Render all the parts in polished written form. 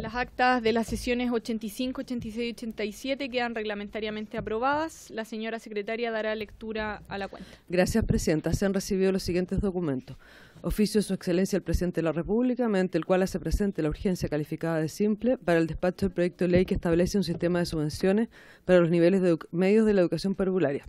Las actas de las sesiones 85, 86 y 87 quedan reglamentariamente aprobadas. La señora secretaria dará lectura a la cuenta. Gracias, Presidenta. Se han recibido los siguientes documentos. Oficio de Su Excelencia el Presidente de la República, mediante el cual hace presente la urgencia calificada de simple para el despacho del proyecto de ley que establece un sistema de subvenciones para los niveles medios de la educación parvularia.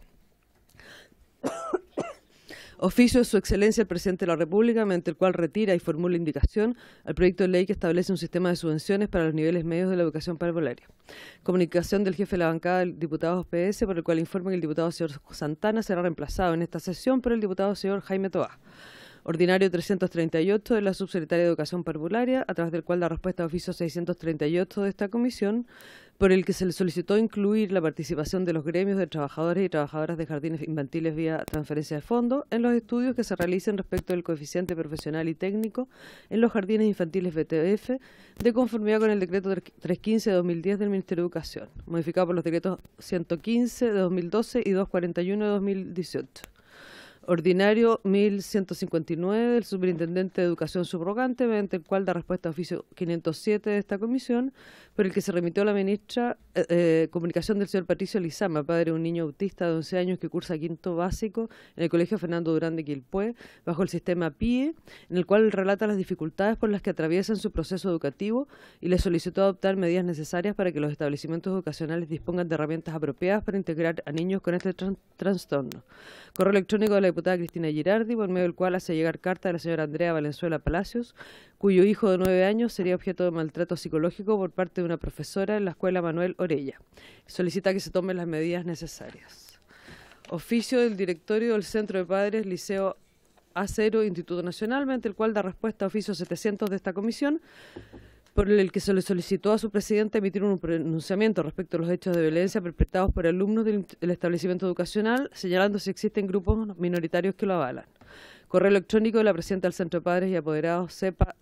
Oficio de Su Excelencia el Presidente de la República, mediante el cual retira y formula indicación al proyecto de ley que establece un sistema de subvenciones para los niveles medios de la educación parvularia. Comunicación del jefe de la bancada del diputado PS, por el cual informa que el diputado señor Santana será reemplazado en esta sesión por el diputado señor Jaime Toá. Ordinario 338 de la Subsecretaria de Educación Parvularia, a través del cual da respuesta a oficio 638 de esta comisión, por el que se le solicitó incluir la participación de los gremios de trabajadores y trabajadoras de jardines infantiles vía transferencia de fondos en los estudios que se realicen respecto del coeficiente profesional y técnico en los jardines infantiles BTF, de conformidad con el decreto 315 de 2010 del Ministerio de Educación, modificado por los decretos 115 de 2012 y 241 de 2018. Ordinario 1159 del Superintendente de Educación Subrogante, mediante el cual da respuesta a oficio 507 de esta comisión, por el que se remitió a la ministra comunicación del señor Patricio Lizama, padre de un niño autista de 11 años que cursa quinto básico en el Colegio Fernando Durán de Quilpué, bajo el sistema PIE, en el cual relata las dificultades por las que atraviesan su proceso educativo y le solicitó adoptar medidas necesarias para que los establecimientos educacionales dispongan de herramientas apropiadas para integrar a niños con este trastorno. Correo electrónico de la diputada Cristina Girardi, por medio del cual hace llegar carta de la señora Andrea Valenzuela Palacios, cuyo hijo de 9 años sería objeto de maltrato psicológico por parte de una profesora en la escuela Manuel Orella. Solicita que se tomen las medidas necesarias. Oficio del directorio del Centro de Padres Liceo A0 Instituto Nacional, mediante el cual da respuesta a oficio 700 de esta comisión, por el que se le solicitó a su presidente emitir un pronunciamiento respecto a los hechos de violencia perpetrados por alumnos del establecimiento educacional, señalando si existen grupos minoritarios que lo avalan. Correo electrónico de la presidenta del Centro de Padres y Apoderados CEPA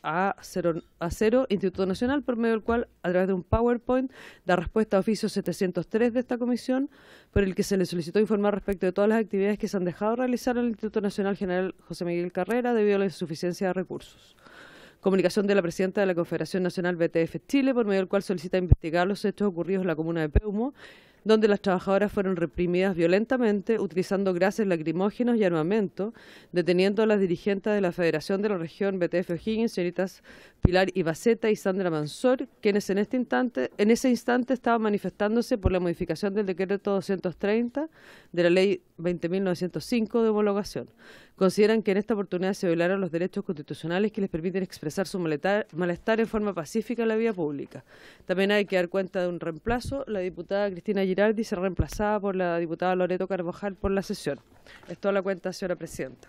A0 Instituto Nacional, por medio del cual, a través de un PowerPoint, da respuesta a oficio 703 de esta comisión, por el que se le solicitó informar respecto de todas las actividades que se han dejado realizar en el Instituto Nacional General José Miguel Carrera debido a la insuficiencia de recursos. Comunicación de la presidenta de la Confederación Nacional BTF Chile, por medio del cual solicita investigar los hechos ocurridos en la comuna de Peumo, donde las trabajadoras fueron reprimidas violentamente utilizando gases lacrimógenos y armamento, deteniendo a las dirigentes de la Federación de la Región BTF O'Higgins, señoritas Pilar Ibaceta y Sandra Mansor, quienes en ese instante estaban manifestándose por la modificación del decreto 230 de la ley 20.905 de homologación. Consideran que en esta oportunidad se violaron los derechos constitucionales que les permiten expresar su malestar en forma pacífica en la vía pública. También hay que dar cuenta de un reemplazo. La diputada Cristina Girardi será reemplazada por la diputada Loreto Carvajal por la sesión. Es toda la cuenta, señora presidenta.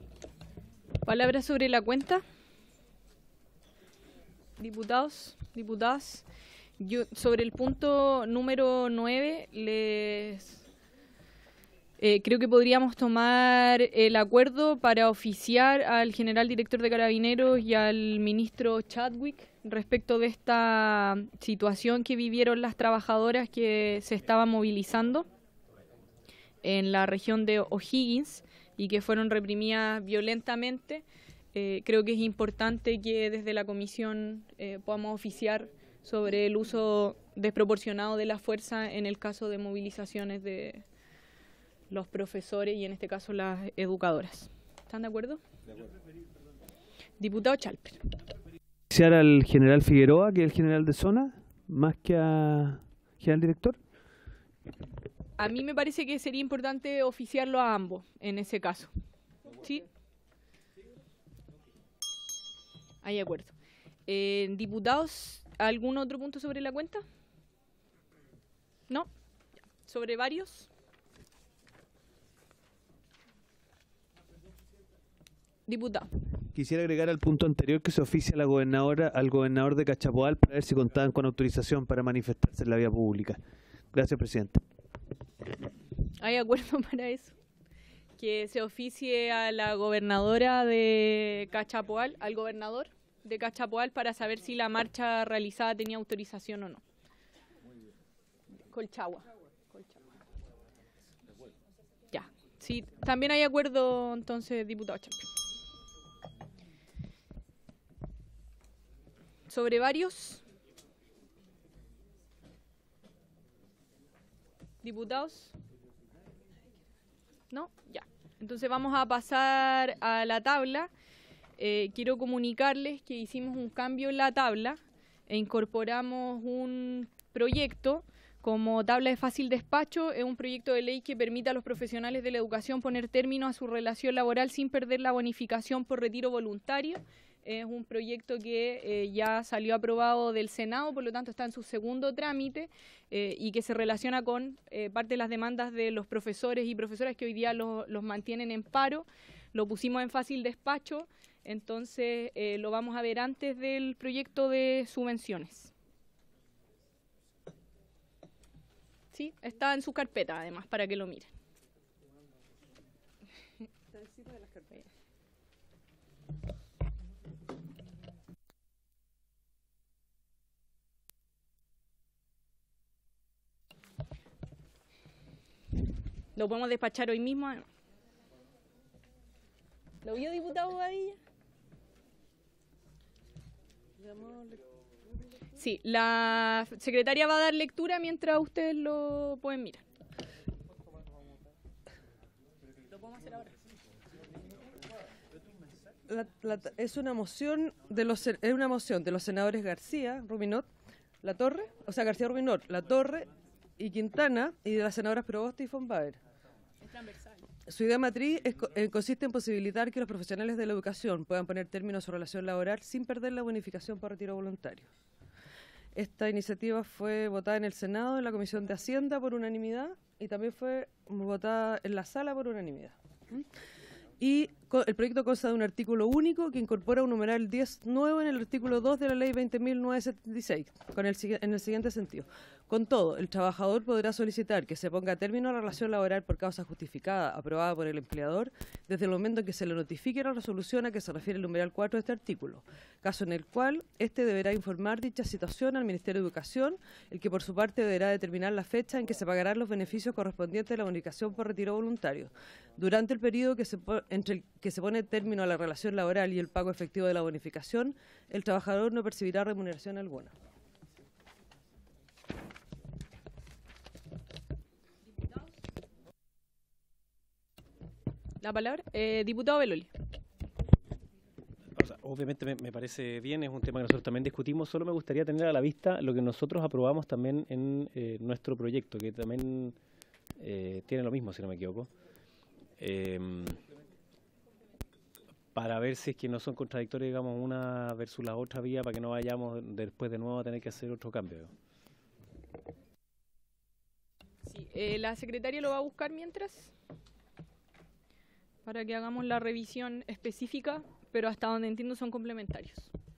Palabra sobre la cuenta. Diputados, diputadas. Yo, sobre el punto número 9, creo que podríamos tomar el acuerdo para oficiar al general director de Carabineros y al ministro Chadwick respecto de esta situación que vivieron las trabajadoras que se estaban movilizando en la región de O'Higgins y que fueron reprimidas violentamente. Creo que es importante que desde la comisión podamos oficiar sobre el uso desproporcionado de la fuerza en el caso de movilizaciones de los profesores y en este caso las educadoras. ¿Están de acuerdo? De acuerdo. Diputado Chalper. ¿Oficiar al general Figueroa, que es el general de zona, más que a general director? A mí me parece que sería importante oficiarlo a ambos en ese caso. ¿Sí? Hay acuerdo. Diputados, ¿algún otro punto sobre la cuenta? ¿No? ¿Sobre varios? Diputado. Quisiera agregar al punto anterior que se oficia a la gobernadora, al gobernador de Cachapoal para ver si contaban con autorización para manifestarse en la vía pública. Gracias, presidente. ¿Hay acuerdo para eso? Que se oficie a la gobernadora de Cachapoal, al gobernador de Cachapoal, para saber si la marcha realizada tenía autorización o no. Colchagua. Ya. Sí, también hay acuerdo, entonces, diputado Chapin. Sobre varios, ¿Diputados? ¿No? Ya. Entonces vamos a pasar a la tabla. Quiero comunicarles que hicimos un cambio en la tabla e incorporamos un proyecto como tabla de fácil despacho. Es un proyecto de ley que permite a los profesionales de la educación poner término a su relación laboral sin perder la bonificación por retiro voluntario. Es un proyecto que ya salió aprobado del Senado, por lo tanto está en su segundo trámite y que se relaciona con parte de las demandas de los profesores y profesoras que hoy día los mantienen en paro. Lo pusimos en fácil despacho, entonces lo vamos a ver antes del proyecto de subvenciones. Sí, está en su carpeta además, para que lo miren. Está encima de las carpetas. Lo podemos despachar hoy mismo. ¿Lo vio, diputado Badilla? Sí, la secretaria va a dar lectura mientras ustedes lo pueden mirar. ¿Lo podemos hacer ahora? Es una moción de los senadores García, Ruminot, Latorre, García Ruminot, Latorre y Quintana, y de las senadoras Proboste y von Baer. Es transversal. Su idea matriz consiste en posibilitar que los profesionales de la educación puedan poner término a su relación laboral sin perder la bonificación por retiro voluntario. Esta iniciativa fue votada en el Senado, en la Comisión de Hacienda por unanimidad, y también fue votada en la Sala por unanimidad. Y el proyecto consta de un artículo único que incorpora un numeral 10 nuevo en el artículo 2 de la Ley 20.976, en el siguiente sentido. Con todo, el trabajador podrá solicitar que se ponga término a la relación laboral por causa justificada aprobada por el empleador desde el momento en que se le notifique la resolución a que se refiere el numeral 4 de este artículo, caso en el cual éste deberá informar dicha situación al Ministerio de Educación, el que por su parte deberá determinar la fecha en que se pagarán los beneficios correspondientes a la bonificación por retiro voluntario. Durante el periodo entre el que se pone término a la relación laboral y el pago efectivo de la bonificación, el trabajador no percibirá remuneración alguna. La palabra, diputado Beloli. O sea, obviamente me parece bien, es un tema que nosotros también discutimos, solo me gustaría tener a la vista lo que nosotros aprobamos también en nuestro proyecto, que también tiene lo mismo, si no me equivoco, para ver si es que no son contradictorios, digamos, una versus la otra vía, para que no vayamos después de nuevo a tener que hacer otro cambio. Sí, la secretaria lo va a buscar mientras, para que hagamos la revisión específica, pero hasta donde entiendo son complementarios.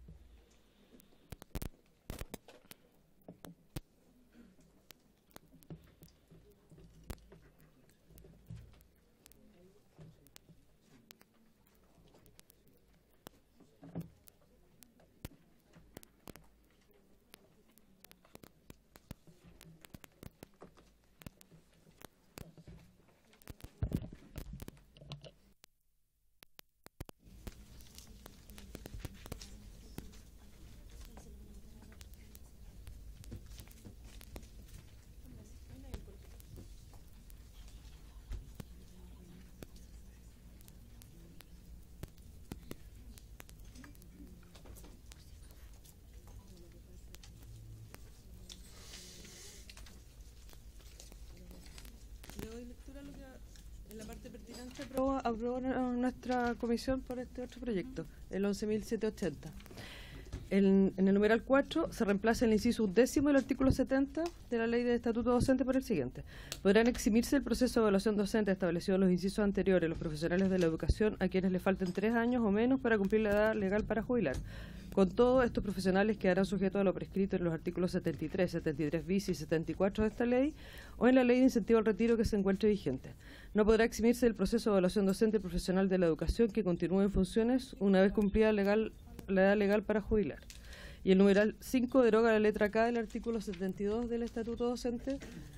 En la parte pertinente aprobó nuestra comisión por este otro proyecto, el 11.780. En el numeral 4 se reemplaza el inciso 10 del artículo 70 de la Ley de Estatuto Docente por el siguiente. Podrán eximirse del proceso de evaluación docente establecido en los incisos anteriores los profesionales de la educación a quienes les falten 3 años o menos para cumplir la edad legal para jubilar. Con todo, estos profesionales quedarán sujetos a lo prescrito en los artículos 73, 73 bis y 74 de esta ley o en la Ley de Incentivo al Retiro que se encuentre vigente. No podrá eximirse del proceso de evaluación docente profesional de la educación que continúe en funciones una vez cumplida la edad legal para jubilar. Y el numeral 5 deroga la letra K del artículo 72 del Estatuto Docente,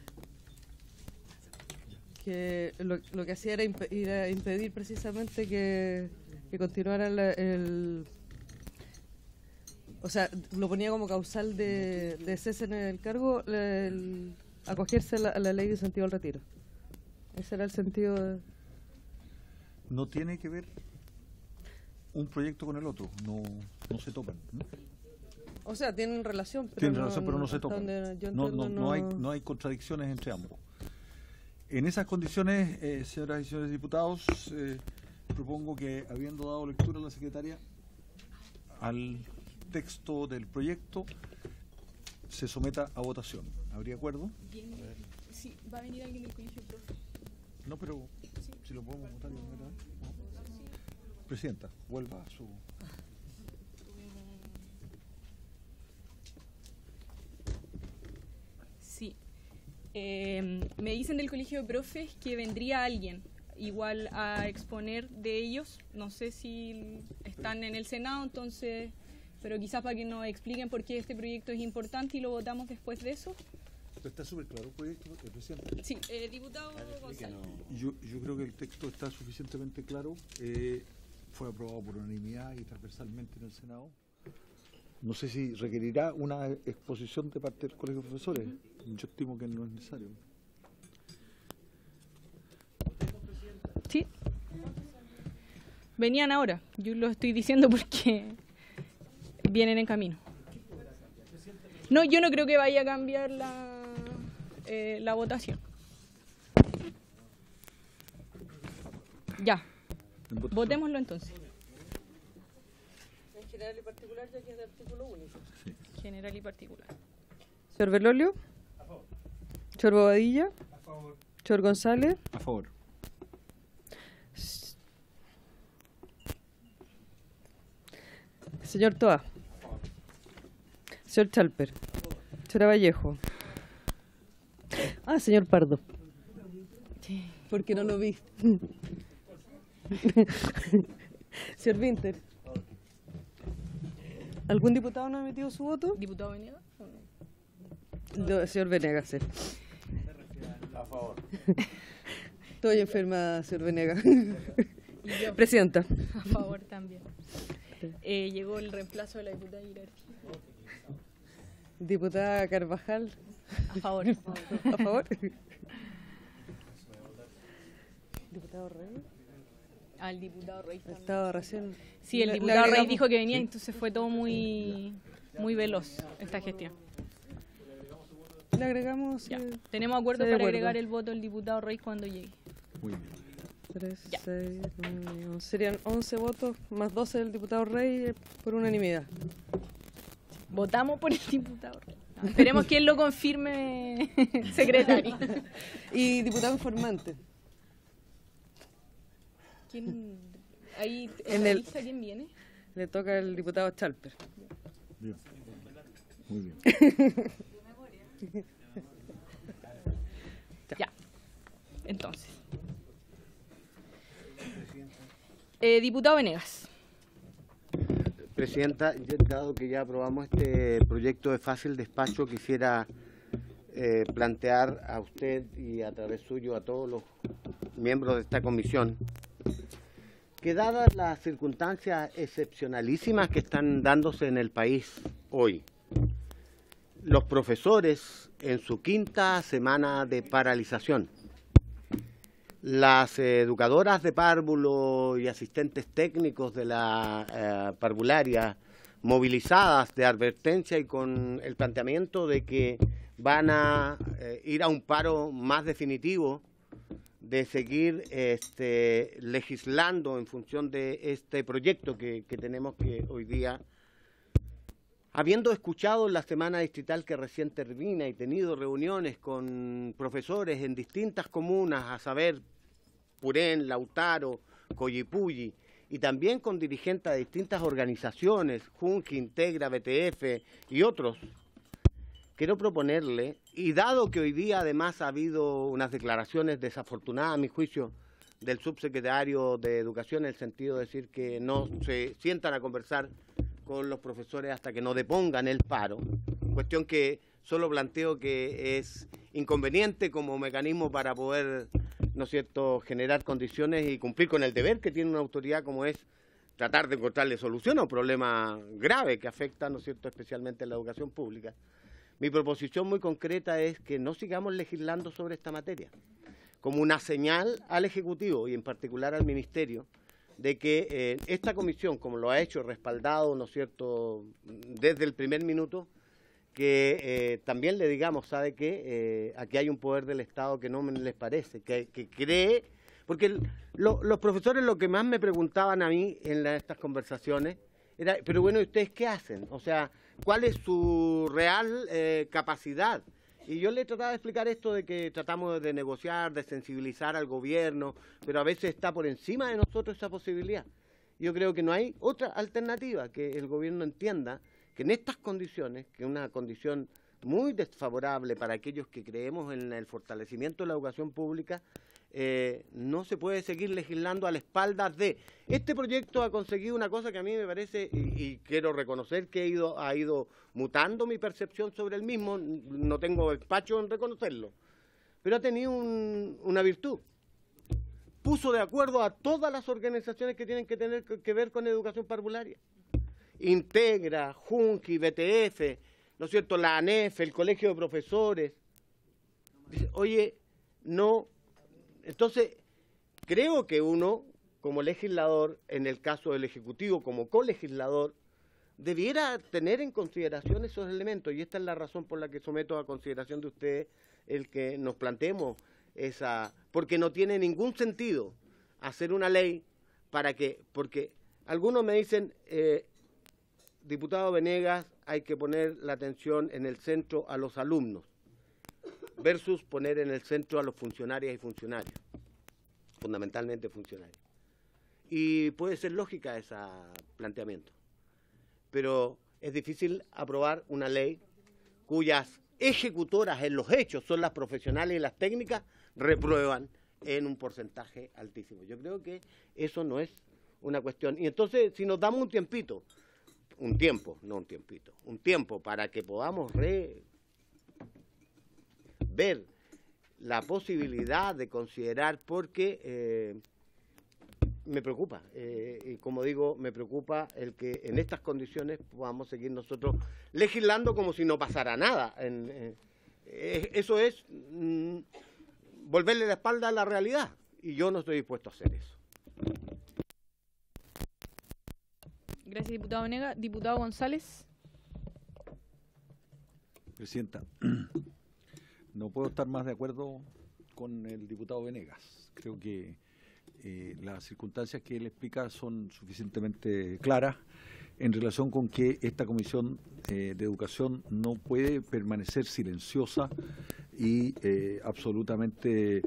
que lo que hacía era impedir precisamente que continuara o sea, lo ponía como causal de cese en el cargo acogerse a la ley de incentivo al retiro. Ese era el sentido de... No tiene que ver un proyecto con el otro, no se tocan, ¿no? O sea, tienen relación, pero Tienen relación, pero no se hasta tocan. donde yo No, entiendo, no hay contradicciones entre ambos. En esas condiciones, señoras y señores diputados, propongo que, habiendo dado lectura a la secretaria al texto del proyecto, se someta a votación. ¿Habría acuerdo? Sí, va a venir alguien del colegio, profe. No, pero si lo podemos votar inmediatamente. ¿No? Presidenta, vuelva a su... Sí. Me dicen del colegio de profes que vendría alguien igual a exponer de ellos. No sé si están en el Senado, entonces, pero quizás para que nos expliquen por qué este proyecto es importante y lo votamos después de eso. ¿Está súper claro el proyecto, presidente? Sí, diputado González. Yo creo que el texto está suficientemente claro. Fue aprobado por unanimidad y transversalmente en el Senado. No sé si requerirá una exposición de parte del Colegio de Profesores. Yo estimo que no es necesario. Sí. Venían ahora. Yo lo estoy diciendo porque vienen en camino. No, yo no creo que vaya a cambiar la votación. Ya. Votémoslo entonces. En general y particular, ya que es de artículo único. Sí. General y particular. Señor Belolio. A favor. Señor Bobadilla. A favor. Señor González. A favor. Señor Toa. Señor Chalper. Señora Vallejo. Señor Pardo. Sí. Porque no lo vi. Señor Winter. ¿Algún diputado no ha emitido su voto? ¿Diputado Venegas? Señor Venegas, sí. A favor. Estoy enferma, señor Venegas. Y yo, Presidenta. a favor también. Llegó el reemplazo de la diputada Girardi. Diputada Carvajal. A favor. ¿A favor? Diputado Rey. Al diputado Rey también. Estaba recién. Sí, el Le diputado Rey agregamos- dijo que venía, entonces fue todo muy veloz esta gestión. Le agregamos. Ya. Tenemos acuerdo estoy de para acuerdo. agregar el voto del diputado Rey cuando llegue. Muy bien. 3, Ya. 6, 9, 11. Serían 11 votos más 12 del diputado Rey por unanimidad. Votamos por el diputado Rey. No, esperemos que él lo confirme, secretario. Y diputado informante. ¿Quién? Ahí En en la el- lista, ¿quién viene? Le toca al diputado Chalper. Bien. Muy bien. Ya. Entonces. Diputado Venegas. Presidenta, dado que ya aprobamos este proyecto de fácil despacho, quisiera plantear a usted y a través suyo a todos los miembros de esta comisión que, dadas las circunstancias excepcionalísimas que están dándose en el país hoy, los profesores en su quinta semana de paralización, las educadoras de párvulo y asistentes técnicos de la parvularia movilizadas de advertencia y con el planteamiento de que van a ir a un paro más definitivo, de seguir legislando en función de este proyecto que tenemos que hoy día. Habiendo escuchado la semana distrital que recién termina y tenido reuniones con profesores en distintas comunas, a saber, Purén, Lautaro, Coyipulli, y también con dirigentes de distintas organizaciones, Junji, Integra, BTF y otros, quiero proponerle, y dado que hoy día además ha habido unas declaraciones desafortunadas, a mi juicio, del subsecretario de Educación, en el sentido de decir que no se sientan a conversar con los profesores hasta que no depongan el paro, cuestión que solo planteo que es inconveniente como mecanismo para poder, ¿no es cierto?, generar condiciones y cumplir con el deber que tiene una autoridad como es tratar de encontrarle solución a un problema grave que afecta, ¿no es cierto?, especialmente a la educación pública. Mi proposición muy concreta es que no sigamos legislando sobre esta materia, como una señal al Ejecutivo y en particular al Ministerio, de que esta comisión, como lo ha hecho, respaldado, ¿no es cierto?, desde el primer minuto, que también le digamos, ¿sabe qué? Aquí hay un poder del Estado que no les parece, que cree, porque los profesores lo que más me preguntaban a mí en estas conversaciones era, pero bueno, ¿y ustedes qué hacen? O sea, ¿cuál es su real capacidad? Y yo le trataba de explicar esto de que tratamos de negociar, de sensibilizar al gobierno, pero a veces está por encima de nosotros esa posibilidad. Yo creo que no hay otra alternativa, que el gobierno entienda que en estas condiciones, que es una condición muy desfavorable para aquellos que creemos en el fortalecimiento de la educación pública, no se puede seguir legislando a la espalda de... Este proyecto ha conseguido una cosa que a mí me parece, y quiero reconocer que ha ido mutando mi percepción sobre el mismo, no tengo despacho en reconocerlo, pero ha tenido una virtud. Puso de acuerdo a todas las organizaciones que tienen que tener que ver con educación parvularia. Integra, Junqui, BTF, ¿no es cierto?, la ANEF, el Colegio de Profesores. Dice, oye, no... Entonces, creo que uno, como legislador, en el caso del Ejecutivo, como colegislador, debiera tener en consideración esos elementos, y esta es la razón por la que someto a consideración de ustedes el que nos planteemos esa... Porque no tiene ningún sentido hacer una ley para que... Porque algunos me dicen, diputado Venegas, hay que poner la atención en el centro a los alumnos, versus poner en el centro a los funcionarios y funcionarios, fundamentalmente funcionarios. Y puede ser lógica ese planteamiento, pero es difícil aprobar una ley cuyas ejecutoras en los hechos son las profesionales y las técnicas, reprueban en un porcentaje altísimo. Yo creo que eso no es una cuestión. Y entonces, si nos damos un tiempito, un tiempo para que podamos ver la posibilidad de considerar, porque me preocupa, y como digo, me preocupa el que en estas condiciones podamos seguir nosotros legislando como si no pasara nada. Eso es volverle la espalda a la realidad, y yo no estoy dispuesto a hacer eso. Gracias, diputado Venegas. Diputado González. Presidenta, no puedo estar más de acuerdo con el diputado Venegas. Creo que las circunstancias que él explica son suficientemente claras en relación con que esta Comisión de Educación no puede permanecer silenciosa y absolutamente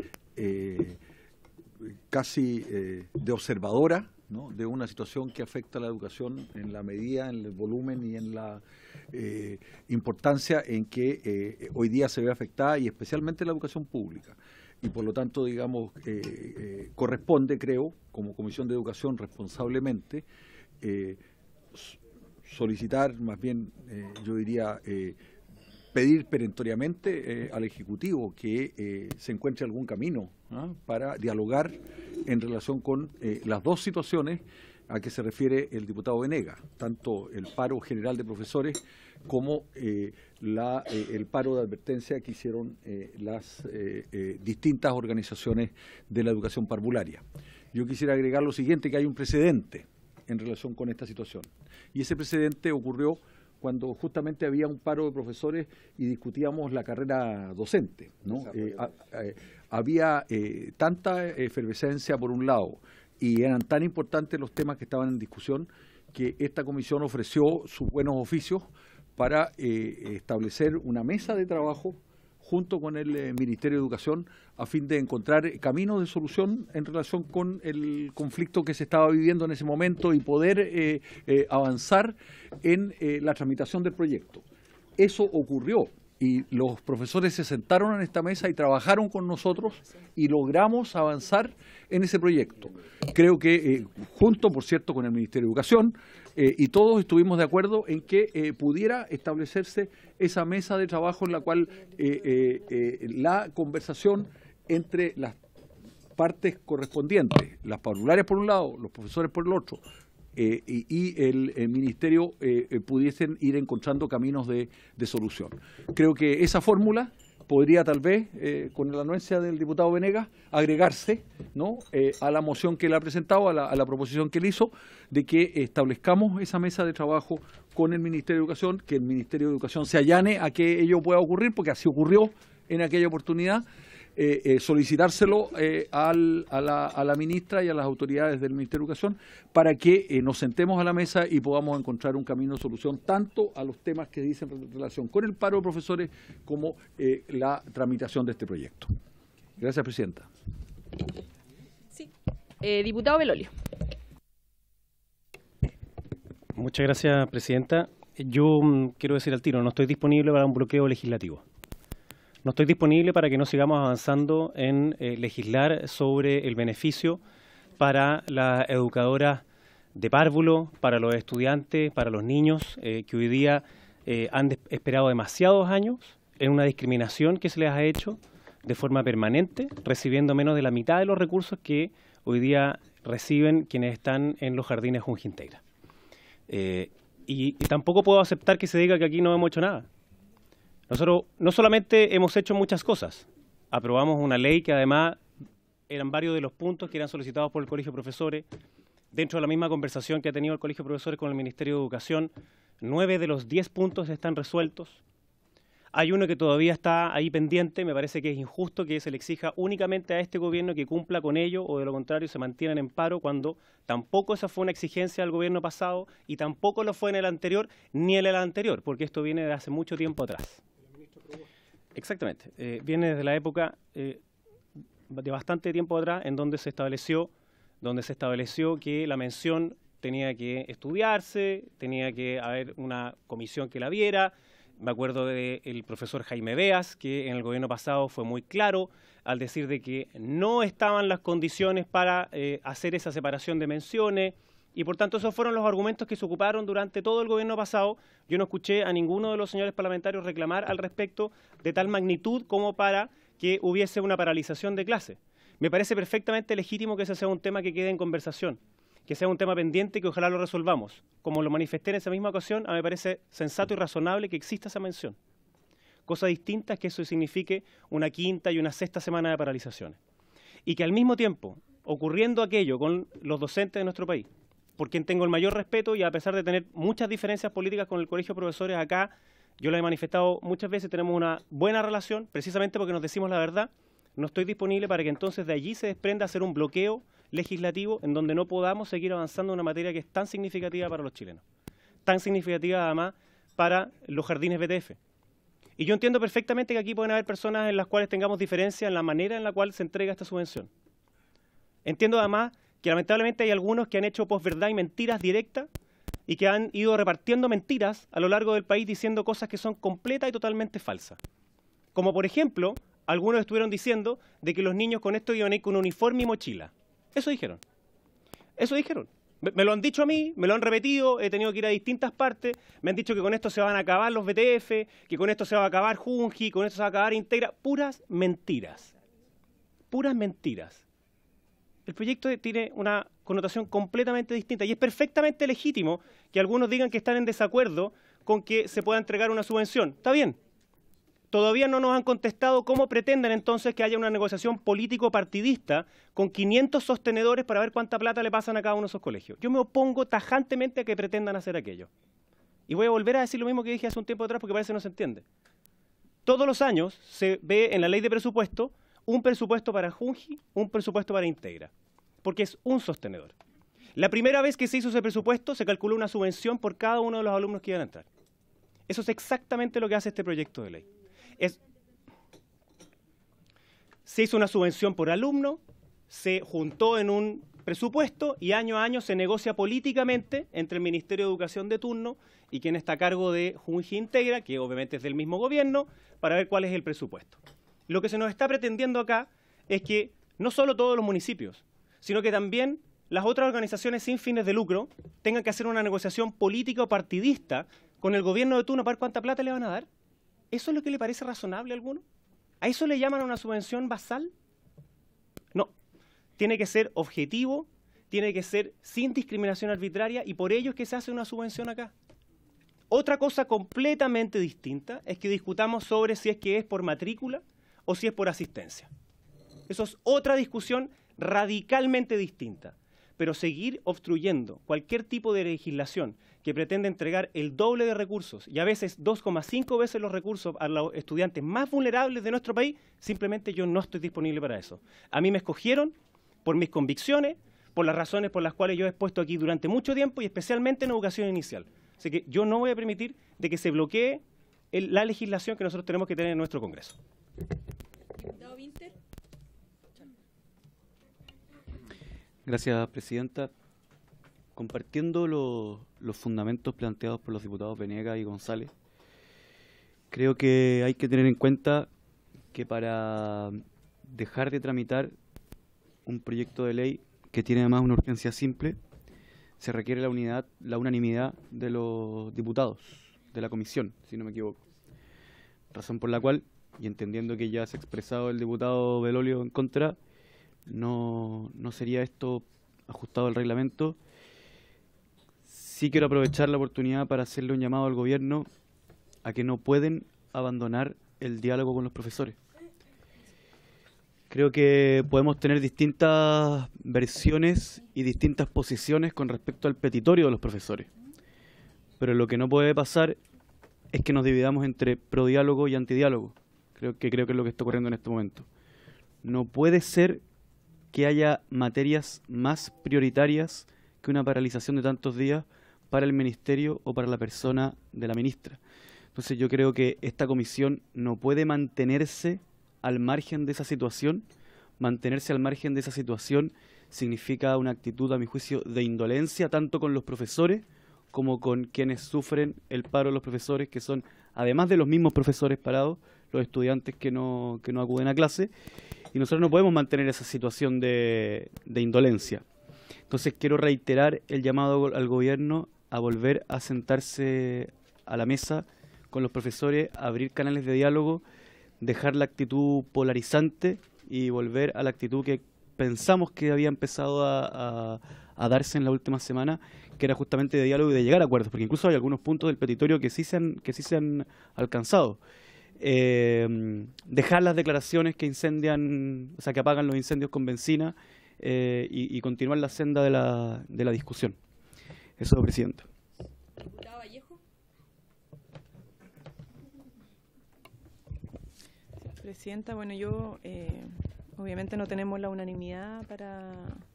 casi de observadora, ¿no?, de una situación que afecta a la educación en la medida, en el volumen y en la importancia en que hoy día se ve afectada, y especialmente la educación pública. Y por lo tanto, digamos, corresponde, creo, como Comisión de Educación responsablemente, solicitar, más bien, yo diría, pedir perentoriamente al Ejecutivo que se encuentre algún camino para dialogar en relación con las dos situaciones a que se refiere el diputado Venegas, tanto el paro general de profesores como el paro de advertencia que hicieron las distintas organizaciones de la educación parvularia. Yo quisiera agregar lo siguiente, que hay un precedente en relación con esta situación, y ese precedente ocurrió cuando justamente había un paro de profesores y discutíamos la carrera docente, ¿no? Había tanta efervescencia por un lado, y eran tan importantes los temas que estaban en discusión, que esta comisión ofreció sus buenos oficios para establecer una mesa de trabajo junto con el Ministerio de Educación a fin de encontrar caminos de solución en relación con el conflicto que se estaba viviendo en ese momento y poder avanzar en la tramitación del proyecto. Eso ocurrió y los profesores se sentaron en esta mesa y trabajaron con nosotros y logramos avanzar en ese proyecto. Creo que junto, por cierto, con el Ministerio de Educación, y todos estuvimos de acuerdo en que pudiera establecerse esa mesa de trabajo en la cual la conversación entre las partes correspondientes, las parvularias por un lado, los profesores por el otro, y el Ministerio pudiesen ir encontrando caminos de solución. Creo que esa fórmula podría tal vez, con la anuencia del diputado Venegas, agregarse, ¿no?, a la moción que él ha presentado, a la proposición que él hizo, de que establezcamos esa mesa de trabajo con el Ministerio de Educación, que el Ministerio de Educación se allane a que ello pueda ocurrir, porque así ocurrió en aquella oportunidad, solicitárselo a la ministra y a las autoridades del Ministerio de Educación para que nos sentemos a la mesa y podamos encontrar un camino de solución tanto a los temas que dicen en relación con el paro de profesores como la tramitación de este proyecto. Gracias, Presidenta. Sí. Diputado Belolio. Muchas gracias, Presidenta. Yo quiero decir al tiro, no estoy disponible para un bloqueo legislativo. No estoy disponible para que no sigamos avanzando en legislar sobre el beneficio para las educadoras de párvulo, para los estudiantes, para los niños que hoy día han esperado demasiados años en una discriminación que se les ha hecho de forma permanente, recibiendo menos de la mitad de los recursos que hoy día reciben quienes están en los jardines Junji Integra. Y tampoco puedo aceptar que se diga que aquí no hemos hecho nada. Nosotros no solamente hemos hecho muchas cosas, aprobamos una ley que además eran varios de los puntos que eran solicitados por el Colegio de Profesores. Dentro de la misma conversación que ha tenido el Colegio de Profesores con el Ministerio de Educación, 9 de los 10 puntos están resueltos. Hay uno que todavía está ahí pendiente, me parece que es injusto que se le exija únicamente a este gobierno que cumpla con ello o de lo contrario se mantienen en paro cuando tampoco esa fue una exigencia del gobierno pasado y tampoco lo fue en el anterior ni en el anterior, porque esto viene de hace mucho tiempo atrás. Exactamente, viene desde la época de bastante tiempo atrás en donde se estableció que la mención tenía que estudiarse, tenía que haber una comisión que la viera. Me acuerdo del profesor Jaime Beas, que en el gobierno pasado fue muy claro al decir de que no estaban las condiciones para hacer esa separación de menciones, y por tanto esos fueron los argumentos que se ocuparon durante todo el gobierno pasado. Yo no escuché a ninguno de los señores parlamentarios reclamar al respecto de tal magnitud como para que hubiese una paralización de clase. Me parece perfectamente legítimo que ese sea un tema que quede en conversación, que sea un tema pendiente y que ojalá lo resolvamos. Como lo manifesté en esa misma ocasión, a mí me parece sensato y razonable que exista esa mención. Cosa distinta es que eso signifique una quinta y una sexta semana de paralizaciones. Y que al mismo tiempo, ocurriendo aquello con los docentes de nuestro país, por quien tengo el mayor respeto y a pesar de tener muchas diferencias políticas con el Colegio de Profesores acá, yo lo he manifestado muchas veces, tenemos una buena relación, precisamente porque nos decimos la verdad. No estoy disponible para que entonces de allí se desprenda hacer un bloqueo legislativo en donde no podamos seguir avanzando en una materia que es tan significativa para los chilenos, tan significativa además para los jardines BTF. Y yo entiendo perfectamente que aquí pueden haber personas en las cuales tengamos diferencia en la manera en la cual se entrega esta subvención. Entiendo además que lamentablemente hay algunos que han hecho posverdad y mentiras directas y que han ido repartiendo mentiras a lo largo del país diciendo cosas que son completas y totalmente falsas. Como por ejemplo, algunos estuvieron diciendo de que los niños con esto iban a ir con uniforme y mochila. Eso dijeron. Eso dijeron. Me lo han dicho a mí, me lo han repetido, he tenido que ir a distintas partes, me han dicho que con esto se van a acabar los BTF, que con esto se va a acabar Junji, con esto se va a acabar Integra. Puras mentiras. Puras mentiras. El proyecto tiene una connotación completamente distinta y es perfectamente legítimo que algunos digan que están en desacuerdo con que se pueda entregar una subvención. Está bien. Todavía no nos han contestado cómo pretenden entonces que haya una negociación político-partidista con 500 sostenedores para ver cuánta plata le pasan a cada uno de esos colegios. Yo me opongo tajantemente a que pretendan hacer aquello. Y voy a volver a decir lo mismo que dije hace un tiempo atrás porque parece que no se entiende. Todos los años se ve en la ley de presupuesto un presupuesto para Junji, un presupuesto para Integra, porque es un sostenedor. La primera vez que se hizo ese presupuesto se calculó una subvención por cada uno de los alumnos que iban a entrar. Eso es exactamente lo que hace este proyecto de ley. Se hizo una subvención por alumno, se juntó en un presupuesto y año a año se negocia políticamente entre el Ministerio de Educación de turno y quien está a cargo de Junji Integra, que obviamente es del mismo gobierno, para ver cuál es el presupuesto. Lo que se nos está pretendiendo acá es que no solo todos los municipios, sino que también las otras organizaciones sin fines de lucro tengan que hacer una negociación política o partidista con el gobierno de turno para ver cuánta plata le van a dar. ¿Eso es lo que le parece razonable a alguno? ¿A eso le llaman una subvención basal? No. Tiene que ser objetivo, tiene que ser sin discriminación arbitraria y por ello es que se hace una subvención acá. Otra cosa completamente distinta es que discutamos sobre si es que es por matrícula o si es por asistencia. Eso es otra discusión radicalmente distinta. Pero seguir obstruyendo cualquier tipo de legislación que pretende entregar el doble de recursos y a veces 2,5 veces los recursos a los estudiantes más vulnerables de nuestro país, simplemente yo no estoy disponible para eso. A mí me escogieron por mis convicciones, por las razones por las cuales yo he expuesto aquí durante mucho tiempo y especialmente en educación inicial. Así que yo no voy a permitir de que se bloquee la legislación que nosotros tenemos que tener en nuestro Congreso. Diputado Winter. Gracias, Presidenta. Compartiendo los fundamentos planteados por los diputados Venegas y González, creo que hay que tener en cuenta que para dejar de tramitar un proyecto de ley que tiene además una urgencia simple, se requiere la unanimidad de los diputados de la comisión, si no me equivoco. Razón por la cual, y entendiendo que ya se ha expresado el diputado Belolio en contra, no sería esto ajustado al reglamento. Sí quiero aprovechar la oportunidad para hacerle un llamado al gobierno a que no pueden abandonar el diálogo con los profesores. Creo que podemos tener distintas versiones y distintas posiciones con respecto al petitorio de los profesores. Pero lo que no puede pasar es que nos dividamos entre prodiálogo y antidiálogo. Creo que es lo que está ocurriendo en este momento. No puede ser que haya materias más prioritarias que una paralización de tantos días para el ministerio o para la persona de la ministra. Entonces yo creo que esta comisión no puede mantenerse al margen de esa situación. Mantenerse al margen de esa situación significa una actitud, a mi juicio, de indolencia, tanto con los profesores como con quienes sufren el paro de los profesores, que son, además de los mismos profesores parados, los estudiantes que no acuden a clase. Y nosotros no podemos mantener esa situación de indolencia. Entonces quiero reiterar el llamado al gobierno a volver a sentarse a la mesa con los profesores, abrir canales de diálogo, dejar la actitud polarizante y volver a la actitud que pensamos que había empezado a darse en la última semana, que era justamente de diálogo y de llegar a acuerdos, porque incluso hay algunos puntos del petitorio que sí se han alcanzado. Dejar las declaraciones que incendian, o sea, que apagan los incendios con benzina y continuar la senda de la discusión. Eso, Presidenta. Diputado Vallejo. Presidenta, bueno, yo obviamente no tenemos la unanimidad para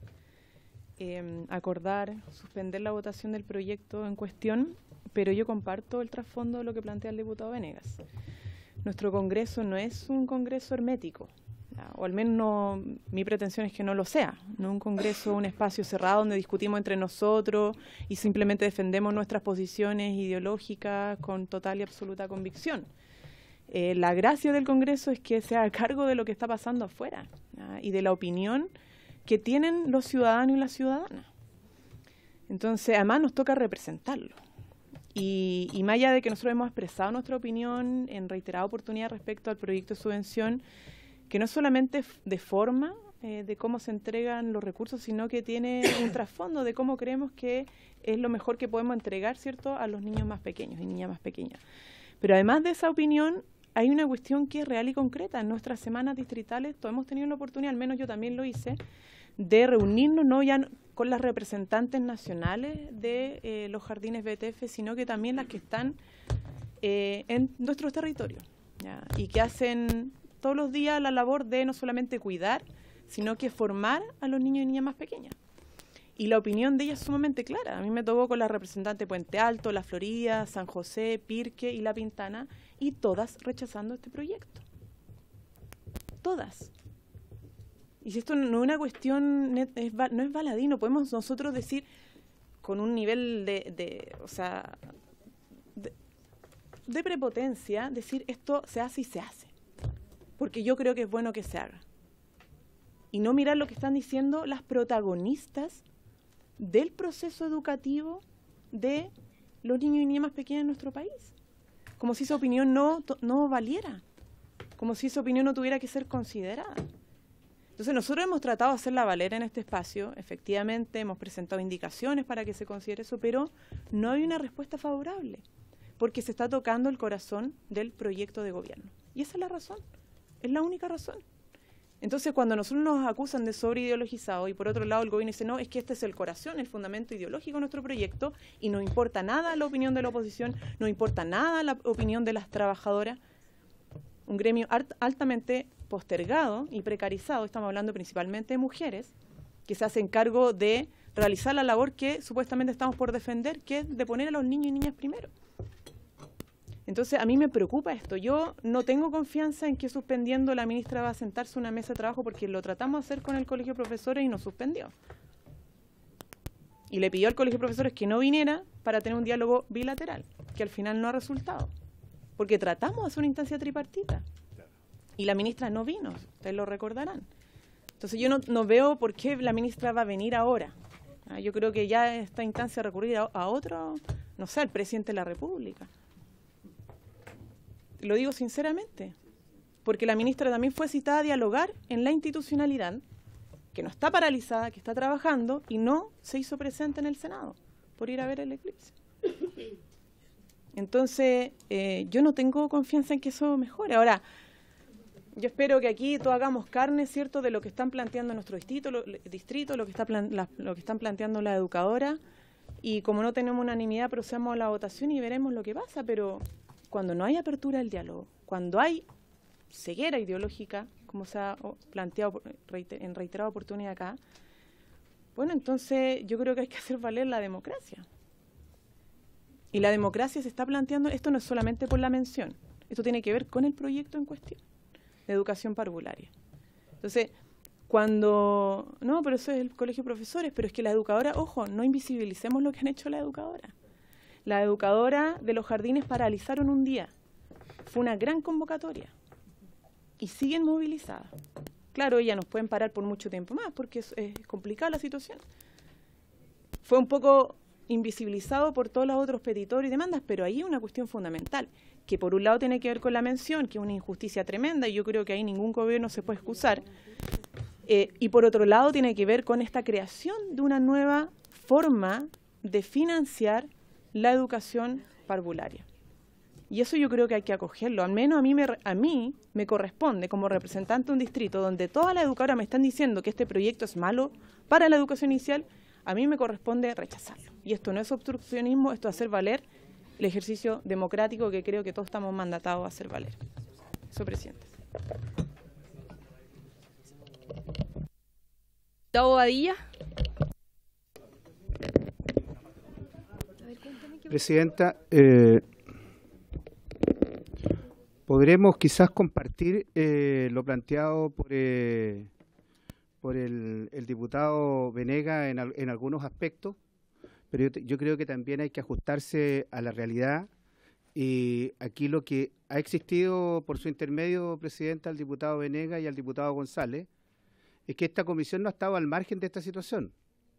acordar, suspender la votación del proyecto en cuestión, pero yo comparto el trasfondo de lo que plantea el diputado Venegas. Nuestro Congreso no es un Congreso hermético, o al menos no, mi pretensión es que no lo sea. No un Congreso, un espacio cerrado donde discutimos entre nosotros y simplemente defendemos nuestras posiciones ideológicas con total y absoluta convicción. La gracia del Congreso es que se haga cargo de lo que está pasando afuera, y de la opinión que tienen los ciudadanos y las ciudadanas. Entonces, además nos toca representarlo. Y más allá de que nosotros hemos expresado nuestra opinión en reiterada oportunidad respecto al proyecto de subvención, que no solamente de forma de cómo se entregan los recursos, sino que tiene un trasfondo de cómo creemos que es lo mejor que podemos entregar, ¿cierto?, a los niños más pequeños y niñas más pequeñas. Pero además de esa opinión, hay una cuestión que es real y concreta. En nuestras semanas distritales todos hemos tenido la oportunidad, al menos yo también lo hice, de reunirnos no ya con las representantes nacionales de los jardines BTF, sino que también las que están en nuestros territorios, ¿ya? Y que hacen todos los días la labor de no solamente cuidar, sino que formar a los niños y niñas más pequeñas. Y la opinión de ellas es sumamente clara. A mí me tocó con la representante Puente Alto, La Florida, San José, Pirque y La Pintana, y todas rechazando este proyecto. Todas. Y si esto no es una cuestión, no es baladí, no podemos nosotros decir con un nivel de prepotencia, decir esto se hace y se hace. Porque yo creo que es bueno que se haga. Y no mirar lo que están diciendo las protagonistas del proceso educativo de los niños y niñas más pequeñas en nuestro país. Como si esa opinión no valiera. Como si esa opinión no tuviera que ser considerada. Entonces nosotros hemos tratado de hacerla valer en este espacio, efectivamente hemos presentado indicaciones para que se considere eso, pero no hay una respuesta favorable, porque se está tocando el corazón del proyecto de gobierno. Y esa es la razón, es la única razón. Entonces cuando nosotros nos acusan de sobreideologizado y por otro lado el gobierno dice, no, es que este es el corazón, el fundamento ideológico de nuestro proyecto y no importa nada la opinión de la oposición, no importa nada la opinión de las trabajadoras, un gremio altamente postergado y precarizado, estamos hablando principalmente de mujeres, que se hacen cargo de realizar la labor que supuestamente estamos por defender, que es de poner a los niños y niñas primero. Entonces, a mí me preocupa esto. Yo no tengo confianza en que suspendiendo la ministra va a sentarse a una mesa de trabajo porque lo tratamos de hacer con el Colegio de Profesores y nos suspendió. Y le pidió al Colegio de Profesores que no viniera para tener un diálogo bilateral, que al final no ha resultado. Porque tratamos de hacer una instancia tripartita. Y la ministra no vino, ustedes lo recordarán. Entonces yo no veo por qué la ministra va a venir ahora. Yo creo que ya esta instancia recurrir a otro, no sé, al presidente de la República. Lo digo sinceramente, porque la ministra también fue citada a dialogar en la institucionalidad, que no está paralizada, que está trabajando, y no se hizo presente en el Senado por ir a ver el eclipse. Entonces, yo no tengo confianza en que eso mejore. Ahora, yo espero que aquí todos hagamos carne, ¿cierto?, de lo que están planteando nuestro distrito, lo que están planteando la educadora, y como no tenemos unanimidad, procedamos a la votación y veremos lo que pasa, pero cuando no hay apertura al diálogo, cuando hay ceguera ideológica, como se ha planteado en reiterada oportunidad acá, bueno, entonces yo creo que hay que hacer valer la democracia. Y la democracia se está planteando, esto no es solamente por la mención, esto tiene que ver con el proyecto en cuestión de educación parvularia. Entonces, cuando, no, pero eso es el Colegio de Profesores, pero es que la educadora, ojo, no invisibilicemos lo que han hecho la educadora. La educadora de los jardines paralizaron un día, fue una gran convocatoria y siguen movilizadas. Claro, ellas nos pueden parar por mucho tiempo más porque es complicada la situación. Fue un poco invisibilizado por todos los otros petitorios y demandas, pero ahí hay una cuestión fundamental, que por un lado tiene que ver con la mención, que es una injusticia tremenda, y yo creo que ahí ningún gobierno se puede excusar, y por otro lado tiene que ver con esta creación de una nueva forma de financiar la educación parvularia. Y eso yo creo que hay que acogerlo, al menos a mí me corresponde como representante de un distrito donde todas las educadoras me están diciendo que este proyecto es malo para la educación inicial, a mí me corresponde rechazarlo. Y esto no es obstruccionismo, esto es hacer valer el ejercicio democrático que creo que todos estamos mandatados a hacer valer. Eso, presidente. Gustavo Badilla. Presidenta, podremos quizás compartir lo planteado por el diputado Venegas en algunos aspectos, pero yo creo que también hay que ajustarse a la realidad, y aquí lo que ha existido por su intermedio, Presidenta, al diputado Venegas y al diputado González, es que esta comisión no ha estado al margen de esta situación.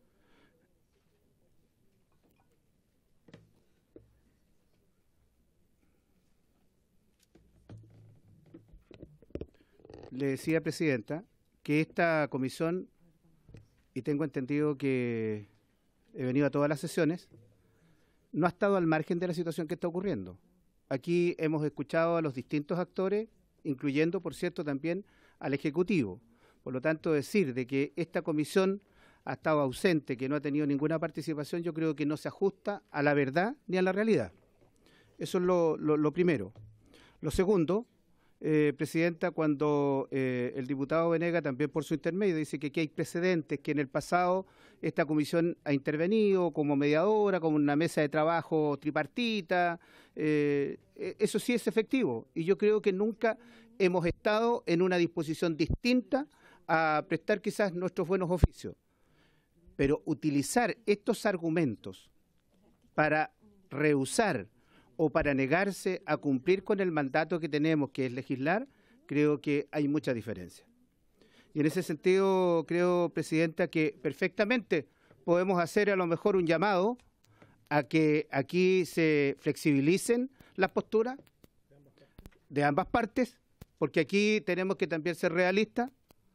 Le decía, Presidenta, que esta comisión, y tengo entendido que he venido a todas las sesiones, no ha estado al margen de la situación que está ocurriendo. Aquí hemos escuchado a los distintos actores, incluyendo, por cierto, también al Ejecutivo. Por lo tanto, decir de que esta comisión ha estado ausente, que no ha tenido ninguna participación, yo creo que no se ajusta a la verdad ni a la realidad. Eso es lo primero. Lo segundo, Presidenta, cuando el diputado Venegas, también por su intermedio, dice que aquí hay precedentes, que en el pasado esta comisión ha intervenido como mediadora, como una mesa de trabajo tripartita, eso sí es efectivo, y yo creo que nunca hemos estado en una disposición distinta a prestar quizás nuestros buenos oficios, pero utilizar estos argumentos para rehusar o para negarse a cumplir con el mandato que tenemos, que es legislar, creo que hay mucha diferencia. Y en ese sentido, creo, Presidenta, que perfectamente podemos hacer a lo mejor un llamado a que aquí se flexibilicen las posturas de ambas partes, porque aquí tenemos que también ser realistas.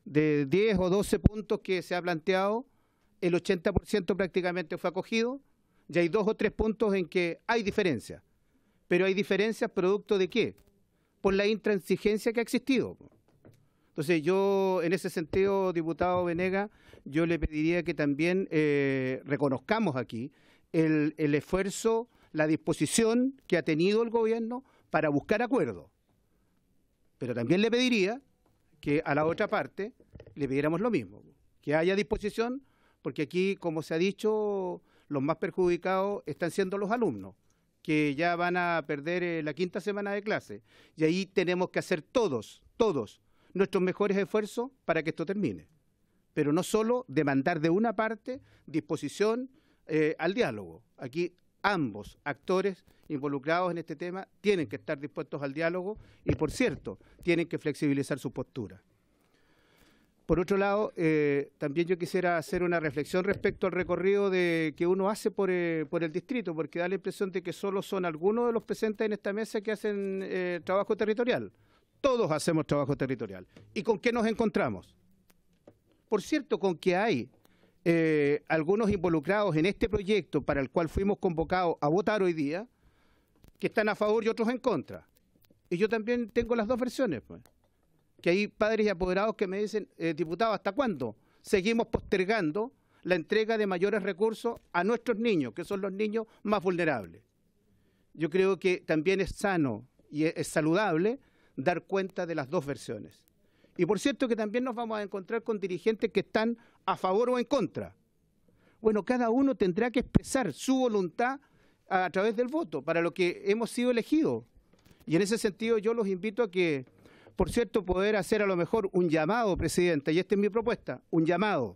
De 10 o 12 puntos que se ha planteado, el 80% prácticamente fue acogido, y hay 2 o 3 puntos en que hay diferencias. Pero hay diferencias producto de ¿qué? Por la intransigencia que ha existido. Entonces yo, en ese sentido, diputado Venegas, yo le pediría que también reconozcamos aquí el esfuerzo, la disposición que ha tenido el gobierno para buscar acuerdos. Pero también le pediría que a la otra parte le pidiéramos lo mismo, que haya disposición, porque aquí, como se ha dicho, los más perjudicados están siendo los alumnos, que ya van a perder la 5ª semana de clase. Y ahí tenemos que hacer todos nuestros mejores esfuerzos para que esto termine. Pero no solo demandar de una parte disposición al diálogo. Aquí ambos actores involucrados en este tema tienen que estar dispuestos al diálogo y, por cierto, tienen que flexibilizar su postura. Por otro lado, también yo quisiera hacer una reflexión respecto al recorrido que uno hace por el distrito, porque da la impresión de que solo son algunos de los presentes en esta mesa que hacen trabajo territorial. Todos hacemos trabajo territorial. ¿Y con qué nos encontramos? Por cierto, con que hay algunos involucrados en este proyecto para el cual fuimos convocados a votar hoy día, que están a favor y otros en contra. Y yo también tengo las dos versiones, pues. Que hay padres y apoderados que me dicen, diputado, ¿hasta cuándo seguimos postergando la entrega de mayores recursos a nuestros niños, que son los niños más vulnerables? Yo creo que también es sano y es saludable dar cuenta de las dos versiones. Y por cierto que también nos vamos a encontrar con dirigentes que están a favor o en contra. Bueno, cada uno tendrá que expresar su voluntad a través del voto, para lo que hemos sido elegidos. Y en ese sentido yo los invito a que, por cierto, poder hacer a lo mejor un llamado, Presidenta, y esta es mi propuesta, un llamado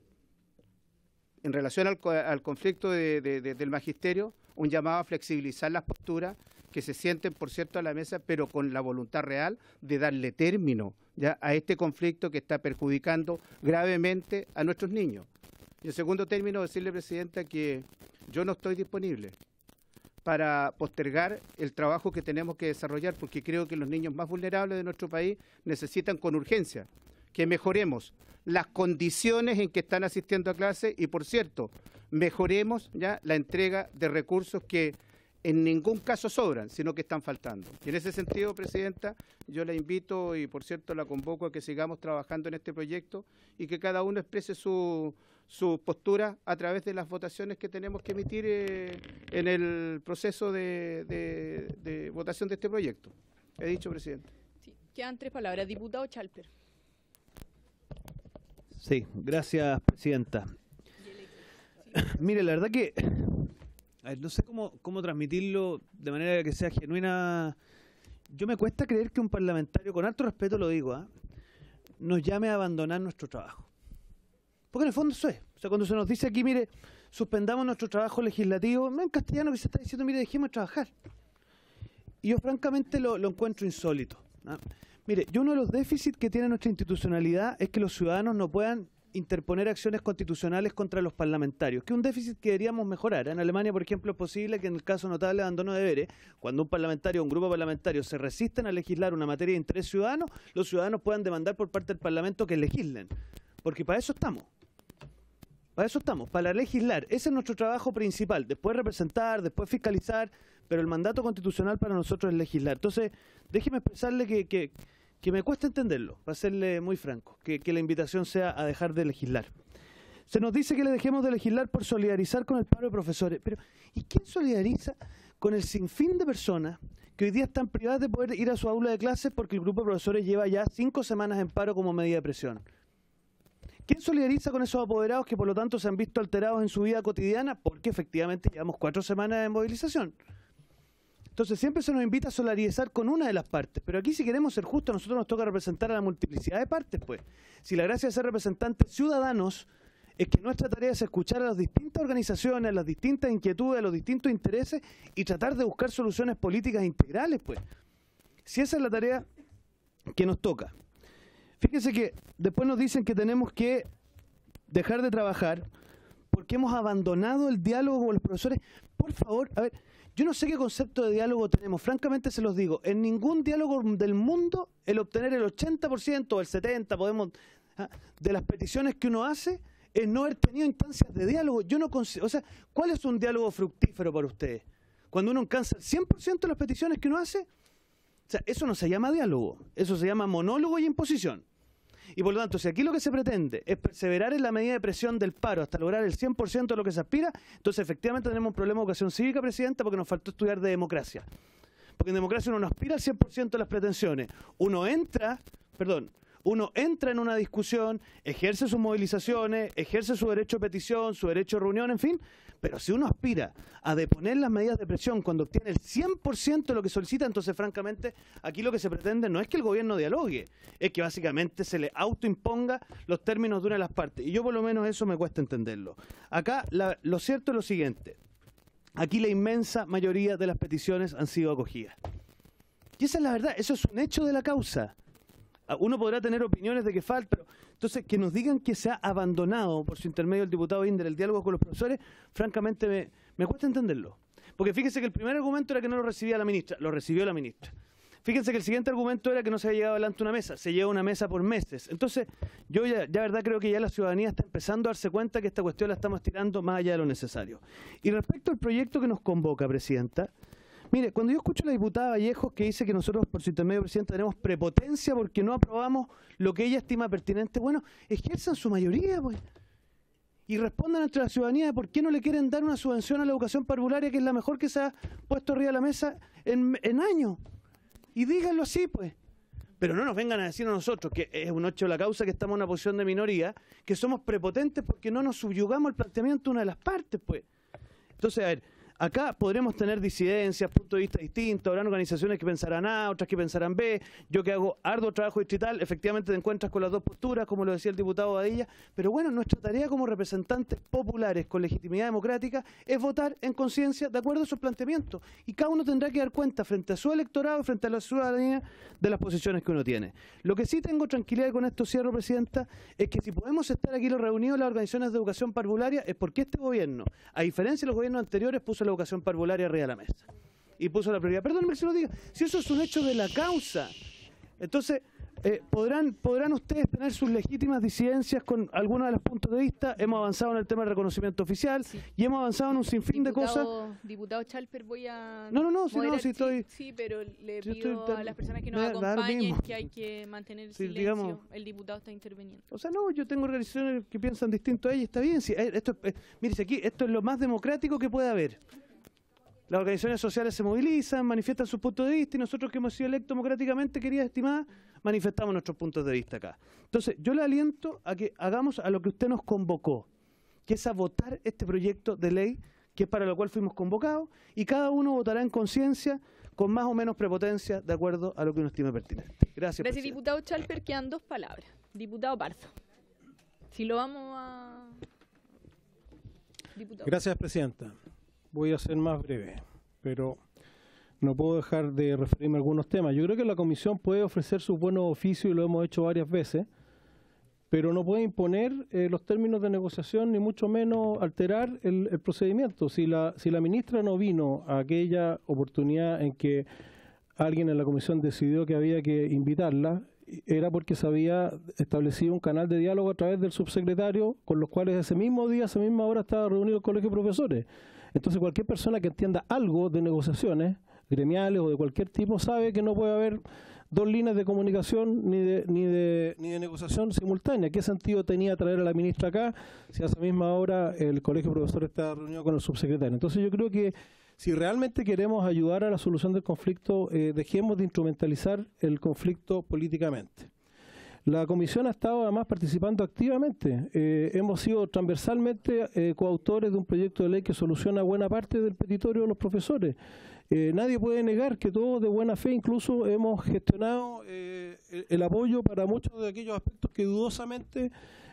en relación al conflicto del magisterio, un llamado a flexibilizar las posturas, que se sienten, por cierto, a la mesa, pero con la voluntad real de darle término ya a este conflicto que está perjudicando gravemente a nuestros niños. Y en segundo término, decirle, Presidenta, que yo no estoy disponible para postergar el trabajo que tenemos que desarrollar, porque creo que los niños más vulnerables de nuestro país necesitan con urgencia que mejoremos las condiciones en que están asistiendo a clase y, por cierto, mejoremos ya la entrega de recursos que en ningún caso sobran, sino que están faltando. Y en ese sentido, Presidenta, yo la invito y, por cierto, la convoco a que sigamos trabajando en este proyecto y que cada uno exprese su postura a través de las votaciones que tenemos que emitir en el proceso de votación de este proyecto. He dicho, Presidente. Sí, quedan 3 palabras. Diputado Chalper. Sí, gracias, Presidenta. Mire, la verdad que no sé cómo transmitirlo de manera que sea genuina. Yo me cuesta creer que un parlamentario, con alto respeto lo digo, nos llame a abandonar nuestro trabajo. Porque en el fondo eso es. O sea, cuando se nos dice aquí, mire, suspendamos nuestro trabajo legislativo, en castellano que se está diciendo, mire, dejemos de trabajar. Y yo francamente lo encuentro insólito. Mire, yo uno de los déficits que tiene nuestra institucionalidad es que los ciudadanos no puedan interponer acciones constitucionales contra los parlamentarios, que es un déficit que deberíamos mejorar. En Alemania, por ejemplo, es posible que en el caso notable de abandono de deberes, cuando un parlamentario o un grupo parlamentario se resisten a legislar una materia de interés ciudadano, los ciudadanos puedan demandar por parte del Parlamento que legislen. Porque para eso estamos. Para eso estamos, para legislar. Ese es nuestro trabajo principal. Después representar, después fiscalizar, pero el mandato constitucional para nosotros es legislar. Entonces, déjeme expresarle que me cuesta entenderlo, para serle muy franco, que la invitación sea a dejar de legislar. Se nos dice que le dejemos de legislar por solidarizar con el paro de profesores, pero ¿y quién solidariza con el sinfín de personas que hoy día están privadas de poder ir a su aula de clases porque el grupo de profesores lleva ya 5 semanas en paro como medida de presión? ¿Quién solidariza con esos apoderados que por lo tanto se han visto alterados en su vida cotidiana porque efectivamente llevamos 4 semanas de movilización? Entonces siempre se nos invita a solidarizar con una de las partes, pero aquí si queremos ser justos, a nosotros nos toca representar a la multiplicidad de partes, pues. Si la gracia de ser representantes ciudadanos es que nuestra tarea es escuchar a las distintas organizaciones, a las distintas inquietudes, a los distintos intereses y tratar de buscar soluciones políticas integrales, pues. Si esa es la tarea que nos toca. Fíjense que después nos dicen que tenemos que dejar de trabajar porque hemos abandonado el diálogo con los profesores. Por favor, a ver, yo no sé qué concepto de diálogo tenemos, francamente se los digo. En ningún diálogo del mundo el obtener el 80% o el 70% de las peticiones que uno hace es no haber tenido instancias de diálogo. Yo no o sea, ¿cuál es un diálogo fructífero para ustedes? Cuando uno alcanza el 100% de las peticiones que uno hace, o sea, eso no se llama diálogo, eso se llama monólogo y imposición. Y por lo tanto, si aquí lo que se pretende es perseverar en la medida de presión del paro hasta lograr el 100% de lo que se aspira, entonces efectivamente tenemos un problema de educación cívica, Presidenta, porque nos faltó estudiar de democracia. Porque en democracia uno no aspira al 100% de las pretensiones. Uno entra en una discusión, ejerce sus movilizaciones, ejerce su derecho a petición, su derecho a reunión, en fin, pero si uno aspira a deponer las medidas de presión cuando obtiene el 100% de lo que solicita, entonces francamente aquí lo que se pretende no es que el gobierno dialogue, es que básicamente se le autoimponga los términos de una de las partes. Y yo por lo menos eso me cuesta entenderlo. Acá lo cierto es lo siguiente, aquí la inmensa mayoría de las peticiones han sido acogidas. Y esa es la verdad, eso es un hecho de la causa. Uno podrá tener opiniones de que falta, pero entonces que nos digan que se ha abandonado por su intermedio el diputado Inder el diálogo con los profesores, francamente me cuesta entenderlo. Porque fíjense que el primer argumento era que no lo recibía la ministra, lo recibió la ministra. Fíjense que el siguiente argumento era que no se había llegado adelante una mesa, se lleva una mesa por meses. Entonces yo ya verdad creo que ya la ciudadanía está empezando a darse cuenta que esta cuestión la estamos tirando más allá de lo necesario. Y respecto al proyecto que nos convoca, Presidenta, mire, cuando yo escucho a la diputada Vallejos que dice que nosotros, por su intermedio, Presidenta, tenemos prepotencia porque no aprobamos lo que ella estima pertinente, bueno, ejerzan su mayoría, pues. Y respondan ante la ciudadanía de por qué no le quieren dar una subvención a la educación parvularia, que es la mejor que se ha puesto arriba de la mesa en años. Y díganlo así, pues. Pero no nos vengan a decir a nosotros, que es un hecho de la causa que estamos en una posición de minoría, que somos prepotentes porque no nos subyugamos al planteamiento de una de las partes, pues. Entonces, a ver, acá podremos tener disidencias, puntos de vista distintos, habrán organizaciones que pensarán A, otras que pensarán B. Yo que hago arduo trabajo distrital, efectivamente te encuentras con las dos posturas, como lo decía el diputado Badilla, pero bueno, nuestra tarea como representantes populares con legitimidad democrática es votar en conciencia de acuerdo a sus planteamientos. Y cada uno tendrá que dar cuenta frente a su electorado, frente a la ciudadanía, de las posiciones que uno tiene. Lo que sí tengo tranquilidad, y con esto cierro, Presidenta, es que si podemos estar aquí los reunidos las organizaciones de educación parvularia es porque este gobierno, a diferencia de los gobiernos anteriores, puso la educación parvularia arriba de la mesa y puso la prioridad. Perdóneme que se lo diga, si eso es un hecho de la causa, entonces podrán ustedes tener sus legítimas disidencias con algunos de los puntos de vista. Hemos avanzado en el tema del reconocimiento oficial, sí, y hemos avanzado en un sinfín de cosas. Diputado Chalper, voy a si estoy... Sí, pero le pido a las personas que nos acompañen que hay que mantener el silencio. Digamos, el diputado está interviniendo. O sea, no, yo tengo organizaciones que piensan distinto a ella, está bien. Si, mire, aquí esto es lo más democrático que puede haber. Las organizaciones sociales se movilizan, manifiestan sus puntos de vista, y nosotros que hemos sido electos democráticamente, querida estimada, manifestamos nuestros puntos de vista acá. Entonces, yo le aliento a que hagamos a lo que usted nos convocó, que es a votar este proyecto de ley, que es para lo cual fuimos convocados, y cada uno votará en conciencia, con más o menos prepotencia, de acuerdo a lo que uno estime pertinente. Gracias, Presidente. Diputado Chalper, quedan 2 palabras. Diputado Pardo. Si lo vamos a... Diputado. Gracias, Presidenta. Voy a ser más breve, pero no puedo dejar de referirme a algunos temas. Yo creo que la Comisión puede ofrecer sus buenos oficios, y lo hemos hecho varias veces, pero no puede imponer los términos de negociación, ni mucho menos alterar el procedimiento. Si la ministra no vino a aquella oportunidad en que alguien en la Comisión decidió que había que invitarla, era porque se había establecido un canal de diálogo a través del subsecretario, con los cuales ese mismo día, esa misma hora, estaba reunido el Colegio de Profesores. Entonces cualquier persona que entienda algo de negociaciones gremiales o de cualquier tipo sabe que no puede haber 2 líneas de comunicación ni de negociación simultánea. ¿Qué sentido tenía traer a la ministra acá si a esa misma hora el Colegio de Profesores está reunido con el subsecretario? Entonces yo creo que si realmente queremos ayudar a la solución del conflicto, dejemos de instrumentalizar el conflicto políticamente. La Comisión ha estado además participando activamente. Hemos sido transversalmente coautores de un proyecto de ley que soluciona buena parte del petitorio de los profesores. Nadie puede negar que todos de buena fe incluso hemos gestionado el apoyo para muchos de aquellos aspectos que dudosamente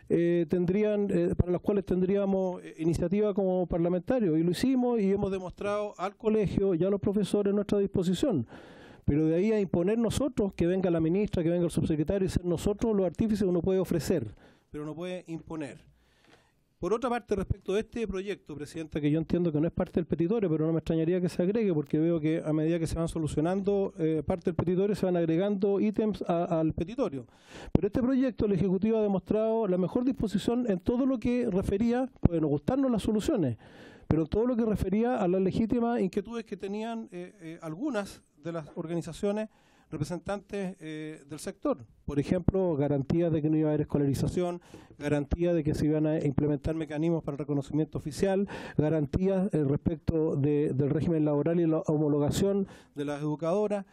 para los cuales tendríamos iniciativa como parlamentarios, y lo hicimos y hemos demostrado al colegio y a los profesores nuestra disposición. Pero de ahí a imponer nosotros, que venga la ministra, que venga el subsecretario, y ser nosotros los artífices, uno puede ofrecer, pero no puede imponer. Por otra parte, respecto de este proyecto, Presidenta, que yo entiendo que no es parte del petitorio, pero no me extrañaría que se agregue, porque veo que a medida que se van solucionando parte del petitorio, se van agregando ítems al petitorio. Pero este proyecto, el Ejecutivo ha demostrado la mejor disposición en todo lo que refería, pueden no gustarnos las soluciones, pero todo lo que refería a las legítimas inquietudes que tenían algunas de las organizaciones representantes del sector. Por ejemplo, garantías de que no iba a haber escolarización, garantías de que se iban a implementar mecanismos para el reconocimiento oficial, garantías respecto del régimen laboral y la homologación de las educadoras.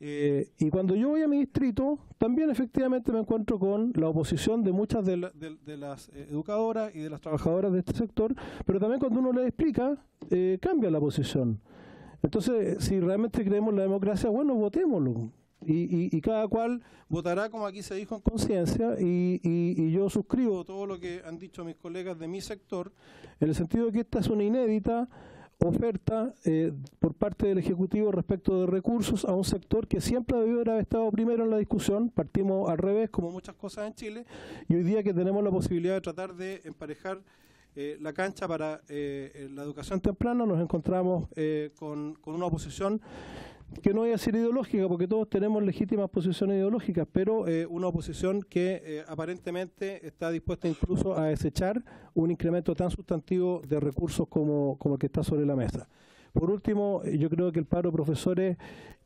Y cuando yo voy a mi distrito, también efectivamente me encuentro con la oposición de muchas de las educadoras y de las trabajadoras de este sector, pero también cuando uno les explica, cambia la posición. Entonces, si realmente creemos en la democracia, bueno, votémoslo. Y cada cual votará como aquí se dijo en conciencia, y yo suscribo todo lo que han dicho mis colegas de mi sector, en el sentido de que esta es una inédita oferta por parte del Ejecutivo respecto de recursos a un sector que siempre debió haber estado primero en la discusión. Partimos al revés, como muchas cosas en Chile, y hoy día que tenemos la posibilidad de tratar de emparejar la cancha para la educación temprana, nos encontramos con una oposición que no voy a decir ideológica, porque todos tenemos legítimas posiciones ideológicas, pero una oposición que aparentemente está dispuesta incluso a desechar un incremento tan sustantivo de recursos como el que está sobre la mesa. Por último, yo creo que el paro de profesores,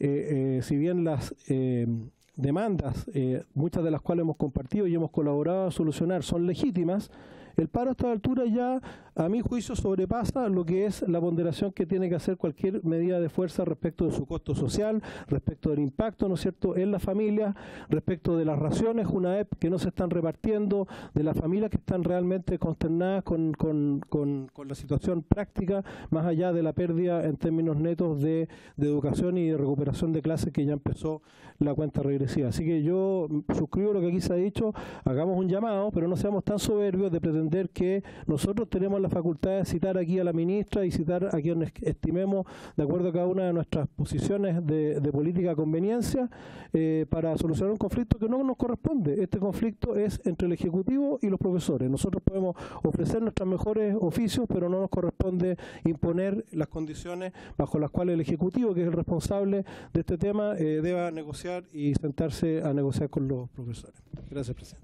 si bien las demandas, muchas de las cuales hemos compartido y hemos colaborado a solucionar, son legítimas, el paro a esta altura ya, a mi juicio, sobrepasa lo que es la ponderación que tiene que hacer cualquier medida de fuerza respecto de su costo social, respecto del impacto, ¿no es cierto?, en la familia, respecto de las raciones UNAEP que no se están repartiendo, de las familias que están realmente consternadas con la situación práctica, más allá de la pérdida en términos netos de educación y de recuperación de clases que ya empezó la cuenta regresiva. Así que yo suscribo lo que aquí se ha dicho, hagamos un llamado, pero no seamos tan soberbios de pretender que nosotros tenemos la facultad de citar aquí a la ministra y citar a quienes estimemos de acuerdo a cada una de nuestras posiciones de política a conveniencia para solucionar un conflicto que no nos corresponde. Este conflicto es entre el Ejecutivo y los profesores. Nosotros podemos ofrecer nuestros mejores oficios, pero no nos corresponde imponer las condiciones bajo las cuales el Ejecutivo, que es el responsable de este tema, deba negociar y sentarse a negociar con los profesores. Gracias, presidente.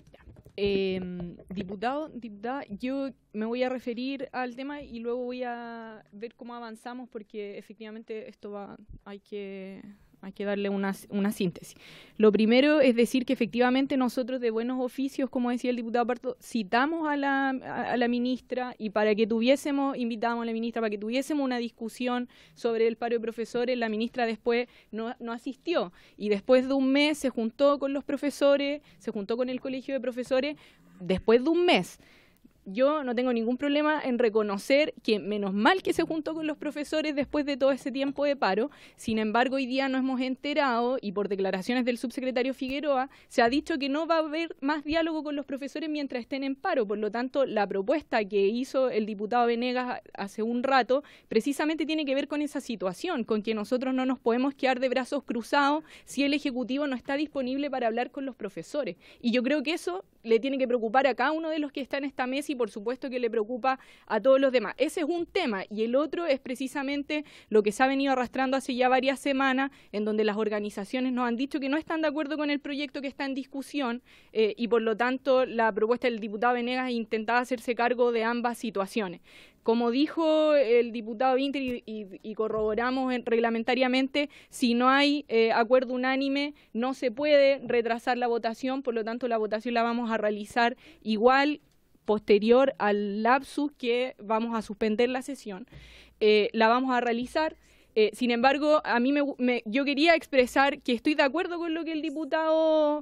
Diputada, yo me voy a referir al tema y luego voy a ver cómo avanzamos, porque efectivamente esto hay que darle una síntesis. Lo primero es decir que efectivamente nosotros de buenos oficios, como decía el diputado Pardo, citamos a la ministra, y invitamos a la ministra para que tuviésemos una discusión sobre el paro de profesores. La ministra después no asistió, y después de un mes se juntó con los profesores, se juntó con el colegio de profesores, después de un mes. Yo no tengo ningún problema en reconocer que menos mal que se juntó con los profesores después de todo ese tiempo de paro. Sin embargo, hoy día nos hemos enterado, y por declaraciones del subsecretario Figueroa, se ha dicho que no va a haber más diálogo con los profesores mientras estén en paro. Por lo tanto, la propuesta que hizo el diputado Venegas hace un rato precisamente tiene que ver con esa situación, con que nosotros no nos podemos quedar de brazos cruzados si el Ejecutivo no está disponible para hablar con los profesores. Y yo creo que eso le tiene que preocupar a cada uno de los que está en esta mesa, y por supuesto que le preocupa a todos los demás. Ese es un tema, y el otro es precisamente lo que se ha venido arrastrando hace ya varias semanas, en donde las organizaciones nos han dicho que no están de acuerdo con el proyecto que está en discusión, y por lo tanto la propuesta del diputado Venegas intentaba hacerse cargo de ambas situaciones. Como dijo el diputado Vinter y corroboramos reglamentariamente, si no hay acuerdo unánime, no se puede retrasar la votación. Por lo tanto, la votación la vamos a realizar igual, posterior al lapsus que vamos a suspender la sesión. La vamos a realizar. Sin embargo, a mí yo quería expresar que estoy de acuerdo con lo que el diputado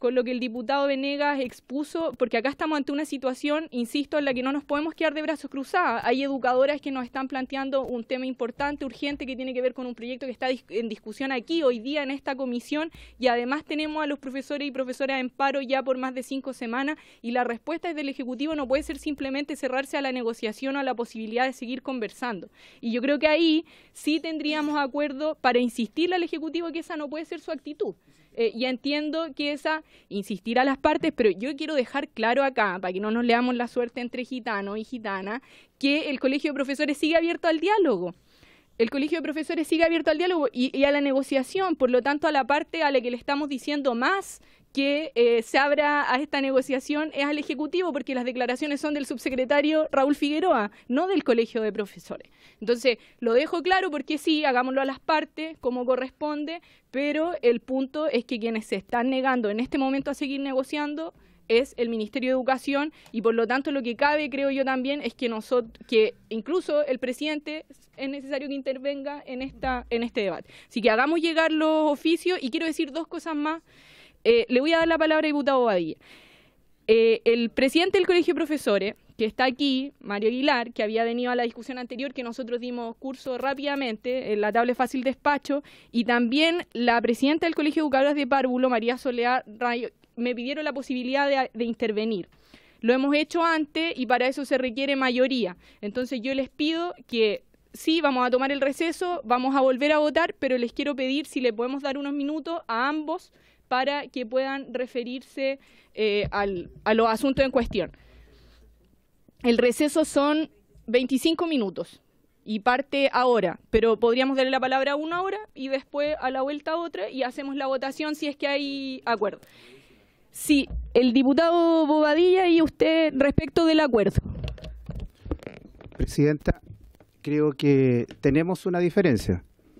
Venegas expuso, porque acá estamos ante una situación, insisto, en la que no nos podemos quedar de brazos cruzados. Hay educadoras que nos están planteando un tema importante, urgente, que tiene que ver con un proyecto que está en discusión aquí, hoy día, en esta comisión, y además tenemos a los profesores y profesoras en paro ya por más de 5 semanas, y la respuesta del Ejecutivo no puede ser simplemente cerrarse a la negociación o a la posibilidad de seguir conversando. Y yo creo que ahí sí tendríamos acuerdo para insistirle al Ejecutivo que esa no puede ser su actitud. y entiendo que insistir a las partes, pero yo quiero dejar claro acá, para que no nos leamos la suerte entre gitanos y gitanas, que el Colegio de Profesores sigue abierto al diálogo. El Colegio de Profesores sigue abierto al diálogo y a la negociación, por lo tanto a la parte a la que le estamos diciendo más que se abra a esta negociación es al Ejecutivo, porque las declaraciones son del subsecretario Raúl Figueroa, no del Colegio de Profesores. Entonces, lo dejo claro porque sí, hagámoslo a las partes como corresponde, pero el punto es que quienes se están negando en este momento a seguir negociando es el Ministerio de Educación y por lo tanto lo que cabe, creo yo también, es que incluso el presidente es necesario que intervenga en este debate. Así que hagamos llegar los oficios y quiero decir dos cosas más. Le voy a dar la palabra al diputado Bobadilla. El presidente del Colegio de Profesores, que está aquí, Mario Aguilar, que había venido a la discusión anterior, que nosotros dimos curso rápidamente, en la tabla de fácil despacho, y también la presidenta del Colegio de Educadoras de Párvulo, María Soledad Rayo, me pidieron la posibilidad de intervenir. Lo hemos hecho antes y para eso se requiere mayoría. Entonces yo les pido que sí, vamos a tomar el receso, vamos a volver a votar, pero les quiero pedir si le podemos dar unos minutos a ambos para que puedan referirse a los asuntos en cuestión. El receso son 25 minutos y parte ahora, pero podríamos darle la palabra a una hora y después a la vuelta a otra y hacemos la votación si es que hay acuerdo. Sí, el diputado Bobadilla y usted respecto del acuerdo. Presidenta, creo que tenemos una diferencia,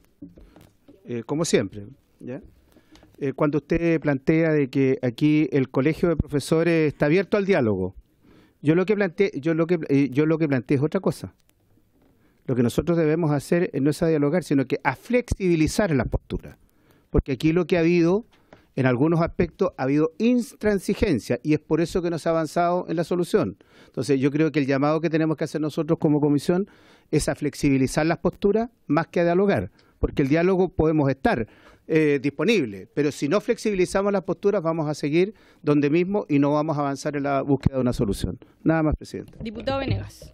como siempre, ¿ya? Cuando usted plantea de que aquí el Colegio de Profesores está abierto al diálogo, yo lo que planteé es otra cosa. Lo que nosotros debemos hacer no es a dialogar, sino que a flexibilizar las posturas, porque aquí lo que ha habido, en algunos aspectos, ha habido intransigencia y es por eso que no se ha avanzado en la solución. Entonces yo creo que el llamado que tenemos que hacer nosotros como comisión es a flexibilizar las posturas más que a dialogar, porque el diálogo podemos estar disponible, pero si no flexibilizamos las posturas vamos a seguir donde mismo y no vamos a avanzar en la búsqueda de una solución. Nada más, Presidenta. Diputado Venegas.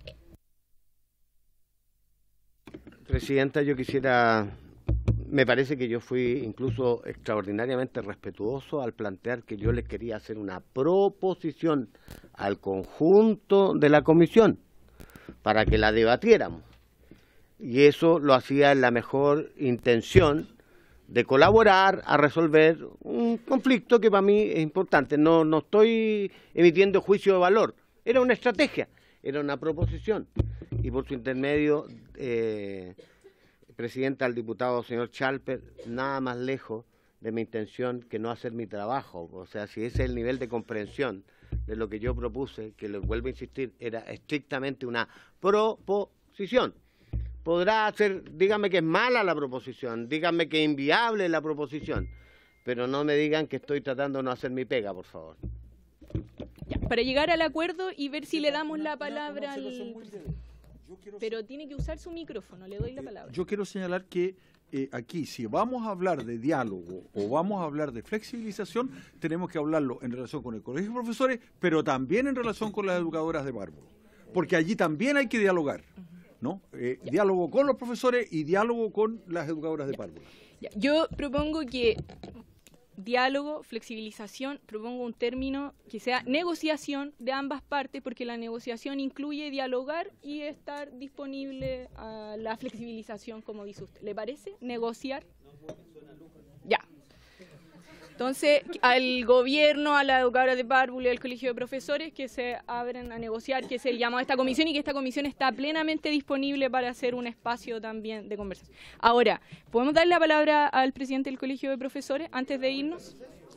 Presidenta, yo quisiera... Me parece que yo fui incluso extraordinariamente respetuoso al plantear que yo les quería hacer una proposición al conjunto de la comisión para que la debatiéramos. Y eso lo hacía en la mejor intención de colaborar a resolver un conflicto que para mí es importante. No estoy emitiendo juicio de valor, era una estrategia, era una proposición. Y por su intermedio... Presidenta, al diputado señor Chalper, nada más lejos de mi intención que no hacer mi trabajo. O sea, si ese es el nivel de comprensión de lo que yo propuse, que les vuelvo a insistir, era estrictamente una proposición. Podrá ser, díganme que es mala la proposición, díganme que es inviable la proposición, pero no me digan que estoy tratando de no hacer mi pega, por favor. Ya, para llegar al acuerdo y ver si le damos la palabra al... Pero tiene que usar su micrófono, le doy la palabra. Yo quiero señalar que aquí, si vamos a hablar de diálogo o vamos a hablar de flexibilización, tenemos que hablarlo en relación con el Colegio de Profesores, pero también en relación con las educadoras de Párvulo, porque allí también hay que dialogar, ¿no? Diálogo con los profesores y diálogo con las educadoras de Párvulo. Yo propongo que diálogo, flexibilización, propongo un término que sea negociación de ambas partes, porque la negociación incluye dialogar y estar disponible a la flexibilización, como dice usted. ¿Le parece? ¿Negociar? Ya. Entonces, al gobierno, a la educadora de Párvulo y al colegio de profesores que se abren a negociar, que es el llamado a esta comisión y que esta comisión está plenamente disponible para hacer un espacio también de conversación. Ahora, ¿podemos darle la palabra al presidente del colegio de profesores antes de irnos?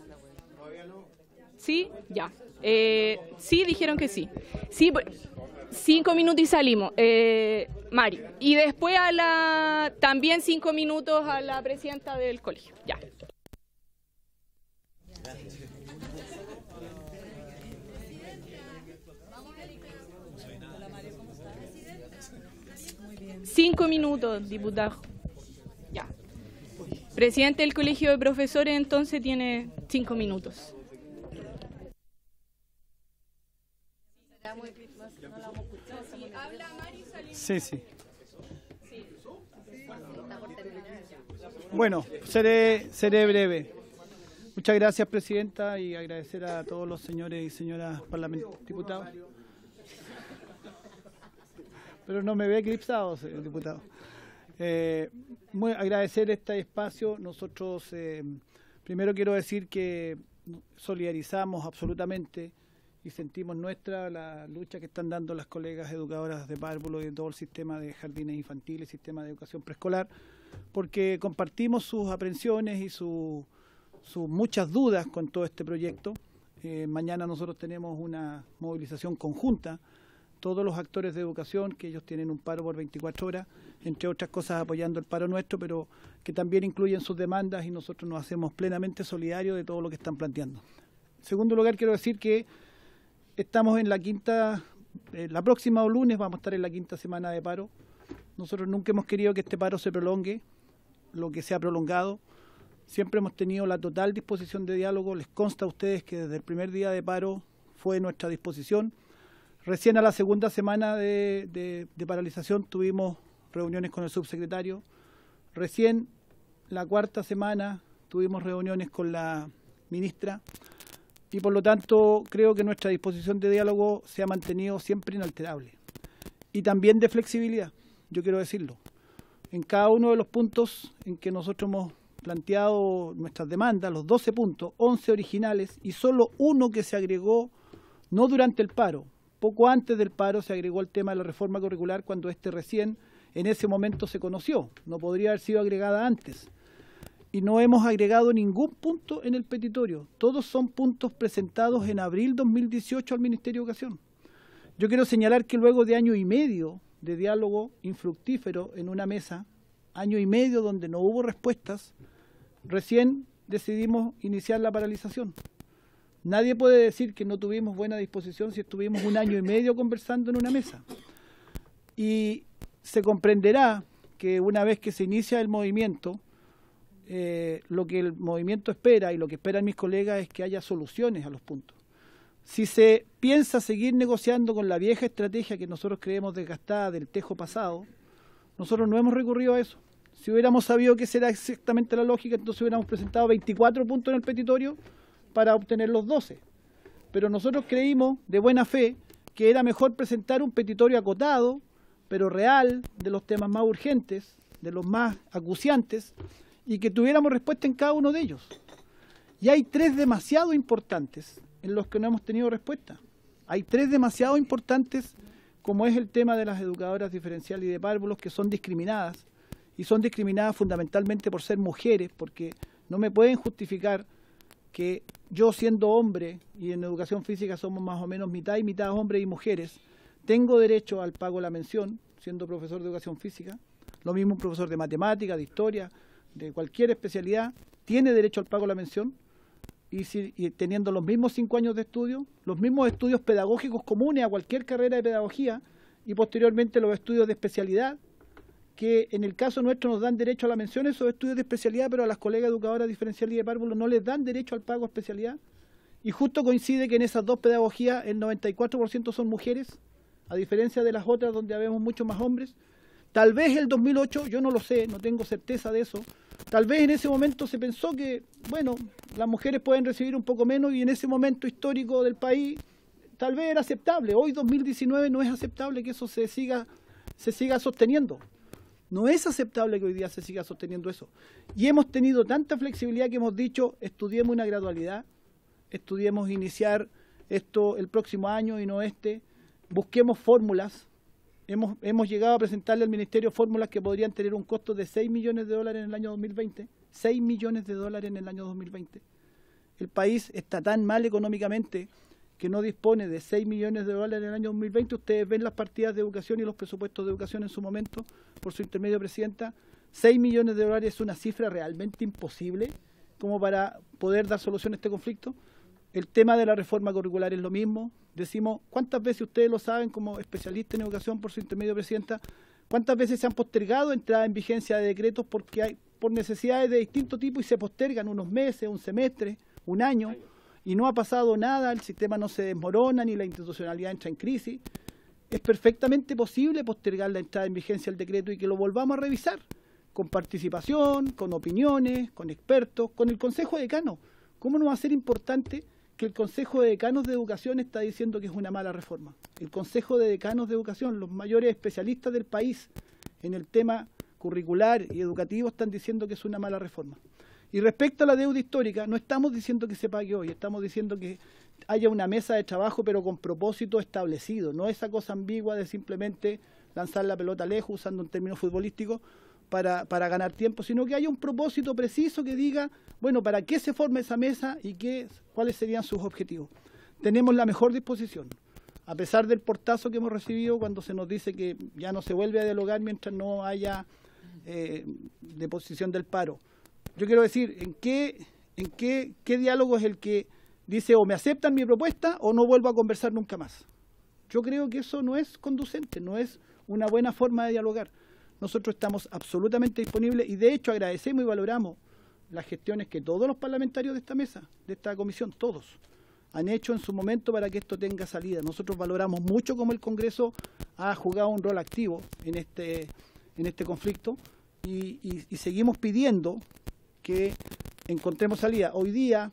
¿Sí? Ya. Sí, dijeron que sí. Sí, 5 minutos y salimos. Mari. Y después también 5 minutos a la presidenta del colegio. Ya. Gracias. 5 minutos, diputado. Ya. Presidente del Colegio de Profesores, entonces, tiene 5 minutos. Sí. Bueno, seré breve. Muchas gracias, presidenta, y agradecer a todos los señores y señoras diputados. Pero no me ve eclipsado, señor diputado. Agradecer este espacio. Nosotros, primero quiero decir que solidarizamos absolutamente y sentimos nuestra la lucha que están dando las colegas educadoras de párvulo y de todo el sistema de jardines infantiles, sistema de educación preescolar, porque compartimos sus aprensiones y sus muchas dudas con todo este proyecto. Mañana nosotros tenemos una movilización conjunta, todos los actores de educación, que ellos tienen un paro por 24 horas, entre otras cosas apoyando el paro nuestro, pero que también incluyen sus demandas y nosotros nos hacemos plenamente solidarios de todo lo que están planteando. En segundo lugar, quiero decir que estamos en la próxima lunes vamos a estar en la 5ª semana de paro. Nosotros nunca hemos querido que este paro se prolongue, lo que se ha prolongado. Siempre hemos tenido la total disposición de diálogo. Les consta a ustedes que desde el primer día de paro fue nuestra disposición. Recién a la 2ª semana de paralización tuvimos reuniones con el subsecretario. Recién la 4ª semana tuvimos reuniones con la ministra. Y por lo tanto creo que nuestra disposición de diálogo se ha mantenido siempre inalterable. Y también de flexibilidad, yo quiero decirlo. En cada uno de los puntos en que nosotros hemos planteado nuestras demandas, los 12 puntos, 11 originales y solo uno que se agregó, no durante el paro, poco antes del paro se agregó el tema de la reforma curricular cuando recién en ese momento se conoció, no podría haber sido agregada antes. Y no hemos agregado ningún punto en el petitorio. Todos son puntos presentados en abril 2018 al Ministerio de Educación. Yo quiero señalar que luego de año y medio de diálogo infructífero en una mesa, año y medio donde no hubo respuestas, recién decidimos iniciar la paralización. Nadie puede decir que no tuvimos buena disposición si estuvimos un año y medio conversando en una mesa. Y se comprenderá que una vez que se inicia el movimiento, lo que el movimiento espera y lo que esperan mis colegas es que haya soluciones a los puntos. Si se piensa seguir negociando con la vieja estrategia que nosotros creemos desgastada del tejo pasado, nosotros no hemos recurrido a eso. Si hubiéramos sabido que esa era exactamente la lógica, entonces hubiéramos presentado 24 puntos en el petitorio para obtener los 12. Pero nosotros creímos de buena fe que era mejor presentar un petitorio acotado, pero real, de los temas más urgentes, de los más acuciantes, y que tuviéramos respuesta en cada uno de ellos. Y hay 3 demasiado importantes en los que no hemos tenido respuesta. Hay 3 demasiado importantes, como es el tema de las educadoras diferenciales y de párvulos, que son discriminadas, y son discriminadas fundamentalmente por ser mujeres, porque no me pueden justificar que yo, siendo hombre, y en educación física somos más o menos mitad y mitad hombres y mujeres, tengo derecho al pago de la mención, siendo profesor de educación física. Lo mismo un profesor de matemática, de historia, de cualquier especialidad, tiene derecho al pago de la mención, y teniendo los mismos 5 años de estudio, los mismos estudios pedagógicos comunes a cualquier carrera de pedagogía, y posteriormente los estudios de especialidad, que en el caso nuestro nos dan derecho a la mención esos estudios de especialidad, pero a las colegas educadoras diferenciales y de párvulos no les dan derecho al pago de especialidad. Y justo coincide que en esas 2 pedagogías el 94% son mujeres, a diferencia de las otras donde habemos muchos más hombres. Tal vez el 2008, yo no lo sé, no tengo certeza de eso, tal vez en ese momento se pensó que, bueno, las mujeres pueden recibir un poco menos y en ese momento histórico del país tal vez era aceptable. Hoy 2019 no es aceptable que eso se siga sosteniendo. No es aceptable que hoy día se siga sosteniendo eso. Y hemos tenido tanta flexibilidad que hemos dicho, estudiemos una gradualidad, estudiemos iniciar esto el próximo año y no busquemos fórmulas. Hemos llegado a presentarle al Ministerio fórmulas que podrían tener un costo de $6 millones en el año 2020. $6 millones en el año 2020. El país está tan mal económicamente que no dispone de $6 millones en el año 2020. Ustedes ven las partidas de educación y los presupuestos de educación en su momento, por su intermedio, presidenta. $6 millones es una cifra realmente imposible como para poder dar solución a este conflicto. El tema de la reforma curricular es lo mismo. Decimos, ¿cuántas veces ustedes lo saben como especialistas en educación por su intermedio, presidenta? ¿Cuántas veces se han postergado entrada en vigencia de decretos por necesidades de distinto tipo y se postergan unos meses, un semestre, un año, y no ha pasado nada, el sistema no se desmorona ni la institucionalidad entra en crisis? Es perfectamente posible postergar la entrada en vigencia del decreto y que lo volvamos a revisar con participación, con opiniones, con expertos, con el Consejo Decano, ¿Cómo no va a ser importante que el Consejo de Decanos de Educación está diciendo que es una mala reforma? El Consejo de Decanos de Educación, los mayores especialistas del país en el tema curricular y educativo, están diciendo que es una mala reforma. Y respecto a la deuda histórica, no estamos diciendo que se pague hoy, estamos diciendo que haya una mesa de trabajo, pero con propósito establecido, no esa cosa ambigua de simplemente lanzar la pelota lejos, usando un término futbolístico, para ganar tiempo, sino que haya un propósito preciso que diga, bueno, ¿para qué se forma esa mesa y cuáles serían sus objetivos? Tenemos la mejor disposición, a pesar del portazo que hemos recibido cuando se nos dice que ya no se vuelve a dialogar mientras no haya deposición del paro. Yo quiero decir, ¿qué diálogo es el que dice o me aceptan mi propuesta o no vuelvo a conversar nunca más? Yo creo que eso no es conducente, no es una buena forma de dialogar. Nosotros estamos absolutamente disponibles y de hecho agradecemos y valoramos las gestiones que todos los parlamentarios de esta mesa, de esta comisión, todos, han hecho en su momento para que esto tenga salida. Nosotros valoramos mucho cómo el Congreso ha jugado un rol activo en este conflicto y seguimos pidiendo que encontremos salida. Hoy día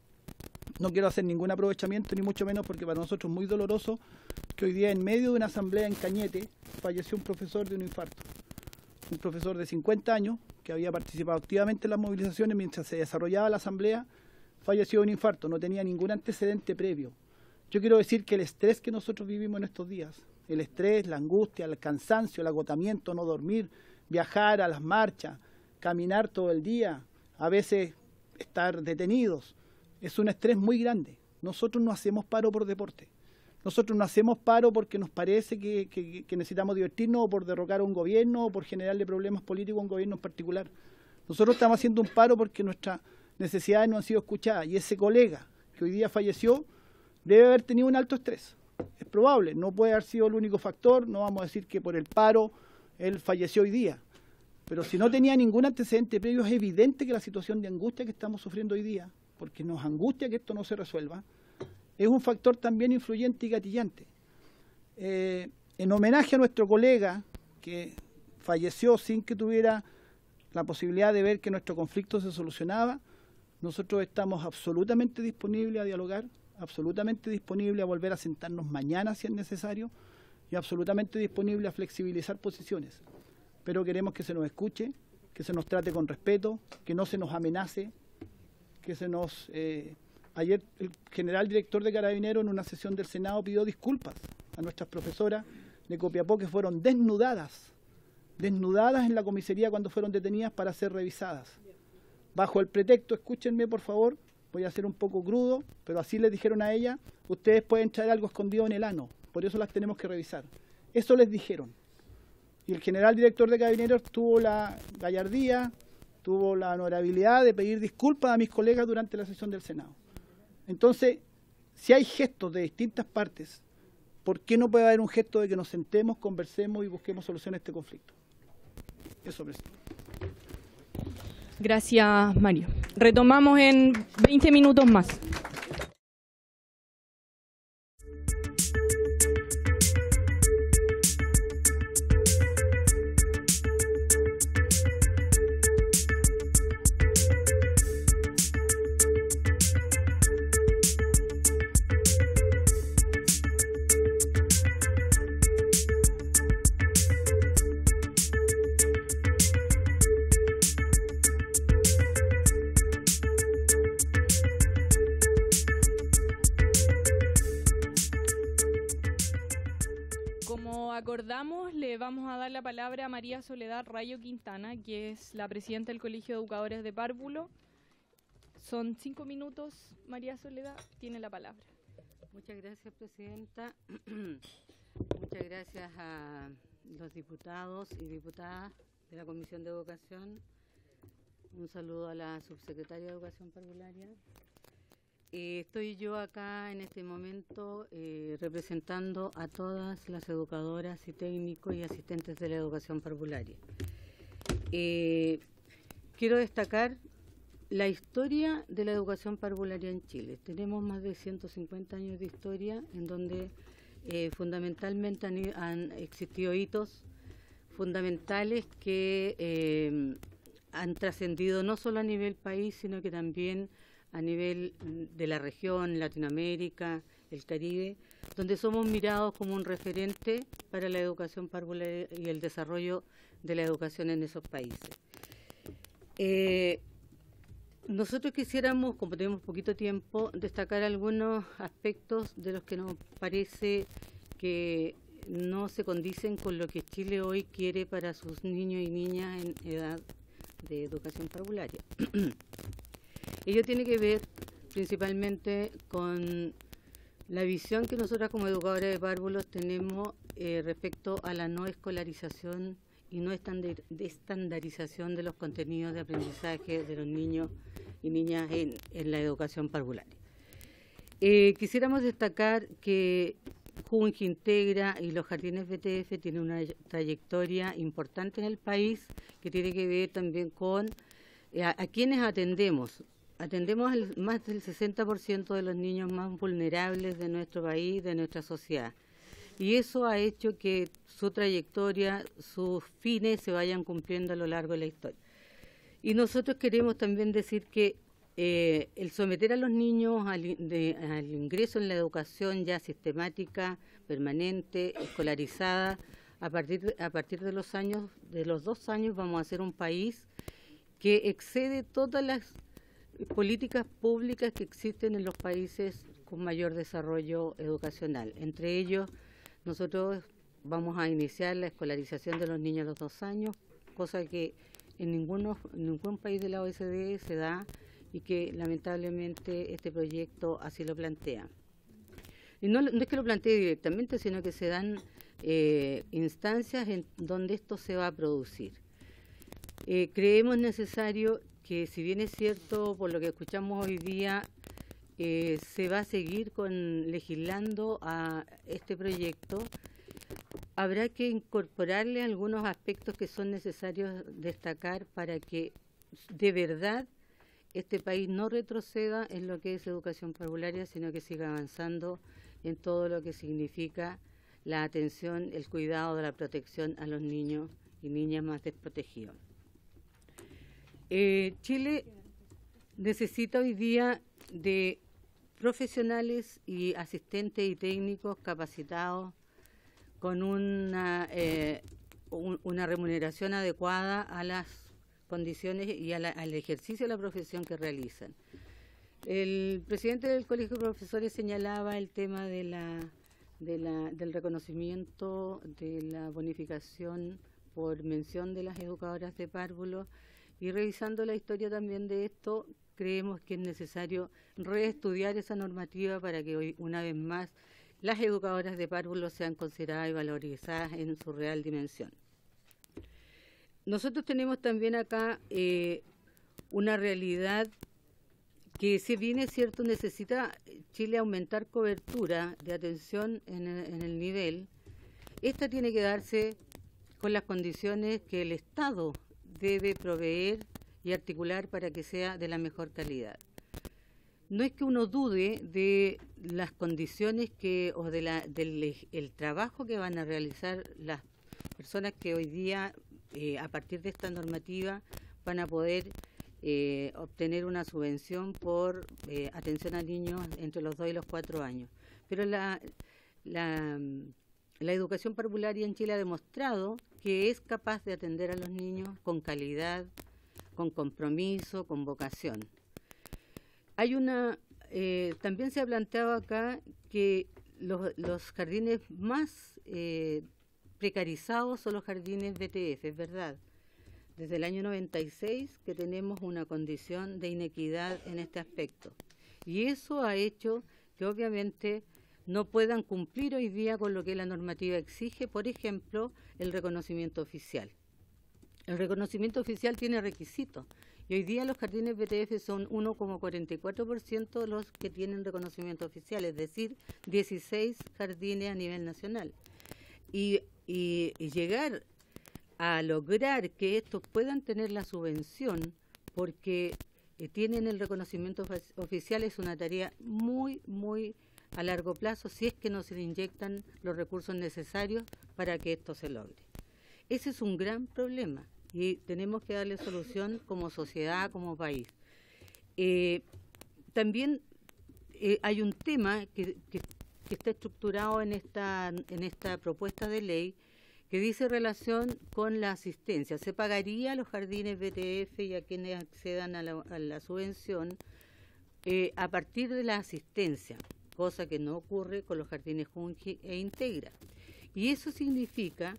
no quiero hacer ningún aprovechamiento, ni mucho menos porque para nosotros es muy doloroso que hoy día en medio de una asamblea en Cañete falleció un profesor de un infarto. Un profesor de 50 años que había participado activamente en las movilizaciones mientras se desarrollaba la asamblea, falleció de un infarto, no tenía ningún antecedente previo. Yo quiero decir que el estrés que nosotros vivimos en estos días, el estrés, la angustia, el cansancio, el agotamiento, no dormir, viajar a las marchas, caminar todo el día, a veces estar detenidos, es un estrés muy grande. Nosotros no hacemos paro por deporte. Nosotros no hacemos paro porque nos parece que necesitamos divertirnos o por derrocar a un gobierno o por generarle problemas políticos a un gobierno en particular. Nosotros estamos haciendo un paro porque nuestras necesidades no han sido escuchadas y ese colega que hoy día falleció debe haber tenido un alto estrés. Es probable, no puede haber sido el único factor, no vamos a decir que por el paro él falleció hoy día. Pero si no tenía ningún antecedente previo, es evidente que la situación de angustia que estamos sufriendo hoy día, porque nos angustia que esto no se resuelva, es un factor también influyente y gatillante. En homenaje a nuestro colega que falleció sin que tuviera la posibilidad de ver que nuestro conflicto se solucionaba, nosotros estamos absolutamente disponibles a dialogar, absolutamente disponibles a volver a sentarnos mañana si es necesario y absolutamente disponibles a flexibilizar posiciones. Pero queremos que se nos escuche, que se nos trate con respeto, que no se nos amenace, que se nos... Ayer el general director de Carabineros en una sesión del Senado pidió disculpas a nuestras profesoras de Copiapó que fueron desnudadas en la comisaría cuando fueron detenidas para ser revisadas. Bajo el pretexto, escúchenme por favor, voy a ser un poco crudo, pero así les dijeron a ella, ustedes pueden traer algo escondido en el ano, por eso las tenemos que revisar. Eso les dijeron. Y el general director de Carabineros tuvo la gallardía, tuvo la honorabilidad de pedir disculpas a mis colegas durante la sesión del Senado. Entonces, si hay gestos de distintas partes, ¿por qué no puede haber un gesto de que nos sentemos, conversemos y busquemos solución a este conflicto? Eso, presidente. Gracias, Mario. Retomamos en 20 minutos más. Acordamos, le vamos a dar la palabra a María Soledad Rayo Quintana, que es la presidenta del Colegio de Educadores de Párvulo. Son 5 minutos. María Soledad tiene la palabra. Muchas gracias, presidenta. Muchas gracias a los diputados y diputadas de la Comisión de Educación. Un saludo a la subsecretaria de Educación Parvularia. Estoy yo acá en este momento representando a todas las educadoras y técnicos y asistentes de la educación parvularia. Quiero destacar la historia de la educación parvularia en Chile. Tenemos más de 150 años de historia en donde fundamentalmente han existido hitos fundamentales que han trascendido no solo a nivel país, sino que también a nivel de la región, Latinoamérica, el Caribe, donde somos mirados como un referente para la educación parvularia y el desarrollo de la educación en esos países. Nosotros quisiéramos, como tenemos poquito tiempo, destacar algunos aspectos de los que nos parece que no se condicen con lo que Chile hoy quiere para sus niños y niñas en edad de educación parvularia. Ello tiene que ver principalmente con la visión que nosotras como educadoras de párvulos tenemos respecto a la no escolarización y no estandarización de los contenidos de aprendizaje de los niños y niñas en la educación parvularia. Quisiéramos destacar que Junge Integra y los jardines BTF tienen una trayectoria importante en el país que tiene que ver también con a quienes atendemos. Atendemos más del 60% de los niños más vulnerables de nuestro país, de nuestra sociedad. Y eso ha hecho que su trayectoria, sus fines se vayan cumpliendo a lo largo de la historia. Y nosotros queremos también decir que el someter a los niños al ingreso en la educación ya sistemática, permanente, escolarizada, a partir de los 2 años vamos a ser un país que excede todas las políticas públicas que existen en los países con mayor desarrollo educacional. Entre ellos, nosotros vamos a iniciar la escolarización de los niños a los 2 años, cosa que en ningún país de la OECD se da y que lamentablemente este proyecto así lo plantea. Y no es que lo plantee directamente, sino que se dan instancias en donde esto se va a producir. Creemos necesario que, si bien es cierto, por lo que escuchamos hoy día, se va a seguir legislando a este proyecto, habrá que incorporarle algunos aspectos que son necesarios destacar para que de verdad este país no retroceda en lo que es educación parvularia, sino que siga avanzando en todo lo que significa la atención, el cuidado de la protección a los niños y niñas más desprotegidos. Chile necesita hoy día de profesionales y asistentes y técnicos capacitados con una remuneración adecuada a las condiciones y al ejercicio de la profesión que realizan. El presidente del Colegio de Profesores señalaba el tema del reconocimiento de la bonificación por mención de las educadoras de párvulos, y revisando la historia también de esto, creemos que es necesario reestudiar esa normativa para que hoy, una vez más, las educadoras de párvulos sean consideradas y valorizadas en su real dimensión. Nosotros tenemos también acá una realidad que, si bien es cierto, necesita Chile aumentar cobertura de atención en el nivel. Esta tiene que darse con las condiciones que el Estado debe proveer y articular para que sea de la mejor calidad. No es que uno dude de las condiciones o del trabajo que van a realizar las personas que hoy día, a partir de esta normativa, van a poder obtener una subvención por atención a niños entre los 2 y los 4 años. Pero la educación parvularia en Chile ha demostrado que es capaz de atender a los niños con calidad, con compromiso, con vocación. También se ha planteado acá que los jardines más precarizados son los jardines BTF, es verdad. Desde el año 96 que tenemos una condición de inequidad en este aspecto. Y eso ha hecho que obviamente no puedan cumplir hoy día con lo que la normativa exige, por ejemplo, el reconocimiento oficial. El reconocimiento oficial tiene requisitos, y hoy día los jardines BTF son 1,44% los que tienen reconocimiento oficial, es decir, 16 jardines a nivel nacional. Y llegar a lograr que estos puedan tener la subvención porque tienen el reconocimiento oficial es una tarea muy, muy a largo plazo, si es que no se le inyectan los recursos necesarios para que esto se logre. Ese es un gran problema y tenemos que darle solución como sociedad, como país. también hay un tema que está estructurado en esta propuesta de ley que dice relación con la asistencia. Se pagaría a los jardines BTF y a quienes accedan a la subvención a partir de la asistencia, cosa que no ocurre con los jardines Junji e Integra. Y eso significa,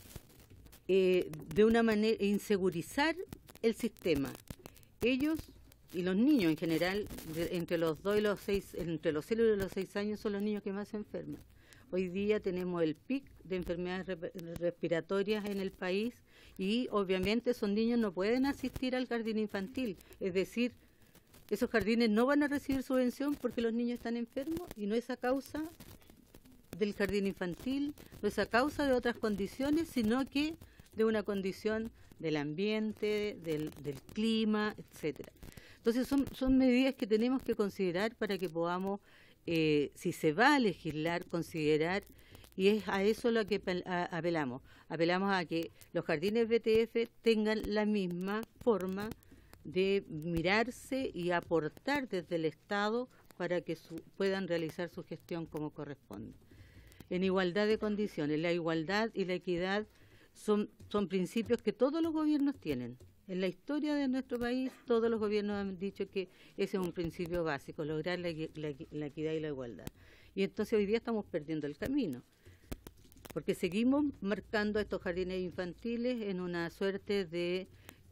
de una manera, insegurizar el sistema. Ellos y los niños en general, entre los 0 y los 6 años, son los niños que más se enferman. Hoy día tenemos el pic de enfermedades respiratorias en el país y obviamente esos niños no pueden asistir al jardín infantil. Es decir, esos jardines no van a recibir subvención porque los niños están enfermos y no es a causa del jardín infantil, no es a causa de otras condiciones, sino que de una condición del ambiente, del clima, etcétera. Entonces son medidas que tenemos que considerar para que podamos, si se va a legislar, considerar, y es a eso lo que apelamos. Apelamos a que los jardines BTF tengan la misma forma de mirarse y aportar desde el Estado para que puedan realizar su gestión como corresponde. En igualdad de condiciones, la igualdad y la equidad son principios que todos los gobiernos tienen. En la historia de nuestro país, todos los gobiernos han dicho que ese es un principio básico, lograr la equidad y la igualdad. Y entonces hoy día estamos perdiendo el camino, porque seguimos marcando a estos jardines infantiles en una suerte de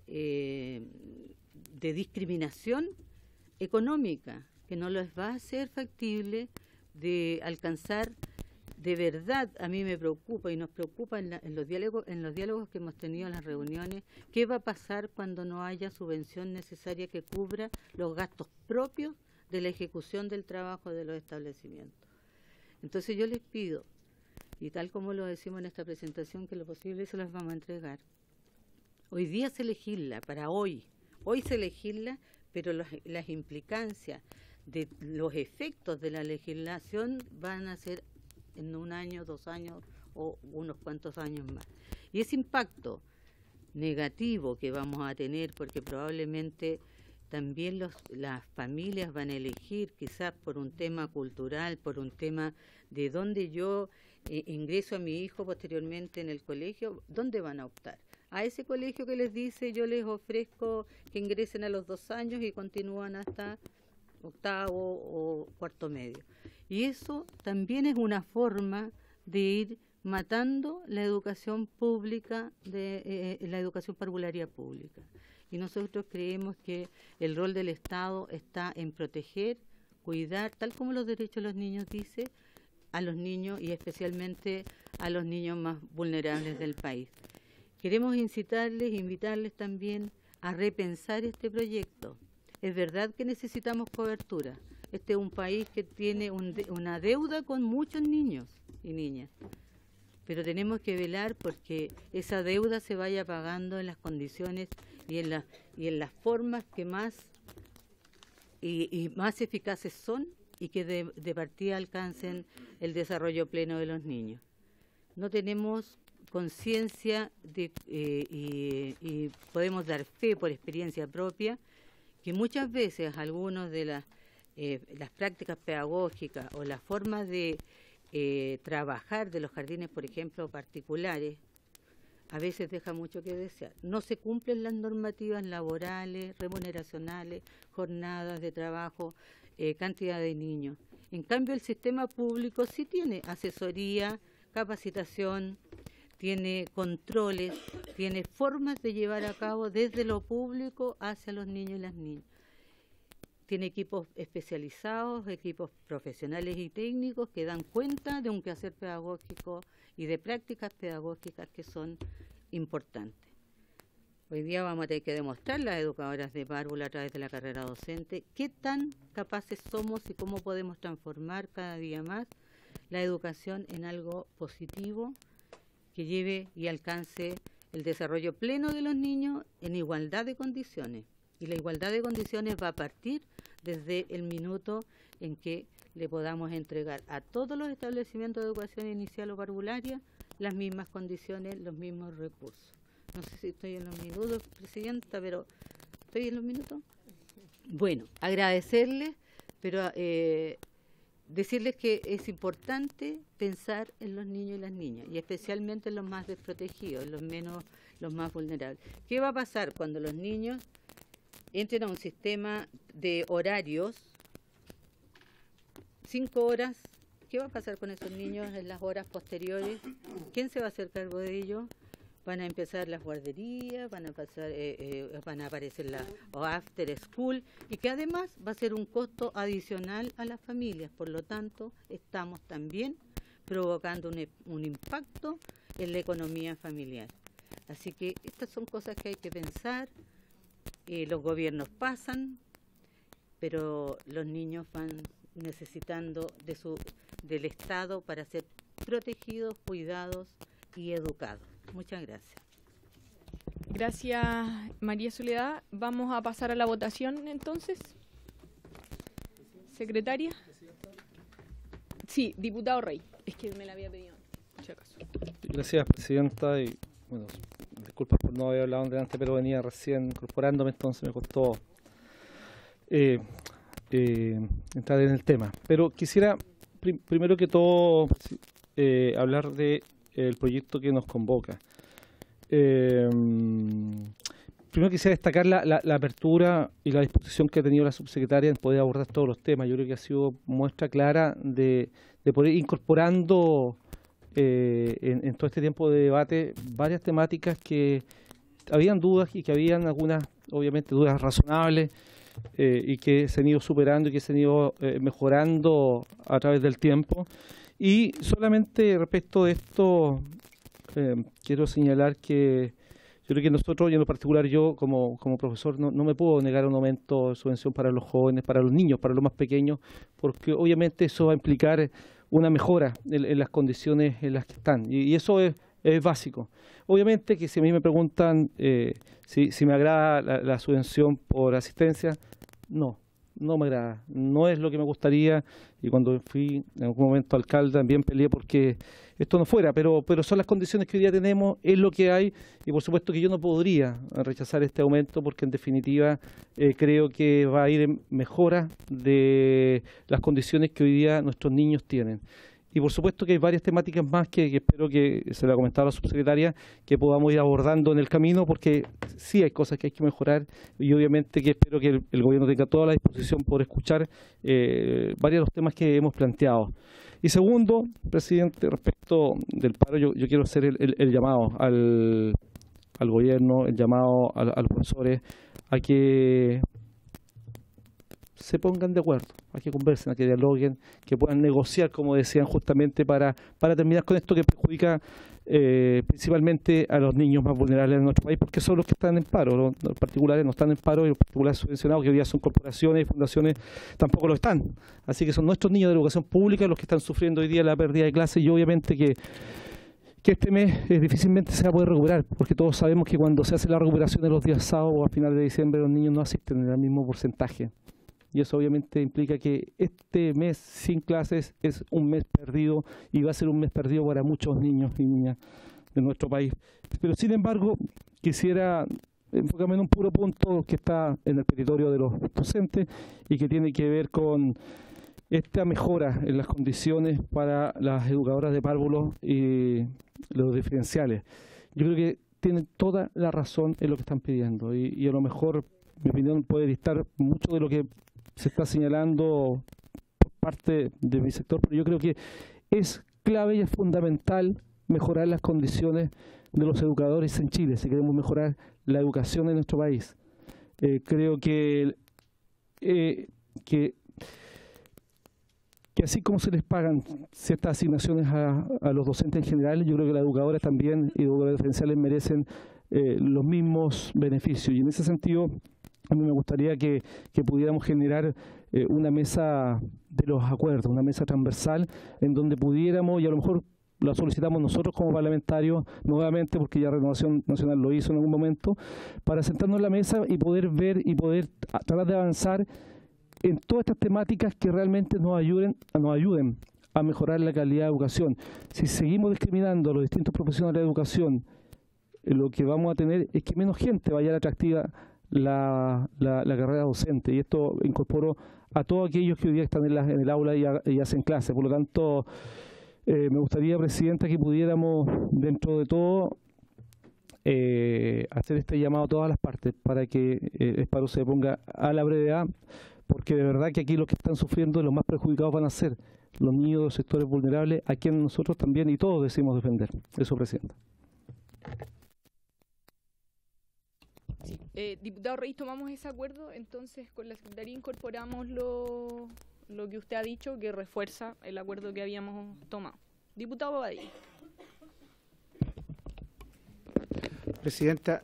discriminación económica, que no les va a ser factible de alcanzar. De verdad, a mí me preocupa y nos preocupa en los diálogos que hemos tenido en las reuniones, qué va a pasar cuando no haya subvención necesaria que cubra los gastos propios de la ejecución del trabajo de los establecimientos. Entonces yo les pido, y tal como lo decimos en esta presentación, que lo posible se los vamos a entregar. Hoy día se legisla, para hoy se legisla, pero las implicancias de los efectos de la legislación van a ser en 1 año, 2 años o unos cuantos años más. Y ese impacto negativo que vamos a tener, porque probablemente también las familias van a elegir, quizás por un tema cultural, por un tema de dónde yo ingreso a mi hijo posteriormente en el colegio, ¿dónde van a optar? A ese colegio que les dice, yo les ofrezco que ingresen a los 2 años y continúan hasta 8º o 4º medio. Y eso también es una forma de ir matando la educación pública, la educación parvularia pública. Y nosotros creemos que el rol del Estado está en proteger, cuidar, tal como los derechos de los niños dice, a los niños y especialmente a los niños más vulnerables del país. Queremos invitarles también a repensar este proyecto. Es verdad que necesitamos cobertura. Este es un país que tiene una deuda con muchos niños y niñas, pero tenemos que velar porque esa deuda se vaya pagando en las condiciones y en las formas que más eficaces son y que de partida alcancen el desarrollo pleno de los niños. No tenemos conciencia y podemos dar fe por experiencia propia que muchas veces algunos de las prácticas pedagógicas o la forma de trabajar de los jardines, por ejemplo, particulares, a veces deja mucho que desear. No se cumplen las normativas laborales, remuneracionales, jornadas de trabajo, cantidad de niños. En cambio, el sistema público sí tiene asesoría, capacitación, tiene controles, tiene formas de llevar a cabo desde lo público hacia los niños y las niñas. Tiene equipos especializados, equipos profesionales y técnicos que dan cuenta de un quehacer pedagógico y de prácticas pedagógicas que son importantes. Hoy día vamos a tener que demostrar, las educadoras de párvula a través de la carrera docente, qué tan capaces somos y cómo podemos transformar cada día más la educación en algo positivo que lleve y alcance el desarrollo pleno de los niños en igualdad de condiciones. Y la igualdad de condiciones va a partir desde el minuto en que le podamos entregar a todos los establecimientos de educación inicial o parvularia las mismas condiciones, los mismos recursos. No sé si estoy en los minutos, Presidenta, pero ¿estoy en los minutos? Bueno, agradecerles pero decirles que es importante pensar en los niños y las niñas, y especialmente en los más desprotegidos, los más vulnerables. ¿Qué va a pasar cuando los niños entren a un sistema de horarios, 5 horas? ¿Qué va a pasar con esos niños en las horas posteriores? ¿Quién se va a hacer cargo de ellos? Van a empezar las guarderías, van a aparecer las after school, y que además va a ser un costo adicional a las familias. Por lo tanto, estamos también provocando un impacto en la economía familiar. Así que estas son cosas que hay que pensar. Los gobiernos pasan, pero los niños van necesitando del Estado para ser protegidos, cuidados y educados. Muchas gracias. Gracias, María Soledad. Vamos a pasar a la votación entonces. Secretaria. Sí, diputado Rey. Es que me la había pedido, por si acaso. Gracias, presidenta. Y bueno, disculpas por no haber hablado antes, pero venía recién incorporándome, entonces me costó entrar en el tema. Pero quisiera, primero que todo, hablar de el proyecto que nos convoca. Primero quisiera destacar la apertura y la disposición que ha tenido la subsecretaria en poder abordar todos los temas. Yo creo que ha sido muestra clara de poder ir incorporando en todo este tiempo de debate varias temáticas que habían dudas y que habían algunas, obviamente, dudas razonables y que se han ido superando y que se han ido mejorando a través del tiempo. Y solamente respecto de esto, quiero señalar que yo creo que nosotros, y en lo particular yo como profesor, no me puedo negar un aumento de subvención para los jóvenes, para los niños, para los más pequeños, porque obviamente eso va a implicar una mejora en las condiciones en las que están. Y eso es básico. Obviamente que si a mí me preguntan si me agrada la subvención por asistencia, no me agrada. No es lo que me gustaría, y cuando fui en algún momento alcalde también peleé porque esto no fuera, pero son las condiciones que hoy día tenemos, es lo que hay, y por supuesto que yo no podría rechazar este aumento porque en definitiva creo que va a ir en mejora de las condiciones que hoy día nuestros niños tienen. Y por supuesto que hay varias temáticas más que espero que se la ha comentado la subsecretaria, que podamos ir abordando en el camino, porque sí hay cosas que hay que mejorar, y obviamente que espero que el gobierno tenga toda la disposición por escuchar varios de los temas que hemos planteado. Y segundo, presidente, respecto del paro, yo quiero hacer el llamado al gobierno, el llamado a los profesores, a que se pongan de acuerdo, a que conversen, a que dialoguen, que puedan negociar, como decían, justamente para terminar con esto que perjudica principalmente a los niños más vulnerables de nuestro país, porque son los que están en paro. Los particulares no están en paro, y los particulares subvencionados, que hoy día son corporaciones y fundaciones, tampoco lo están. Así que son nuestros niños de educación pública los que están sufriendo hoy día la pérdida de clases, y obviamente que este mes difícilmente se va a poder recuperar, porque todos sabemos que cuando se hace la recuperación de los días sábados o a finales de diciembre, los niños no asisten en el mismo porcentaje. Y eso obviamente implica que este mes sin clases es un mes perdido, y va a ser un mes perdido para muchos niños y niñas de nuestro país. Pero sin embargo, quisiera enfocarme en un puro punto que está en el territorio de los docentes y que tiene que ver con esta mejora en las condiciones para las educadoras de párvulos y los diferenciales. Yo creo que tienen toda la razón en lo que están pidiendo, y a lo mejor mi opinión puede distar mucho de lo que se está señalando por parte de mi sector, pero yo creo que es clave y es fundamental mejorar las condiciones de los educadores en Chile si queremos mejorar la educación en nuestro país. Creo que así como se les pagan ciertas asignaciones a los docentes en general, yo creo que las educadoras también y educadoras diferenciales merecen los mismos beneficios, y en ese sentido a mí me gustaría que pudiéramos generar una mesa de los acuerdos, una mesa transversal en donde pudiéramos, y a lo mejor la solicitamos nosotros como parlamentarios nuevamente, porque ya Renovación Nacional lo hizo en algún momento, para sentarnos en la mesa y poder ver y poder tratar de avanzar en todas estas temáticas que realmente nos ayuden a mejorar la calidad de educación. Si seguimos discriminando a los distintos profesionales de educación, lo que vamos a tener es que menos gente vaya a la atractiva la carrera docente, y esto incorporó a todos aquellos que hoy día están en el aula y hacen clase. Por lo tanto, me gustaría, Presidenta, que pudiéramos, dentro de todo, hacer este llamado a todas las partes para que el paro se ponga a la brevedad, porque de verdad que aquí los que están sufriendo, los más perjudicados van a ser los niños de los sectores vulnerables, a quienes nosotros también y todos decimos defender. Eso, Presidenta. Sí. Diputado Reyes, tomamos ese acuerdo, entonces con la Secretaría incorporamos lo que usted ha dicho, que refuerza el acuerdo que habíamos tomado. Diputado Bobadilla. Presidenta,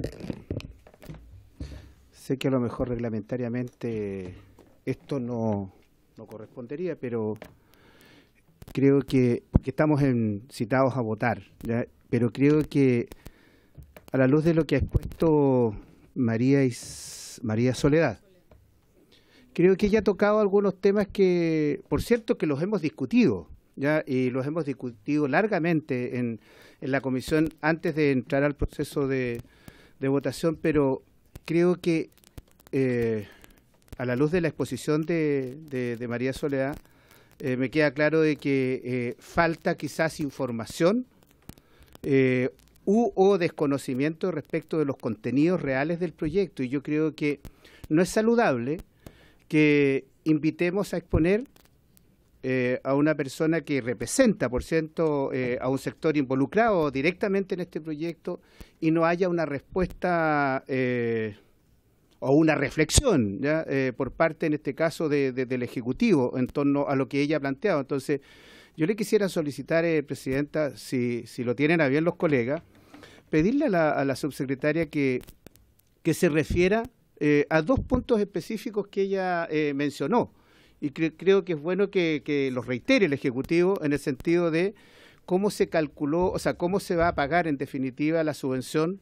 sé que a lo mejor reglamentariamente esto no correspondería, pero creo que, porque estamos citados a votar, ¿ya? Pero creo que a la luz de lo que ha expuesto María Soledad, creo que ella ha tocado algunos temas que, por cierto, que los hemos discutido, ¿ya? Y los hemos discutido largamente en la comisión antes de entrar al proceso de votación, pero creo que a la luz de la exposición de María Soledad, me queda claro de que falta quizás información o desconocimiento respecto de los contenidos reales del proyecto, y yo creo que no es saludable que invitemos a exponer a una persona que representa, por cierto, a un sector involucrado directamente en este proyecto y no haya una respuesta o una reflexión, ¿ya? Por parte, en este caso, del Ejecutivo en torno a lo que ella ha planteado. Entonces, yo le quisiera solicitar, Presidenta, si lo tienen a bien los colegas, pedirle a la subsecretaria que se refiera a dos puntos específicos que ella mencionó. Y creo que es bueno que los reitere el Ejecutivo en el sentido de cómo se calculó, o sea, cómo se va a pagar en definitiva la subvención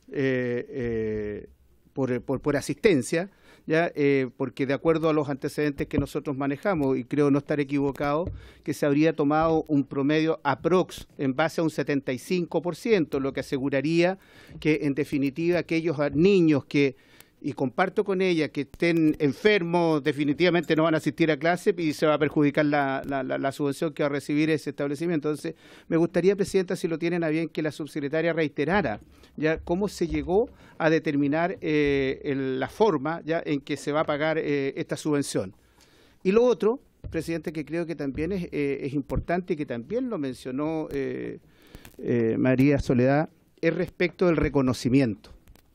por asistencia, ¿ya? Porque de acuerdo a los antecedentes que nosotros manejamos, y creo no estar equivocado, que se habría tomado un promedio aprox en base a un 75%, lo que aseguraría que en definitiva aquellos niños que, y comparto con ella, que estén enfermos definitivamente no van a asistir a clase y se va a perjudicar la subvención que va a recibir ese establecimiento. Entonces, me gustaría, Presidenta, si lo tienen a bien, que la subsecretaria reiterara ya cómo se llegó a determinar la forma ya en que se va a pagar esta subvención. Y lo otro, Presidente, que creo que también es importante y que también lo mencionó María Soledad, es respecto del reconocimiento.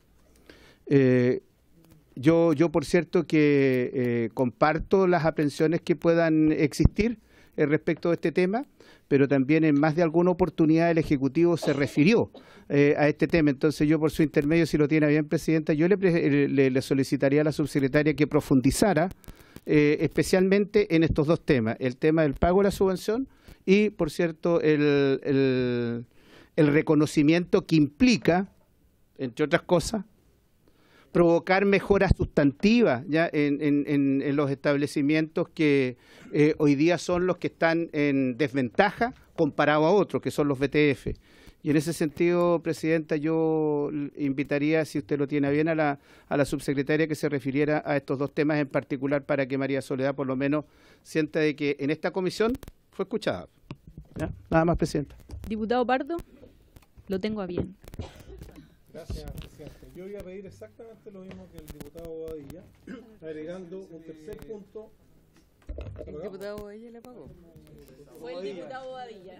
Yo, por cierto, que comparto las aprensiones que puedan existir respecto de este tema, pero también en más de alguna oportunidad el Ejecutivo se refirió a este tema. Entonces yo, por su intermedio, si lo tiene bien, Presidenta, yo le solicitaría a la subsecretaria que profundizara especialmente en estos dos temas, el tema del pago de la subvención y, por cierto, el reconocimiento que implica, entre otras cosas, provocar mejoras sustantivas ya en los establecimientos que hoy día son los que están en desventaja comparado a otros, que son los BTF. Y en ese sentido, Presidenta, yo invitaría, si usted lo tiene bien, a la subsecretaria que se refiriera a estos dos temas en particular para que María Soledad por lo menos sienta de que en esta comisión fue escuchada. ¿Ya? Nada más, Presidenta. Diputado Pardo, lo tengo a bien. Gracias, Presidente. Yo voy a pedir exactamente lo mismo que el diputado Bobadilla, agregando un tercer punto. ¿El diputado Bobadilla le pagó? Fue el diputado Bobadilla.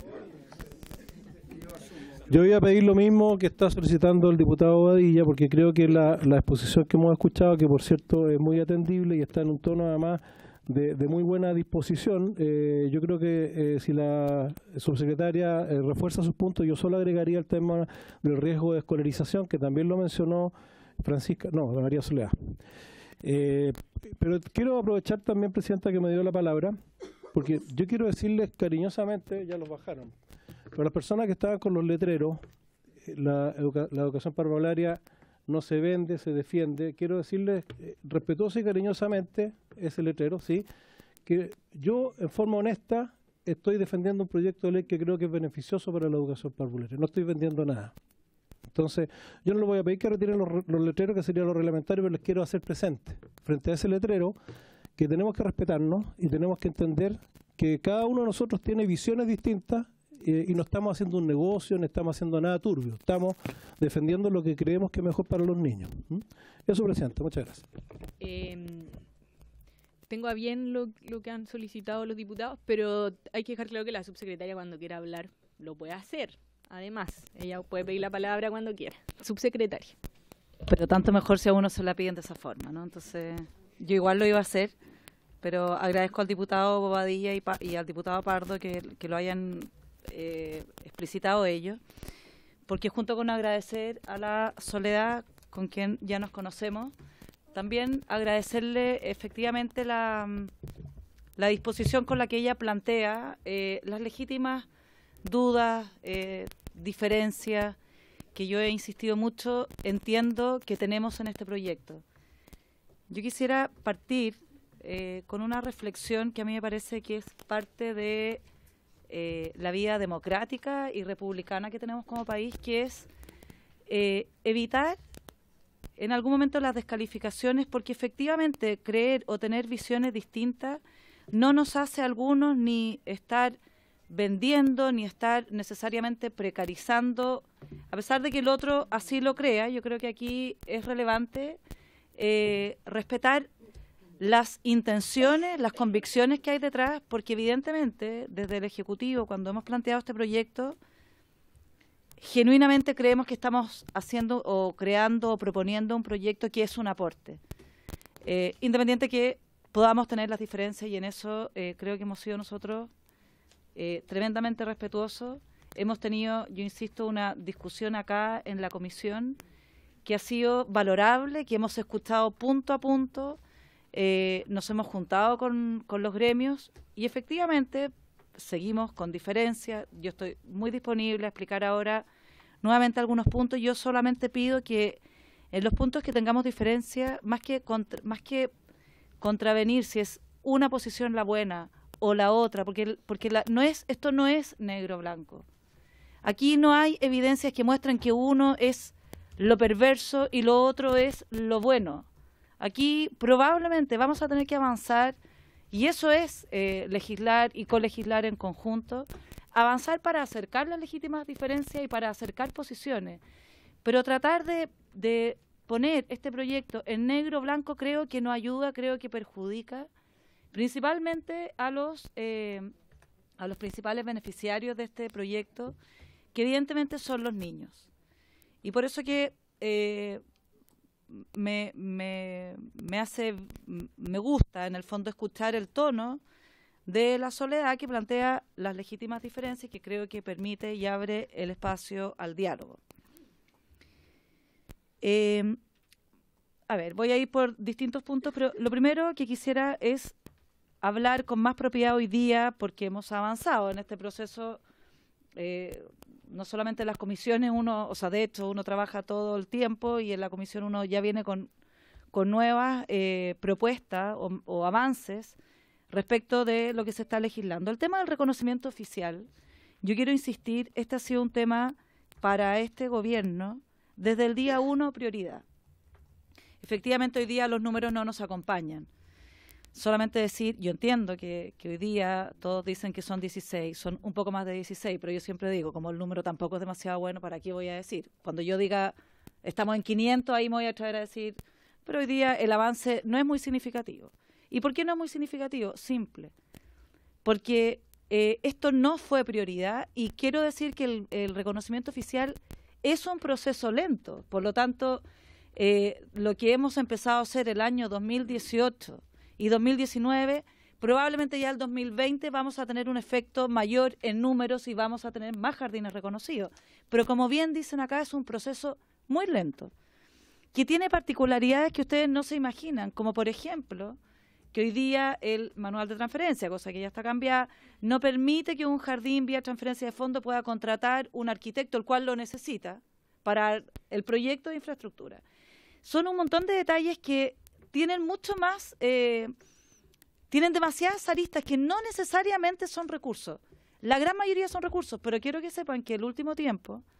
Yo voy a pedir lo mismo que está solicitando el diputado Bobadilla, porque creo que la exposición que hemos escuchado, que por cierto es muy atendible y está en un tono además de muy buena disposición, yo creo que si la subsecretaria refuerza sus puntos, yo solo agregaría el tema del riesgo de escolarización, que también lo mencionó María Soledad. Pero quiero aprovechar también, Presidenta, que me dio la palabra, porque yo quiero decirles cariñosamente, ya los bajaron, pero las personas que estaban con los letreros, la educación parvularia no se vende, se defiende. Quiero decirles respetuosa y cariñosamente ese letrero, sí, que yo en forma honesta estoy defendiendo un proyecto de ley que creo que es beneficioso para la educación parvularia. No estoy vendiendo nada. Entonces, yo no les voy a pedir que retiren los letreros, que sería lo reglamentario, pero les quiero hacer presente frente a ese letrero que tenemos que respetarnos y tenemos que entender que cada uno de nosotros tiene visiones distintas y no estamos haciendo un negocio, no estamos haciendo nada turbio. Estamos defendiendo lo que creemos que es mejor para los niños. Eso, presidente. Muchas gracias. Tengo a bien lo que han solicitado los diputados, pero hay que dejar claro que la subsecretaria cuando quiera hablar lo puede hacer. Además, ella puede pedir la palabra cuando quiera. Subsecretaria. Pero tanto mejor si a uno se la piden de esa forma, ¿no? Entonces, yo igual lo iba a hacer, pero agradezco al diputado Bobadilla y al diputado Pardo que lo hayan explicitado ellos, porque junto con agradecer a la Soledad, con quien ya nos conocemos, también agradecerle efectivamente la disposición con la que ella plantea las legítimas dudas, diferencias, que yo he insistido mucho, entiendo que tenemos en este proyecto. Yo quisiera partir con una reflexión que a mí me parece que es parte de la vida democrática y republicana que tenemos como país, que es evitar en algún momento las descalificaciones, porque efectivamente creer o tener visiones distintas no nos hace a algunos ni estar vendiendo ni estar necesariamente precarizando, a pesar de que el otro así lo crea. Yo creo que aquí es relevante respetar las intenciones, las convicciones que hay detrás, porque evidentemente desde el Ejecutivo, cuando hemos planteado este proyecto, genuinamente creemos que estamos haciendo o creando o proponiendo un proyecto que es un aporte, independiente que podamos tener las diferencias, y en eso creo que hemos sido nosotros tremendamente respetuosos. Hemos tenido, yo insisto, una discusión acá en la comisión que ha sido valorable, que hemos escuchado punto a punto, nos hemos juntado con los gremios y efectivamente seguimos con diferencias. Yo estoy muy disponible a explicar ahora nuevamente algunos puntos. Yo solamente pido que en los puntos que tengamos diferencia, más que contravenir si es una posición la buena o la otra, porque esto no es negro-blanco. Aquí no hay evidencias que muestren que uno es lo perverso y lo otro es lo bueno. Aquí probablemente vamos a tener que avanzar, y eso es legislar y colegislar en conjunto, avanzar para acercar las legítimas diferencias y para acercar posiciones. Pero tratar de poner este proyecto en negro-blanco creo que no ayuda, creo que perjudica principalmente a los principales beneficiarios de este proyecto, que evidentemente son los niños. Y por eso que me gusta en el fondo escuchar el tono de la Soledad, que plantea las legítimas diferencias, que creo que permite y abre el espacio al diálogo. A ver, voy a ir por distintos puntos, pero lo primero que quisiera es hablar con más propiedad hoy día, porque hemos avanzado en este proceso. No solamente en las comisiones, de hecho uno trabaja todo el tiempo, y en la comisión uno ya viene con nuevas propuestas o avances respecto de lo que se está legislando. El tema del reconocimiento oficial, yo quiero insistir, este ha sido un tema para este gobierno desde el día 1 prioridad. Efectivamente hoy día los números no nos acompañan. Solamente decir, yo entiendo que hoy día todos dicen que son 16, son un poco más de 16, pero yo siempre digo, como el número tampoco es demasiado bueno, ¿para qué voy a decir? Cuando yo diga, estamos en 500, ahí me voy a traer a decir, pero hoy día el avance no es muy significativo. ¿Y por qué no es muy significativo? Simple. Porque esto no fue prioridad, y quiero decir que el reconocimiento oficial es un proceso lento. Por lo tanto, lo que hemos empezado a hacer el año 2018 y 2019, probablemente ya el 2020 vamos a tener un efecto mayor en números y vamos a tener más jardines reconocidos. Pero como bien dicen acá, es un proceso muy lento, que tiene particularidades que ustedes no se imaginan, como por ejemplo, que hoy día el manual de transferencia, cosa que ya está cambiada, no permite que un jardín vía transferencia de fondo pueda contratar un arquitecto, el cual lo necesita para el proyecto de infraestructura. Son un montón de detalles que tienen mucho más, tienen demasiadas aristas que no necesariamente son recursos. La gran mayoría son recursos, pero quiero que sepan que el último tiempo,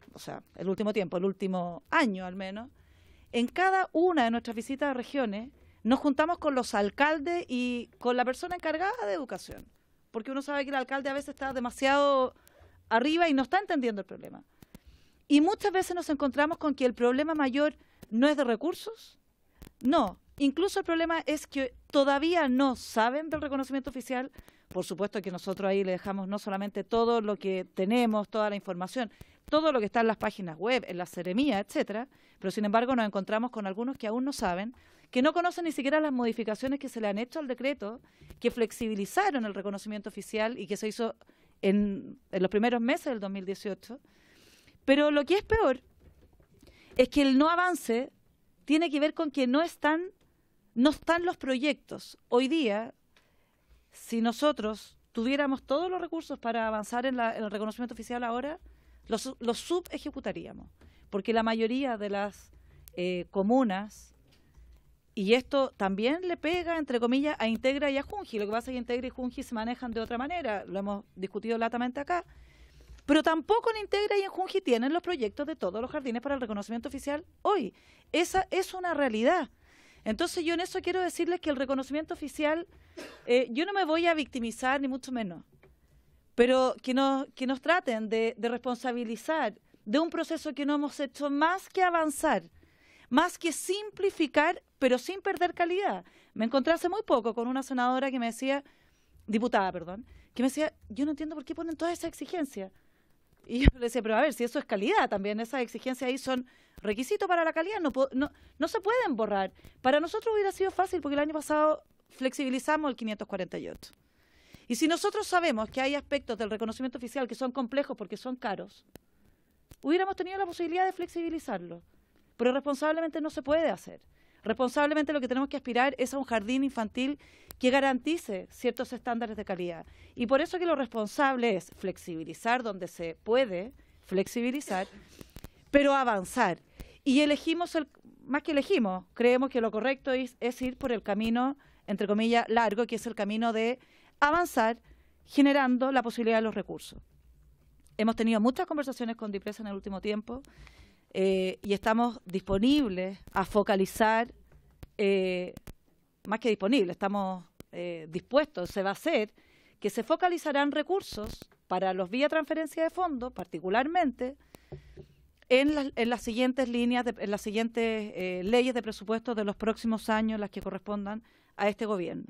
o sea, el último tiempo, el último año al menos, en cada una de nuestras visitas a regiones nos juntamos con los alcaldes y con la persona encargada de educación, porque uno sabe que el alcalde a veces está demasiado arriba y no está entendiendo el problema. Y muchas veces nos encontramos con que el problema mayor no es de recursos, no, incluso el problema es que todavía no saben del reconocimiento oficial. Por supuesto que nosotros ahí le dejamos no solamente todo lo que tenemos, toda la información, todo lo que está en las páginas web, en la seremía, etcétera, pero sin embargo nos encontramos con algunos que aún no saben, que no conocen ni siquiera las modificaciones que se le han hecho al decreto, que flexibilizaron el reconocimiento oficial y que se hizo en los primeros meses del 2018. Pero lo que es peor es que el no avance tiene que ver con que no están los proyectos. Hoy día, si nosotros tuviéramos todos los recursos para avanzar en el reconocimiento oficial ahora, los subejecutaríamos, porque la mayoría de las comunas, y esto también le pega, entre comillas, a Integra y a Junji. Lo que pasa es que Integra y Junji se manejan de otra manera, lo hemos discutido latamente acá, pero tampoco en Integra y en Junji tienen los proyectos de todos los jardines para el reconocimiento oficial hoy. Esa es una realidad. Entonces yo en eso quiero decirles que el reconocimiento oficial, yo no me voy a victimizar ni mucho menos, pero que nos traten de responsabilizar de un proceso que no hemos hecho más que avanzar, más que simplificar, pero sin perder calidad. Me encontré hace muy poco con una senadora que me decía, diputada, perdón, que me decía, yo no entiendo por qué ponen toda esa exigencia. Y yo le decía, pero a ver, si eso es calidad también, esas exigencias ahí son requisitos para la calidad, no se pueden borrar. Para nosotros hubiera sido fácil porque el año pasado flexibilizamos el 548. Y si nosotros sabemos que hay aspectos del reconocimiento oficial que son complejos porque son caros, hubiéramos tenido la posibilidad de flexibilizarlo. Pero responsablemente no se puede hacer. Responsablemente lo que tenemos que aspirar es a un jardín infantil que garantice ciertos estándares de calidad. Y por eso que lo responsable es flexibilizar donde se puede flexibilizar, pero avanzar. Y más que elegimos, creemos que lo correcto es ir por el camino, entre comillas, largo, que es el camino de avanzar generando la posibilidad de los recursos. Hemos tenido muchas conversaciones con DIPRESA en el último tiempo y estamos disponibles a focalizar, más que disponibles, estamos dispuestos, se va a hacer, que se focalizarán recursos para los vía transferencia de fondos, particularmente en las siguientes líneas, en las siguientes leyes de presupuesto de los próximos años, las que correspondan a este gobierno.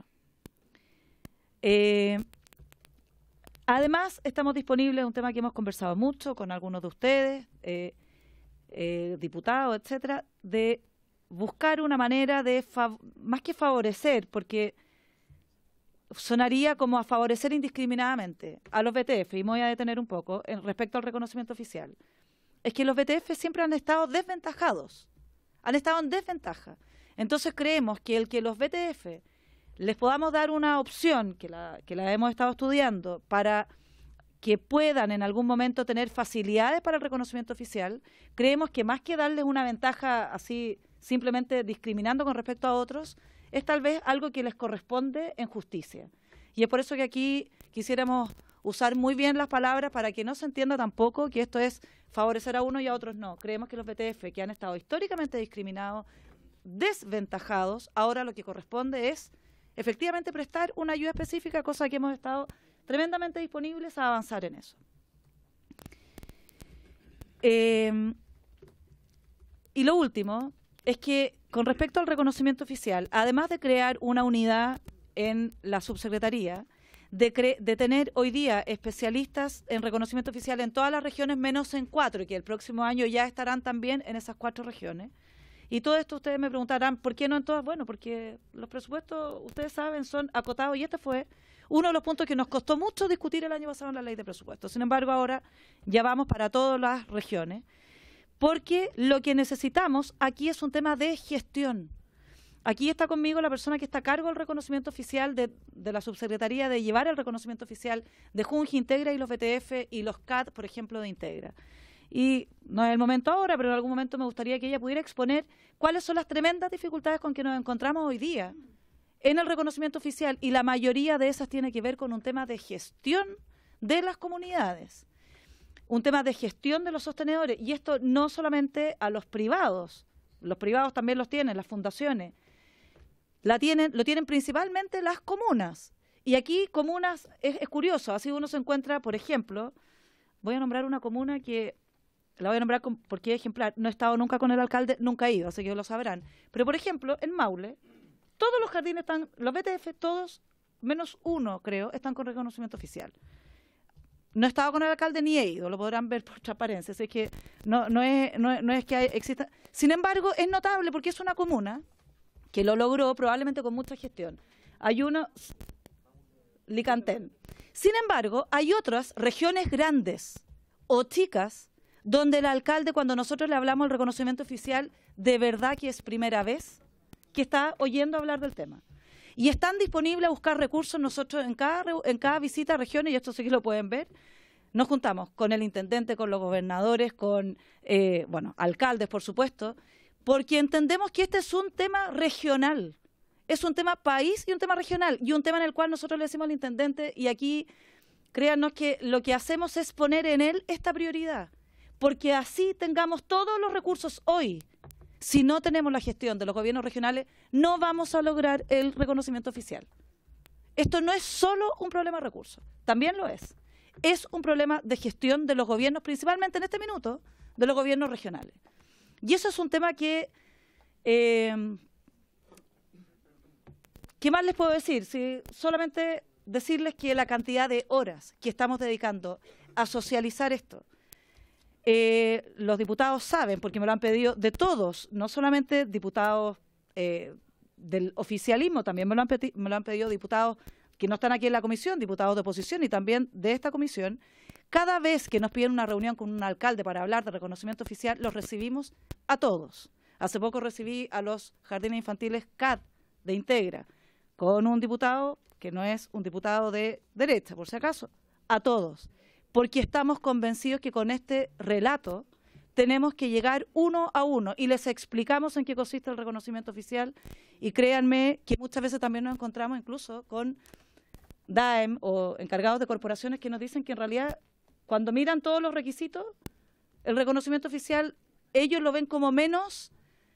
Además, estamos disponibles, un tema que hemos conversado mucho con algunos de ustedes, diputados, etcétera, de buscar una manera de, más que favorecer, porque sonaría como a favorecer indiscriminadamente a los BTF, y me voy a detener un poco respecto al reconocimiento oficial. Es que los BTF siempre han estado desventajados, han estado en desventaja. Entonces creemos que el que los BTF les podamos dar una opción, que la hemos estado estudiando, para que puedan en algún momento tener facilidades para el reconocimiento oficial, creemos que más que darles una ventaja así simplemente discriminando con respecto a otros, es tal vez algo que les corresponde en justicia. Y es por eso que aquí quisiéramos usar muy bien las palabras para que no se entienda tampoco que esto es favorecer a uno y a otros no. Creemos que los BTF, que han estado históricamente discriminados, desventajados, ahora lo que corresponde es efectivamente prestar una ayuda específica, cosa que hemos estado tremendamente disponibles a avanzar en eso. Y lo último es que con respecto al reconocimiento oficial, además de crear una unidad en la subsecretaría, de tener hoy día especialistas en reconocimiento oficial en todas las regiones menos en 4, y que el próximo año ya estarán también en esas 4 regiones. Y todo esto ustedes me preguntarán, ¿por qué no en todas? Bueno, porque los presupuestos, ustedes saben, son acotados y este fue uno de los puntos que nos costó mucho discutir el año pasado en la ley de presupuestos. Sin embargo, ahora ya vamos para todas las regiones, porque lo que necesitamos aquí es un tema de gestión. Aquí está conmigo la persona que está a cargo del reconocimiento oficial de la subsecretaría, de llevar el reconocimiento oficial de Junji, Integra y los BTF y los CAD, por ejemplo, de Integra. Y no es el momento ahora, pero en algún momento me gustaría que ella pudiera exponer cuáles son las tremendas dificultades con que nos encontramos hoy día en el reconocimiento oficial, y la mayoría de esas tiene que ver con un tema de gestión de las comunidades. un tema de gestión de los sostenedores, y esto no solamente a los privados también los tienen, las fundaciones, lo tienen principalmente las comunas. Y aquí comunas, es curioso, así uno se encuentra, por ejemplo, voy a nombrar una comuna que la voy a nombrar porque es ejemplar, no he estado nunca con el alcalde, nunca he ido, así que lo sabrán. Pero, por ejemplo, en Maule, todos los jardines están, los BTF, todos, menos uno, creo, están con reconocimiento oficial. No he estado con el alcalde ni he ido, lo podrán ver por transparencia, así que no es que exista. Sin embargo, es notable porque es una comuna que lo logró probablemente con mucha gestión. Hay uno, Licantén. Sin embargo, hay otras regiones grandes o chicas donde el alcalde, cuando nosotros le hablamos del reconocimiento oficial, de verdad que es primera vez que está oyendo hablar del tema. Y están disponibles a buscar recursos. Nosotros en cada visita a regiones, y esto sí que lo pueden ver, nos juntamos con el intendente, con los gobernadores, con alcaldes, por supuesto, porque entendemos que este es un tema regional. Es un tema país y un tema regional, y un tema en el cual nosotros le decimos al intendente, y aquí créanos que lo que hacemos es poner en él esta prioridad, porque así tengamos todos los recursos hoy. Si no tenemos la gestión de los gobiernos regionales, no vamos a lograr el reconocimiento oficial. Esto no es solo un problema de recursos, también lo es. Es un problema de gestión de los gobiernos, principalmente en este minuto, de los gobiernos regionales. Y eso es un tema que... ¿qué más les puedo decir? Si solamente decirles que la cantidad de horas que estamos dedicando a socializar esto, los diputados saben, porque me lo han pedido de todos, no solamente diputados del oficialismo, también me lo han pedido diputados que no están aquí en la comisión, diputados de oposición y también de esta comisión. Cada vez que nos piden una reunión con un alcalde para hablar de reconocimiento oficial, los recibimos a todos. Hace poco recibí a los jardines infantiles CAD de Integra, con un diputado que no es un diputado de derecha, por si acaso, a todos. Porque estamos convencidos que con este relato tenemos que llegar uno a uno y les explicamos en qué consiste el reconocimiento oficial, y créanme que muchas veces también nos encontramos incluso con DAEM o encargados de corporaciones que nos dicen que en realidad cuando miran todos los requisitos, el reconocimiento oficial ellos lo ven como menos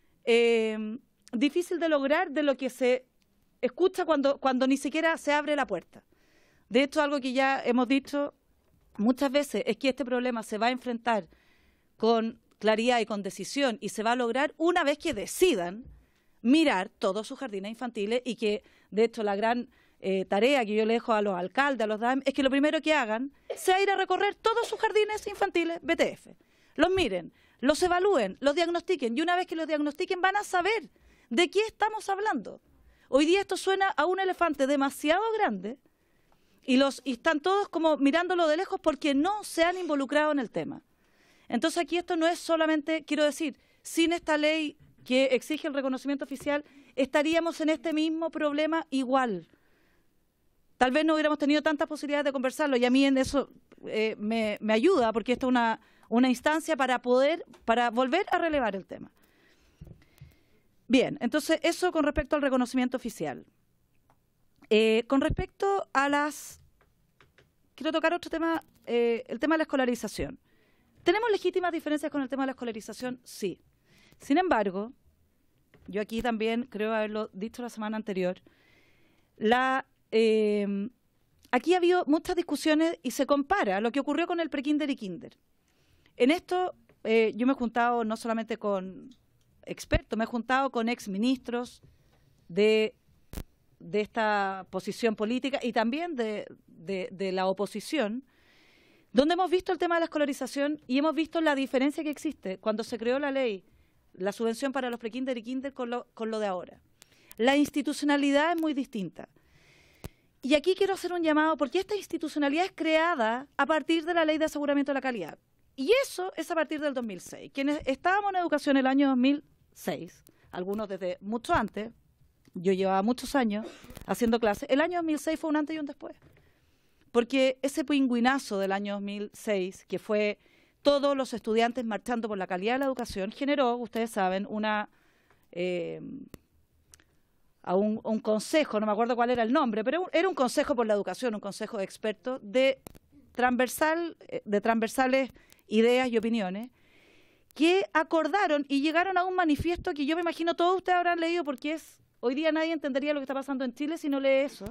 difícil de lograr de lo que se escucha cuando ni siquiera se abre la puerta. De hecho, algo que ya hemos dicho muchas veces es que este problema se va a enfrentar con claridad y con decisión, y se va a lograr una vez que decidan mirar todos sus jardines infantiles, y que, de hecho, la gran tarea que yo le dejo a los alcaldes, a los DAEM, es que lo primero que hagan sea ir a recorrer todos sus jardines infantiles BTF. Los miren, los evalúen, los diagnostiquen, y una vez que los diagnostiquen van a saber de qué estamos hablando. Hoy día esto suena a un elefante demasiado grande, y están todos como mirándolo de lejos porque no se han involucrado en el tema. Entonces aquí esto no es solamente, quiero decir, sin esta ley que exige el reconocimiento oficial, estaríamos en este mismo problema igual. Tal vez no hubiéramos tenido tantas posibilidades de conversarlo, y a mí en eso me ayuda, porque esto es una instancia para volver a relevar el tema. Bien, entonces eso con respecto al reconocimiento oficial. Con respecto a quiero tocar otro tema, el tema de la escolarización. ¿Tenemos legítimas diferencias con el tema de la escolarización? Sí. Sin embargo, yo aquí también creo haberlo dicho la semana anterior, aquí ha habido muchas discusiones y se compara lo que ocurrió con el prekinder y kinder. En esto yo me he juntado no solamente con expertos, me he juntado con exministros de esta posición política y también de la oposición, donde hemos visto el tema de la escolarización y hemos visto la diferencia que existe cuando se creó la ley, la subvención para los prekinder y kinder con lo de ahora. La institucionalidad es muy distinta. Y aquí quiero hacer un llamado, porque esta institucionalidad es creada a partir de la Ley de Aseguramiento de la Calidad. Y eso es a partir del 2006. Quienes estábamos en educación el año 2006, algunos desde mucho antes, yo llevaba muchos años haciendo clases, el año 2006 fue un antes y un después. Porque ese pingüinazo del año 2006, que fue todos los estudiantes marchando por la calidad de la educación, generó, ustedes saben, a un consejo, no me acuerdo cuál era el nombre, pero era un consejo por la educación, un consejo de expertos de de transversales ideas y opiniones, que acordaron y llegaron a un manifiesto que yo me imagino todos ustedes habrán leído, porque hoy día nadie entendería lo que está pasando en Chile si no lee eso,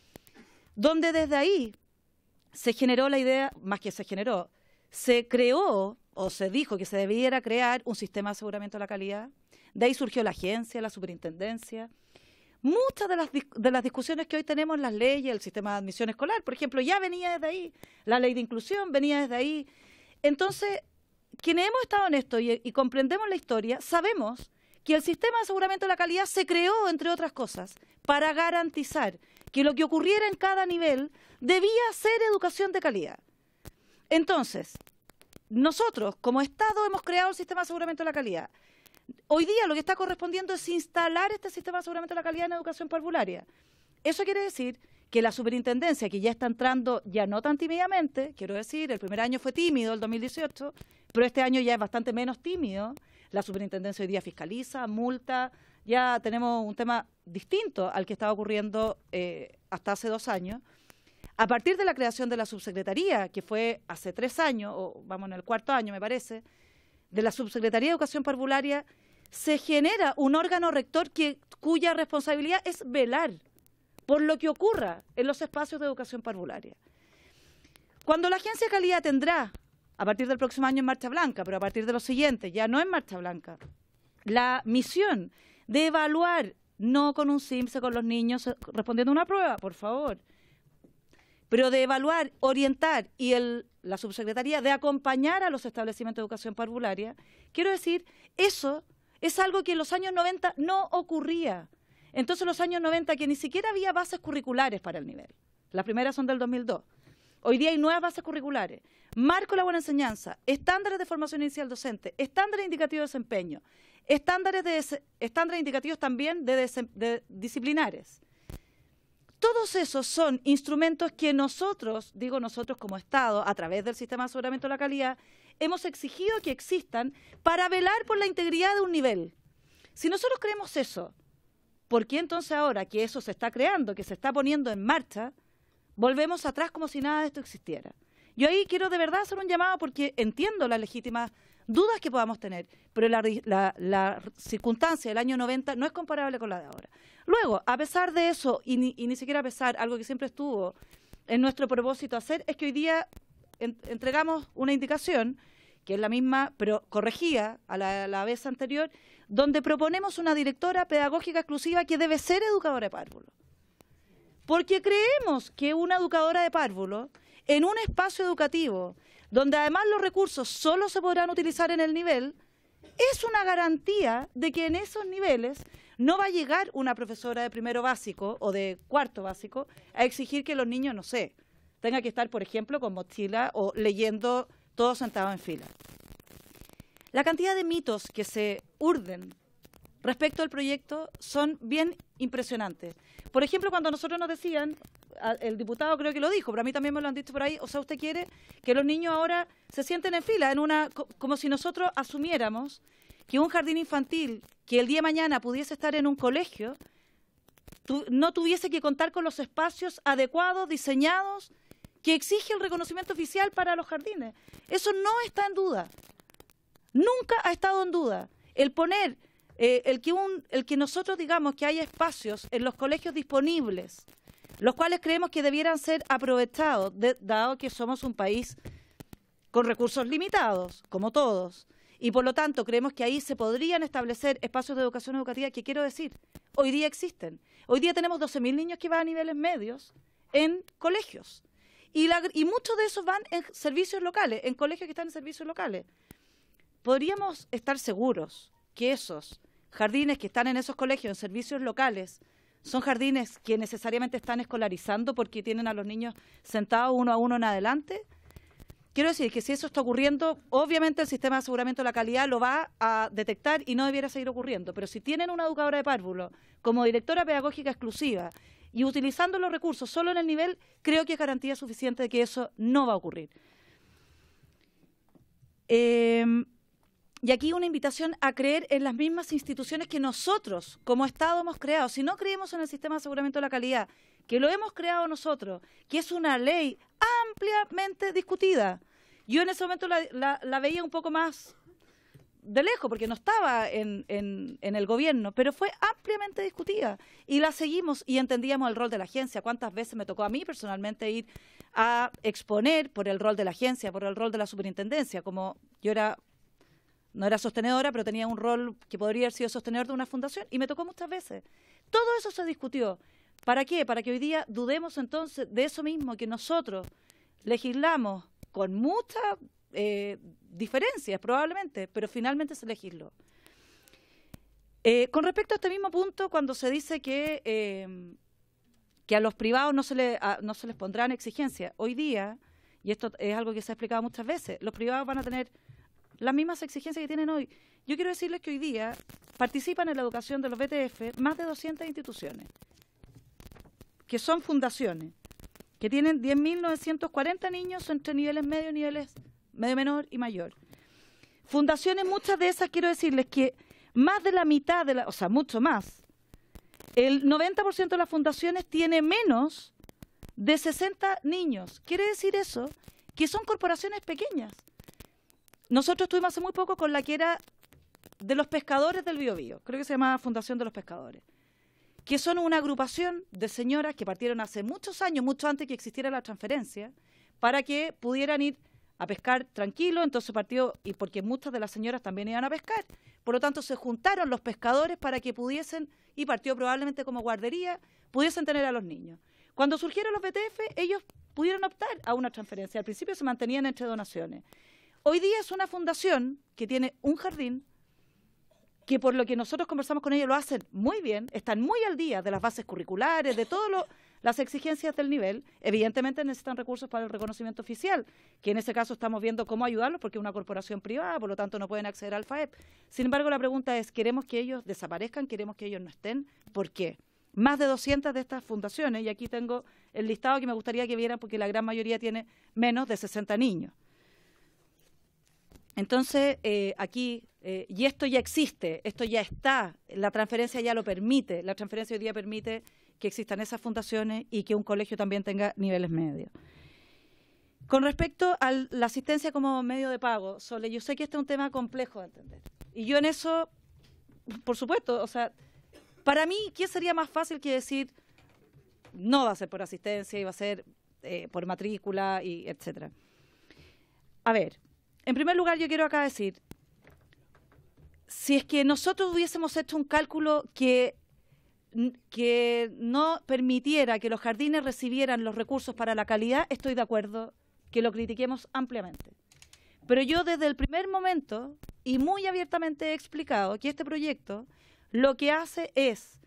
donde desde ahí se generó la idea, más que se generó, se creó o se dijo que se debiera crear un sistema de aseguramiento de la calidad. De ahí surgió la agencia, la superintendencia. Muchas de las discusiones que hoy tenemos en las leyes, el sistema de admisión escolar, por ejemplo, ya venía desde ahí. La ley de inclusión venía desde ahí. Entonces, quienes hemos estado en esto y comprendemos la historia, sabemos que el sistema de aseguramiento de la calidad se creó, entre otras cosas, para garantizar que lo que ocurriera en cada nivel debía ser educación de calidad. Entonces, nosotros, como Estado, hemos creado el sistema de aseguramiento de la calidad. Hoy día lo que está correspondiendo es instalar este sistema de aseguramiento de la calidad en educación parvularia. Eso quiere decir que la superintendencia, que ya está entrando, ya no tan tímidamente, quiero decir, el primer año fue tímido, el 2018, pero este año ya es bastante menos tímido. La superintendencia hoy día fiscaliza, multa, ya tenemos un tema distinto al que estaba ocurriendo hasta hace 2 años. A partir de la creación de la subsecretaría, que fue hace 3 años, o vamos en el 4º año me parece, de la Subsecretaría de Educación Parvularia, se genera un órgano rector cuya responsabilidad es velar por lo que ocurra en los espacios de educación parvularia. Cuando la Agencia de Calidad tendrá, a partir del próximo año en marcha blanca, pero a partir de los siguientes, ya no en marcha blanca, la misión de evaluar, no con un SIMSE con los niños respondiendo a una prueba, por favor, pero de evaluar, orientar y la subsecretaría de acompañar a los establecimientos de educación parvularia, quiero decir, eso es algo que en los años 90 no ocurría. Entonces, en los años 90 que ni siquiera había bases curriculares para el nivel. Las primeras son del 2002. Hoy día hay nuevas bases curriculares, marco de la buena enseñanza, estándares de formación inicial docente, estándares indicativos de desempeño, estándares indicativos también de disciplinares. Todos esos son instrumentos que nosotros, digo nosotros como Estado, a través del sistema de aseguramiento de la calidad, hemos exigido que existan para velar por la integridad de un nivel. Si nosotros creemos eso, ¿por qué entonces ahora que eso se está creando, que se está poniendo en marcha, volvemos atrás como si nada de esto existiera? Yo ahí quiero de verdad hacer un llamado porque entiendo las legítimas dudas que podamos tener, pero la circunstancia del año 90 no es comparable con la de ahora. Luego, a pesar de eso, y ni siquiera a pesar, algo que siempre estuvo en nuestro propósito hacer, es que hoy día entregamos una indicación, que es la misma, pero corregida a la vez anterior, donde proponemos una directora pedagógica exclusiva que debe ser educadora de párvulo. Porque creemos que una educadora de párvulo, en un espacio educativo, donde además los recursos solo se podrán utilizar en el nivel, es una garantía de que en esos niveles no va a llegar una profesora de primero básico o de cuarto básico a exigir que los niños, no sé, tengan que estar, por ejemplo, con mochila o leyendo todos sentados en fila. La cantidad de mitos que se urden respecto al proyecto son bien impresionantes. Por ejemplo, cuando nosotros nos decían, el diputado creo que lo dijo, pero a mí también me lo han dicho por ahí, o sea, usted quiere que los niños ahora se sienten en fila, como si nosotros asumiéramos que un jardín infantil que el día de mañana pudiese estar en un colegio, no tuviese que contar con los espacios adecuados, diseñados, que exige el reconocimiento oficial para los jardines. Eso no está en duda. Nunca ha estado en duda. El poner, el que nosotros digamos que hay espacios en los colegios disponibles, los cuales creemos que debieran ser aprovechados, dado que somos un país con recursos limitados, como todos, y por lo tanto creemos que ahí se podrían establecer espacios de educación educativa que, quiero decir, hoy día existen. Hoy día tenemos 12.000 niños que van a niveles medios en colegios, y muchos de esos van en servicios locales, en colegios que están en servicios locales. Podríamos estar seguros que esos jardines que están en esos colegios, en servicios locales, son jardines que necesariamente están escolarizando porque tienen a los niños sentados uno a uno en adelante. Quiero decir que si eso está ocurriendo, obviamente el sistema de aseguramiento de la calidad lo va a detectar y no debiera seguir ocurriendo. Pero si tienen una educadora de párvulo como directora pedagógica exclusiva y utilizando los recursos solo en el nivel, creo que es garantía suficiente de que eso no va a ocurrir. Y aquí una invitación a creer en las mismas instituciones que nosotros, como Estado, hemos creado. Si no creemos en el sistema de aseguramiento de la calidad, que lo hemos creado nosotros, que es una ley ampliamente discutida. Yo en ese momento la veía un poco más de lejos, porque no estaba en el gobierno, pero fue ampliamente discutida y la seguimos y entendíamos el rol de la agencia. ¿Cuántas veces me tocó a mí personalmente ir a exponer por el rol de la agencia, por el rol de la superintendencia? Como yo no era sostenedora, pero tenía un rol que podría haber sido sostenedor de una fundación, y me tocó muchas veces. Todo eso se discutió. ¿Para qué? Para que hoy día dudemos entonces de eso mismo, que nosotros legislamos con muchas diferencias probablemente, pero finalmente se legisló. Con respecto a este mismo punto, cuando se dice que a los privados no se les pondrán exigencias, hoy día, y esto es algo que se ha explicado muchas veces, los privados van a tener las mismas exigencias que tienen hoy. Yo quiero decirles que hoy día participan en la educación de los BTF más de 200 instituciones, que son fundaciones, que tienen 10.940 niños entre niveles medio menor y mayor. Fundaciones, muchas de esas, quiero decirles que más de la mitad, o sea, mucho más, el 90% de las fundaciones tiene menos de 60 niños. ¿Quiere decir eso? Que son corporaciones pequeñas. Nosotros estuvimos hace muy poco con la que era de los pescadores del Biobío, creo que se llamaba Fundación de los Pescadores, que son una agrupación de señoras que partieron hace muchos años, mucho antes que existiera la transferencia, para que pudieran ir a pescar tranquilo. Entonces partió, y porque muchas de las señoras también iban a pescar, por lo tanto se juntaron los pescadores para que pudiesen, y partió probablemente como guardería, pudiesen tener a los niños. Cuando surgieron los BTF, ellos pudieron optar a una transferencia. Al principio se mantenían entre donaciones. Hoy día es una fundación que tiene un jardín, que por lo que nosotros conversamos con ellos lo hacen muy bien, están muy al día de las bases curriculares, de todas las exigencias del nivel. Evidentemente necesitan recursos para el reconocimiento oficial, que en ese caso estamos viendo cómo ayudarlos, porque es una corporación privada, por lo tanto no pueden acceder al FAEP. Sin embargo, la pregunta es, ¿queremos que ellos desaparezcan? ¿Queremos que ellos no estén? ¿Por qué? Más de 200 de estas fundaciones, y aquí tengo el listado que me gustaría que vieran, porque la gran mayoría tiene menos de 60 niños. Entonces, aquí, y esto ya existe, esto ya está, la transferencia ya lo permite, la transferencia hoy día permite que existan esas fundaciones y que un colegio también tenga niveles medios. Con respecto a la asistencia como medio de pago, Sole, yo sé que este es un tema complejo de entender. Y yo en eso, por supuesto, o sea, para mí, ¿qué sería más fácil que decir no va a ser por asistencia y va a ser por matrícula, y etcétera? A ver, en primer lugar, yo quiero acá decir, si es que nosotros hubiésemos hecho un cálculo que no permitiera que los jardines recibieran los recursos para la calidad, estoy de acuerdo que lo critiquemos ampliamente. Pero yo desde el primer momento, y muy abiertamente he explicado que este proyecto lo que hace es,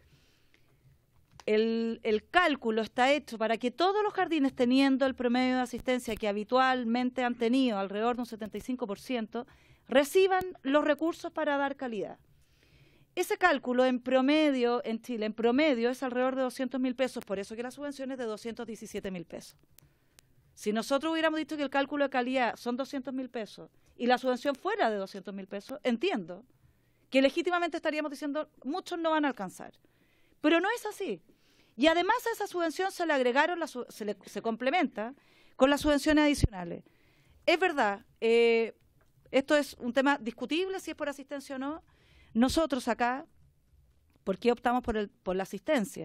el cálculo está hecho para que todos los jardines, teniendo el promedio de asistencia que habitualmente han tenido, alrededor de un 75%, reciban los recursos para dar calidad. Ese cálculo en promedio en Chile, en promedio, es alrededor de 200.000 pesos, por eso que la subvención es de 217.000 pesos. Si nosotros hubiéramos dicho que el cálculo de calidad son 200.000 pesos y la subvención fuera de 200.000 pesos, entiendo que legítimamente estaríamos diciendo muchos no van a alcanzar. Pero no es así. Y además a esa subvención se le agregaron, se complementa con las subvenciones adicionales. Es verdad, esto es un tema discutible si es por asistencia o no. Nosotros acá, ¿por qué optamos por la asistencia?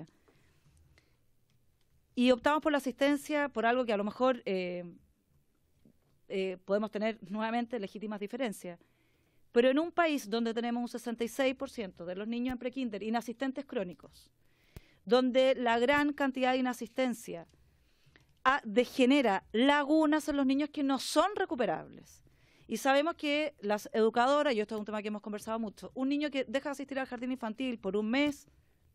Y optamos por la asistencia por algo que a lo mejor podemos tener nuevamente legítimas diferencias. Pero en un país donde tenemos un 66% de los niños en prekinder inasistentes crónicos, donde la gran cantidad de inasistencia genera lagunas en los niños que no son recuperables. Y sabemos que las educadoras, y esto es un tema que hemos conversado mucho, un niño que deja de asistir al jardín infantil por un mes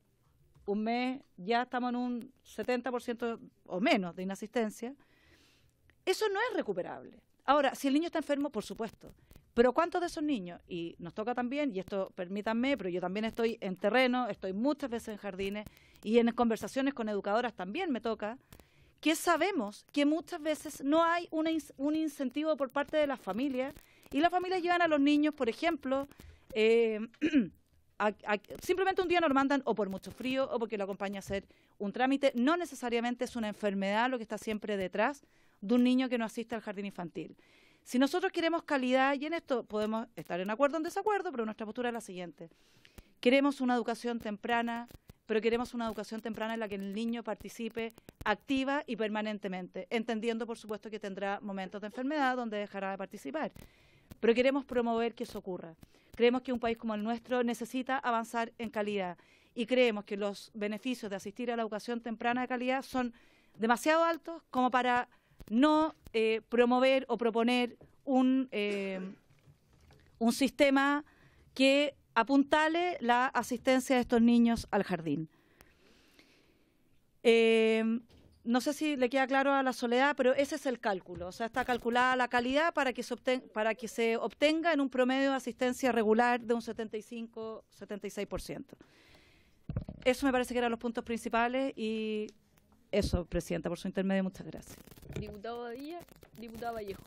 ya estamos en un 70% o menos de inasistencia, eso no es recuperable. Ahora, si el niño está enfermo, por supuesto, pero ¿cuántos de esos niños? Y nos toca también, y esto permítanme, pero yo también estoy en terreno, estoy muchas veces en jardines, y en conversaciones con educadoras también me toca, que sabemos que muchas veces no hay un incentivo por parte de las familias, y las familias llevan a los niños, por ejemplo, simplemente un día nos lo mandan o por mucho frío o porque lo acompaña a hacer un trámite. No necesariamente es una enfermedad lo que está siempre detrás. de un niño que no asiste al jardín infantil. Si nosotros queremos calidad, y en esto podemos estar en acuerdo o en desacuerdo, pero nuestra postura es la siguiente. Queremos una educación temprana, pero queremos una educación temprana en la que el niño participe activa y permanentemente, entendiendo, por supuesto, que tendrá momentos de enfermedad donde dejará de participar. Pero queremos promover que eso ocurra. Creemos que un país como el nuestro necesita avanzar en calidad y creemos que los beneficios de asistir a la educación temprana de calidad son demasiado altos como para no promover o proponer un sistema que apuntale la asistencia de estos niños al jardín. No sé si le queda claro a la Soledad, pero ese es el cálculo. O sea, está calculada la calidad para que se obtenga en un promedio de asistencia regular de un 75-76%. Eso me parece que eran los puntos principales y eso, Presidenta, por su intermedio, muchas gracias. Diputado Badilla, diputada Vallejo.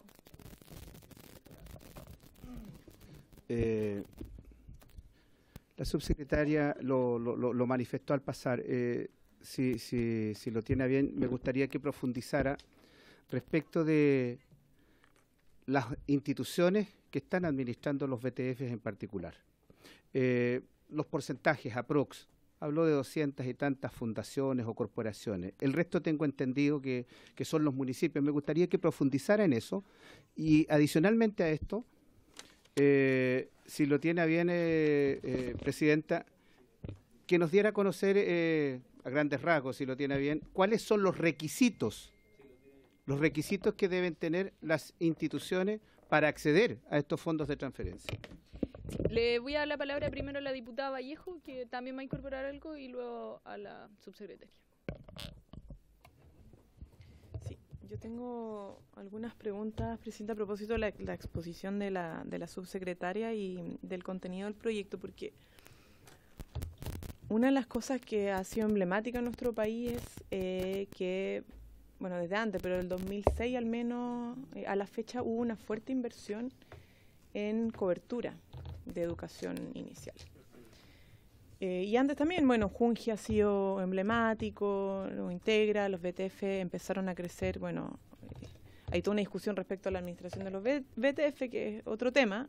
La subsecretaria lo manifestó al pasar. Si lo tiene a bien, me gustaría que profundizara respecto de las instituciones que están administrando los BTFs en particular. Los porcentajes, aprox, habló de 200 y tantas fundaciones o corporaciones. El resto tengo entendido que son los municipios. Me gustaría que profundizara en eso. Y adicionalmente a esto, si lo tiene a bien, Presidenta, que nos diera a conocer, a grandes rasgos, si lo tiene a bien, cuáles son los requisitos que deben tener las instituciones para acceder a estos fondos de transferencia. Sí, le voy a dar la palabra primero a la diputada Vallejo, que también va a incorporar algo, y luego a la subsecretaria. Sí, yo tengo algunas preguntas, Presidenta, a propósito de la exposición de la subsecretaria y del contenido del proyecto, porque una de las cosas que ha sido emblemática en nuestro país es que, bueno, desde antes, pero del 2006 al menos, a la fecha hubo una fuerte inversión en cobertura de educación inicial. Y antes también, bueno, Junji ha sido emblemático, lo integra, los BTF empezaron a crecer, bueno, hay toda una discusión respecto a la administración de los BTF, que es otro tema,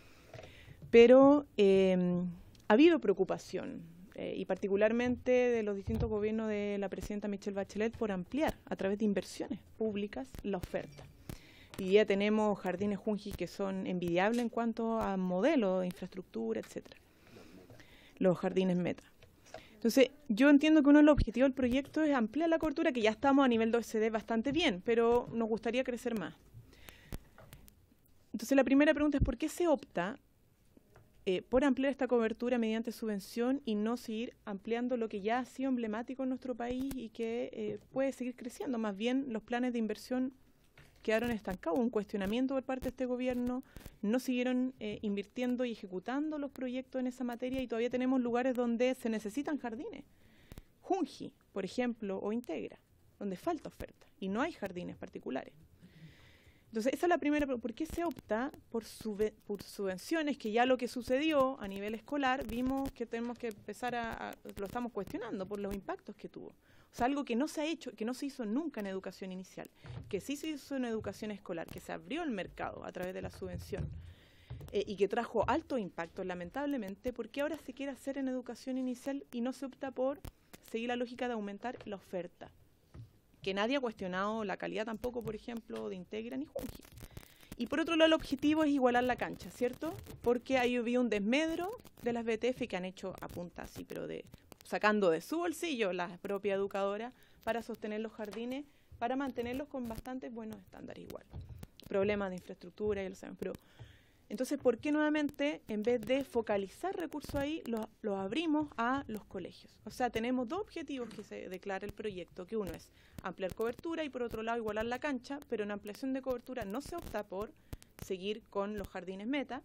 pero ha habido preocupación, y particularmente de los distintos gobiernos de la presidenta Michelle Bachelet, por ampliar a través de inversiones públicas la oferta. Y ya tenemos jardines Junji que son envidiables en cuanto a modelo de infraestructura, etcétera. Los jardines Meta. Entonces, yo entiendo que uno de los objetivos del proyecto es ampliar la cobertura, que ya estamos a nivel de OECD bastante bien, pero nos gustaría crecer más. Entonces, la primera pregunta es ¿por qué se opta por ampliar esta cobertura mediante subvención y no seguir ampliando lo que ya ha sido emblemático en nuestro país y que puede seguir creciendo? Más bien, los planes de inversión quedaron estancados, un cuestionamiento por parte de este gobierno, no siguieron invirtiendo y ejecutando los proyectos en esa materia y todavía tenemos lugares donde se necesitan jardines. Junji, por ejemplo, o Integra, donde falta oferta y no hay jardines particulares. Entonces, esa es la primera pregunta. ¿Por qué se opta por subvenciones? Que ya lo que sucedió a nivel escolar, vimos que tenemos que empezar lo estamos cuestionando por los impactos que tuvo. O sea, algo que no se ha hecho, que no se hizo nunca en educación inicial, que sí se hizo en educación escolar, que se abrió el mercado a través de la subvención y que trajo alto impacto, lamentablemente. ¿Por qué ahora se quiere hacer en educación inicial y no se opta por seguir la lógica de aumentar la oferta? Que nadie ha cuestionado la calidad tampoco, por ejemplo, de Integra ni Junji. Y por otro lado, el objetivo es igualar la cancha, ¿cierto? Porque ahí había un desmedro de las BTF que han hecho a punta así, pero sacando de su bolsillo la propia educadora para sostener los jardines, para mantenerlos con bastantes buenos estándares igual. Problemas de infraestructura, ya lo saben, pero entonces, ¿por qué nuevamente, en vez de focalizar recursos ahí, los abrimos a los colegios? O sea, tenemos dos objetivos que se declara el proyecto, que uno es ampliar cobertura y por otro lado igualar la cancha, pero en ampliación de cobertura no se opta por seguir con los jardines Meta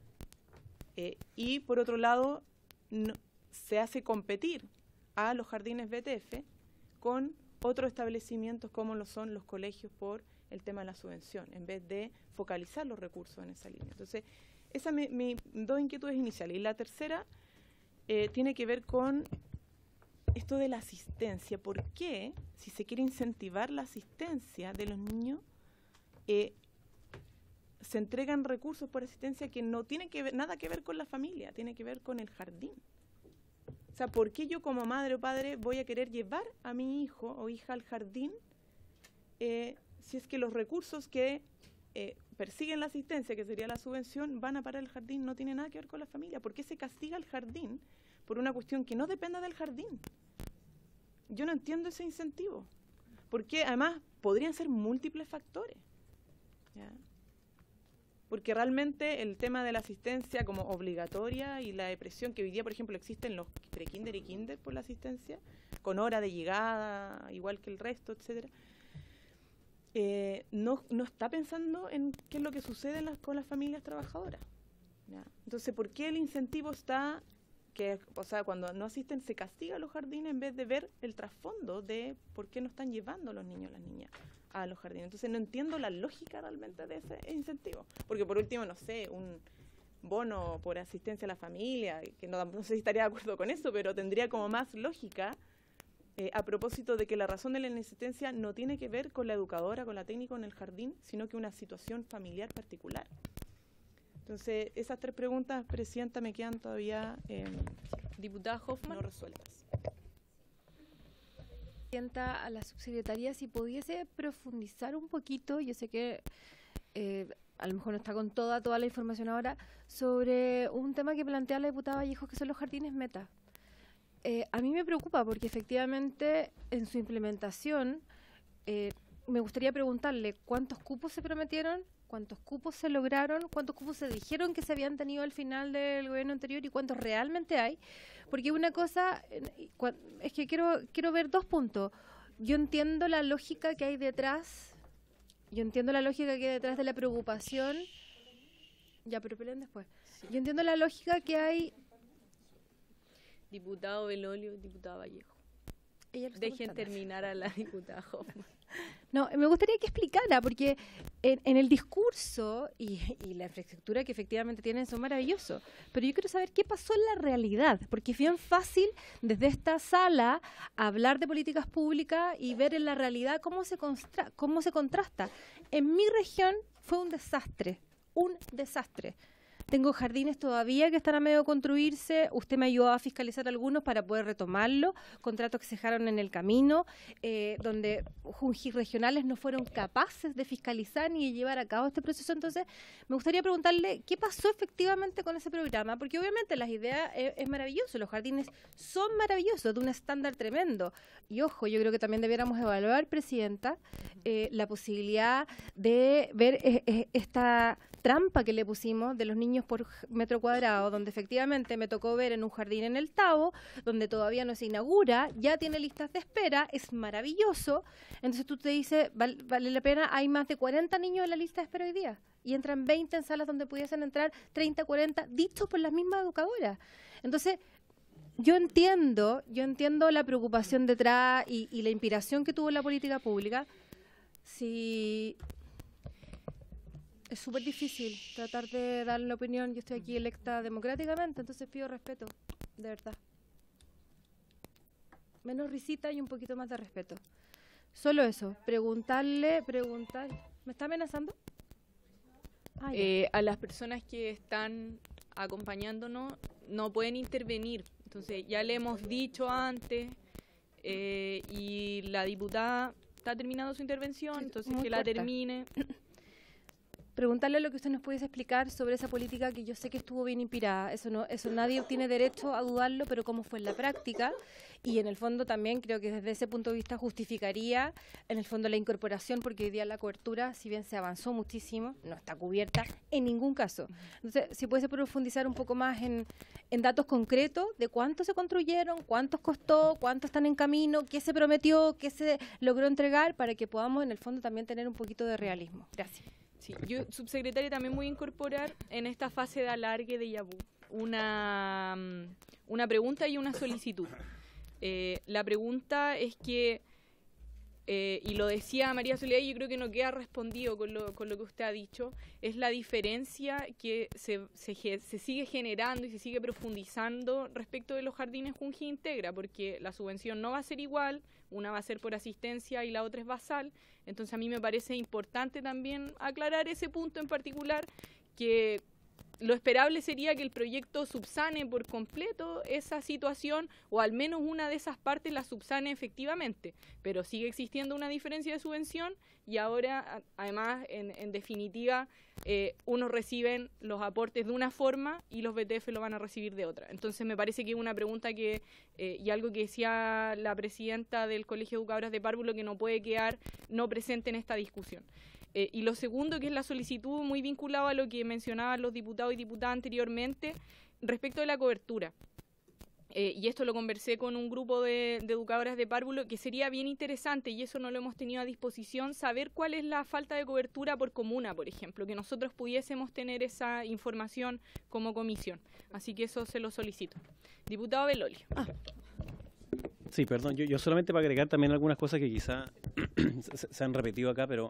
y por otro lado se hace competir a los jardines BTF con otros establecimientos como lo son los colegios por el tema de la subvención, en vez de focalizar los recursos en esa línea. Entonces, esas son mis dos inquietudes iniciales. Y la tercera tiene que ver con esto de la asistencia. ¿Por qué, si se quiere incentivar la asistencia de los niños, se entregan recursos por asistencia que no tienen nada que ver con la familia, tiene que ver con el jardín. O sea, ¿por qué yo como madre o padre voy a querer llevar a mi hijo o hija al jardín si es que los recursos que persiguen la asistencia, que sería la subvención, van a parar el jardín? No tiene nada que ver con la familia. ¿Por qué se castiga el jardín por una cuestión que no dependa del jardín? Yo no entiendo ese incentivo. Porque además podrían ser múltiples factores, ¿ya? Porque realmente el tema de la asistencia como obligatoria y la depresión que hoy día, por ejemplo, existe en los prekinder y kinder por la asistencia, con hora de llegada, igual que el resto, etcétera, no está pensando en qué es lo que sucede con las familias trabajadoras, ¿ya? Entonces, ¿por qué el incentivo está que, o sea, cuando no asisten se castiga a los jardines en vez de ver el trasfondo de por qué no están llevando los niños y las niñas a los jardines? Entonces no entiendo la lógica realmente de ese incentivo, porque por último, no sé, un bono por asistencia a la familia, que no sé si estaría de acuerdo con eso, pero tendría como más lógica a propósito de que la razón de la inasistencia no tiene que ver con la educadora, con la técnica en el jardín, sino que una situación familiar particular. Entonces, esas tres preguntas, Presidenta, me quedan todavía diputada Hoffman, no resueltas. A la subsecretaría, si pudiese profundizar un poquito, yo sé que a lo mejor no está con toda la información ahora, sobre un tema que plantea la diputada Vallejo, que son los jardines meta. A mí me preocupa porque efectivamente en su implementación me gustaría preguntarle cuántos cupos se prometieron, cuántos cupos se lograron, cuántos cupos se dijeron que se habían tenido al final del gobierno anterior y cuántos realmente hay. Porque una cosa, es que quiero ver dos puntos. Yo entiendo la lógica que hay detrás, de la preocupación. Ya, pero peleen después. Sí. Yo entiendo la lógica que hay. Diputado Belolio, diputada Vallejo. Dejen terminar a la diputada Hoffman. No, me gustaría que explicara, porque en el discurso y la infraestructura que efectivamente tienen son maravillosos, pero yo quiero saber qué pasó en la realidad, porque es bien fácil desde esta sala hablar de políticas públicas y ver en la realidad cómo se contrasta. En mi región fue un desastre. Tengo jardines todavía que están a medio de construirse. Usted me ayudó a fiscalizar algunos para poder retomarlo. Contratos que se dejaron en el camino, donde Junjis regionales no fueron capaces de fiscalizar ni de llevar a cabo este proceso. Entonces, me gustaría preguntarle qué pasó efectivamente con ese programa, porque obviamente las ideas es maravilloso. Los jardines son maravillosos, de un estándar tremendo. Y ojo, yo creo que también debiéramos evaluar, Presidenta, la posibilidad de ver esta trampa que le pusimos de los niños por metro cuadrado, donde efectivamente me tocó ver en un jardín en el Tabo, donde todavía no se inaugura, ya tiene listas de espera, es maravilloso. Entonces tú te dices, vale la pena, hay más de 40 niños en la lista de espera hoy día, y entran 20 en salas donde pudiesen entrar 30, 40, dichos por las mismas educadoras. Entonces, yo entiendo la preocupación detrás y la inspiración que tuvo la política pública. Sí. Es súper difícil tratar de dar la opinión. Yo estoy aquí electa democráticamente, entonces pido respeto, de verdad. Menos risita y un poquito más de respeto. Solo eso, preguntar. ¿Me está amenazando? A las personas que están acompañándonos no pueden intervenir. Entonces, ya le hemos dicho antes y la diputada está terminando su intervención, entonces que la termine. Preguntarle lo que usted nos pudiese explicar sobre esa política que yo sé que estuvo bien inspirada. Eso nadie tiene derecho a dudarlo, pero cómo fue en la práctica. Y en el fondo también creo que desde ese punto de vista justificaría en el fondo la incorporación, porque hoy día la cobertura, si bien se avanzó muchísimo, no está cubierta en ningún caso. Entonces, si pudiese profundizar un poco más en datos concretos de cuánto se construyeron, cuántos costó, cuánto están en camino, qué se prometió, qué se logró entregar, para que podamos en el fondo también tener un poquito de realismo. Gracias. Sí, yo, subsecretaria, también voy a incorporar en esta fase de alargue de Yabú una pregunta y una solicitud. La pregunta es que y lo decía María Soledad, y yo creo que no queda respondido con lo que usted ha dicho, es la diferencia que se sigue generando y se sigue profundizando respecto de los jardines Junji Integra, porque la subvención no va a ser igual, una va a ser por asistencia y la otra es basal. Entonces a mí me parece importante también aclarar ese punto en particular, que lo esperable sería que el proyecto subsane por completo esa situación, o al menos una de esas partes la subsane efectivamente, pero sigue existiendo una diferencia de subvención, y ahora además en definitiva unos reciben los aportes de una forma y los BTF lo van a recibir de otra. Entonces me parece que es una pregunta que y algo que decía la presidenta del Colegio de Educadoras de Párvulo, que no puede quedar no presente en esta discusión. Y lo segundo, que es la solicitud, muy vinculado a lo que mencionaban los diputados y diputadas anteriormente, respecto de la cobertura. Y esto lo conversé con un grupo de educadoras de párvulo, que sería bien interesante, y eso no lo hemos tenido a disposición, saber cuál es la falta de cobertura por comuna, por ejemplo, que nosotros pudiésemos tener esa información como comisión. Así que eso se lo solicito. Diputado Belolio. Sí, perdón, yo solamente para agregar también algunas cosas que quizá se han repetido acá, pero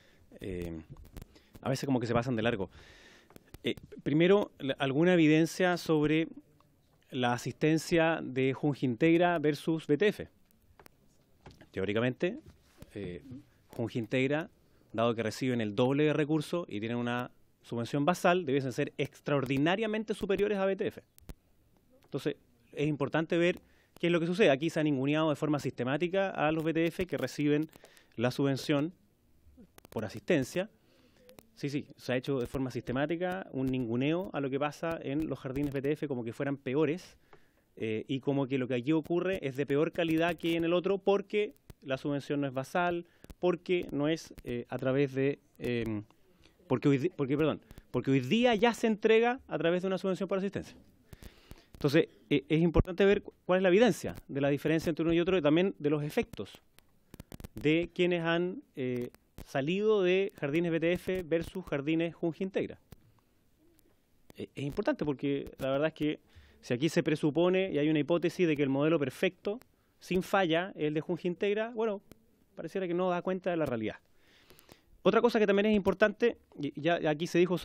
a veces como que se pasan de largo. Primero, alguna evidencia sobre la asistencia de Junji Integra versus BTF. Teóricamente, Junji Integra, dado que reciben el doble de recursos y tienen una subvención basal, debiesen ser extraordinariamente superiores a BTF. Entonces, es importante ver qué es lo que sucede. Aquí se ha ninguneado de forma sistemática a los BTF que reciben la subvención por asistencia. Sí, se ha hecho de forma sistemática un ninguneo a lo que pasa en los jardines BTF, como que fueran peores, y como que lo que aquí ocurre es de peor calidad que en el otro, porque la subvención no es basal, porque no es a través de... porque hoy día ya se entrega a través de una subvención por asistencia. Entonces, es importante ver cuál es la evidencia de la diferencia entre uno y otro, y también de los efectos de quienes han salido de jardines BTF versus jardines Junji Integra. Es importante porque la verdad es que si aquí se presupone y hay una hipótesis de que el modelo perfecto, sin falla, es el de Junji Integra, bueno, pareciera que no da cuenta de la realidad. Otra cosa que también es importante, y ya aquí se dijo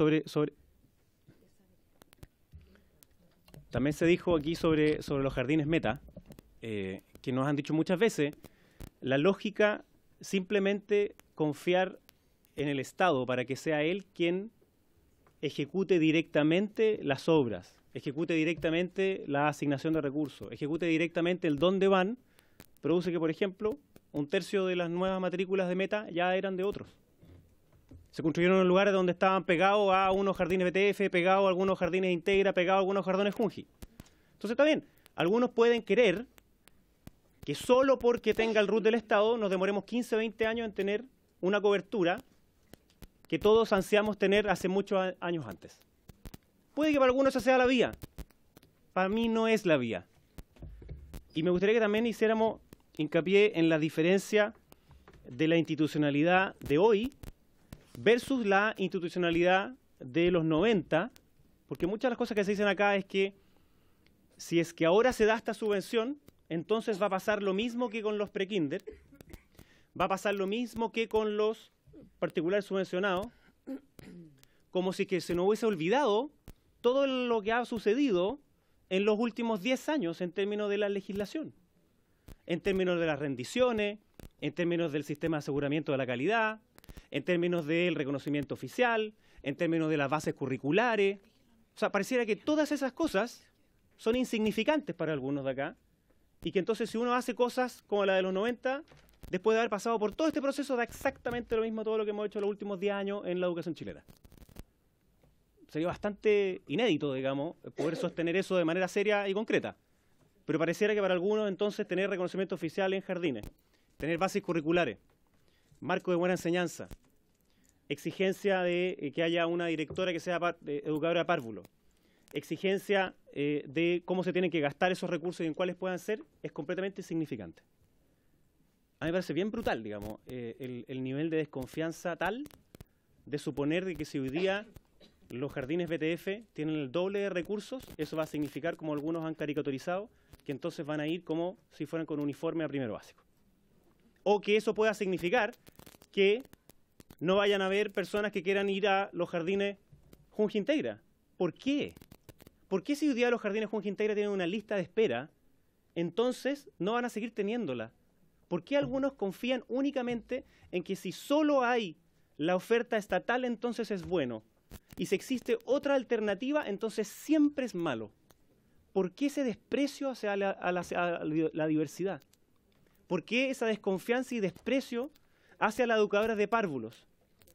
también se dijo aquí sobre los jardines Meta, que nos han dicho muchas veces, la lógica simplemente confiar en el Estado para que sea él quien ejecute directamente las obras, ejecute directamente la asignación de recursos, ejecute directamente el dónde van, produce que, por ejemplo, 1/3 de las nuevas matrículas de Meta ya eran de otros. Se construyeron en lugares donde estaban pegados a unos jardines BTF, pegados a algunos jardines Integra, pegados a algunos jardines Junji. Entonces está bien, algunos pueden querer que solo porque tenga el RUT del Estado nos demoremos 15 o 20 años en tener una cobertura que todos ansiamos tener hace muchos años antes. Puede que para algunos esa sea la vía. Para mí no es la vía. Y me gustaría que también hiciéramos hincapié en la diferencia de la institucionalidad de hoy versus la institucionalidad de los 90, porque muchas de las cosas que se dicen acá es que si es que ahora se da esta subvención, entonces va a pasar lo mismo que con los prekinder, va a pasar lo mismo que con los particulares subvencionados, como si que se nos hubiese olvidado todo lo que ha sucedido en los últimos 10 años en términos de la legislación, en términos de las rendiciones, en términos del sistema de aseguramiento de la calidad, en términos del reconocimiento oficial, en términos de las bases curriculares. O sea, pareciera que todas esas cosas son insignificantes para algunos de acá, y que entonces si uno hace cosas como la de los 90, después de haber pasado por todo este proceso, da exactamente lo mismo todo lo que hemos hecho los últimos 10 años en la educación chilena. Sería bastante inédito, digamos, poder sostener eso de manera seria y concreta. Pero pareciera que para algunos entonces tener reconocimiento oficial en jardines, tener bases curriculares, marco de buena enseñanza, exigencia de que haya una directora que sea educadora de párvulo, exigencia de cómo se tienen que gastar esos recursos y en cuáles puedan ser, es completamente insignificante. A mí me parece bien brutal, digamos, el nivel de desconfianza tal de suponer de que si hoy día los jardines BTF tienen el doble de recursos, eso va a significar, como algunos han caricaturizado, que entonces van a ir como si fueran con uniforme a primero básico. o que eso pueda significar que no vayan a haber personas que quieran ir a los jardines Junji Integra. ¿Por qué? ¿Por qué si hoy día los jardines Junji Integra tienen una lista de espera, entonces no van a seguir teniéndola? ¿Por qué algunos confían únicamente en que si solo hay la oferta estatal, entonces es bueno? Y si existe otra alternativa, entonces siempre es malo. ¿Por qué ese desprecio hacia la diversidad? ¿Por qué esa desconfianza y desprecio hacia las educadoras de párvulos?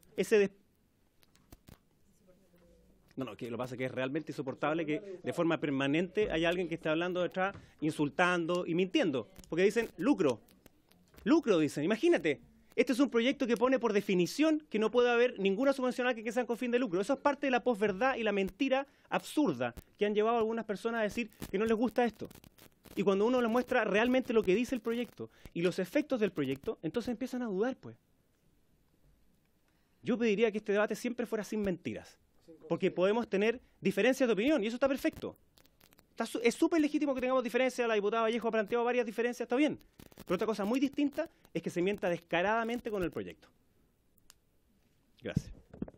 No, que lo que pasa es que es realmente insoportable que de forma permanente haya alguien que esté hablando detrás, insultando y mintiendo. Porque dicen lucro. Lucro, dicen. Imagínate, este es un proyecto que pone por definición que no puede haber ninguna subvencional que sea con fin de lucro. Eso es parte de la posverdad y la mentira absurda que han llevado a algunas personas a decir que no les gusta esto. Y cuando uno les muestra realmente lo que dice el proyecto y los efectos del proyecto, entonces empiezan a dudar, pues. Yo pediría que este debate siempre fuera sin mentiras, porque podemos tener diferencias de opinión y eso está perfecto. Es súper legítimo que tengamos diferencias, la diputada Vallejo ha planteado varias diferencias, está bien. Pero otra cosa muy distinta es que se mienta descaradamente con el proyecto. Gracias.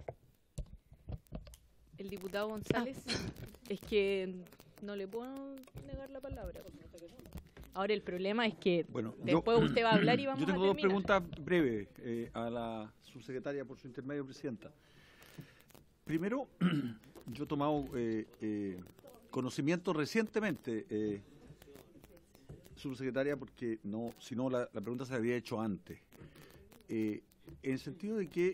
El diputado González, es que no le puedo negar la palabra. Ahora el problema es que después usted va a hablar y vamos a terminar. Yo tengo dos preguntas breves a la subsecretaria por su intermedio, presidenta. Primero, yo he tomado conocimiento recientemente, subsecretaria, porque si no la pregunta se la había hecho antes, en el sentido de que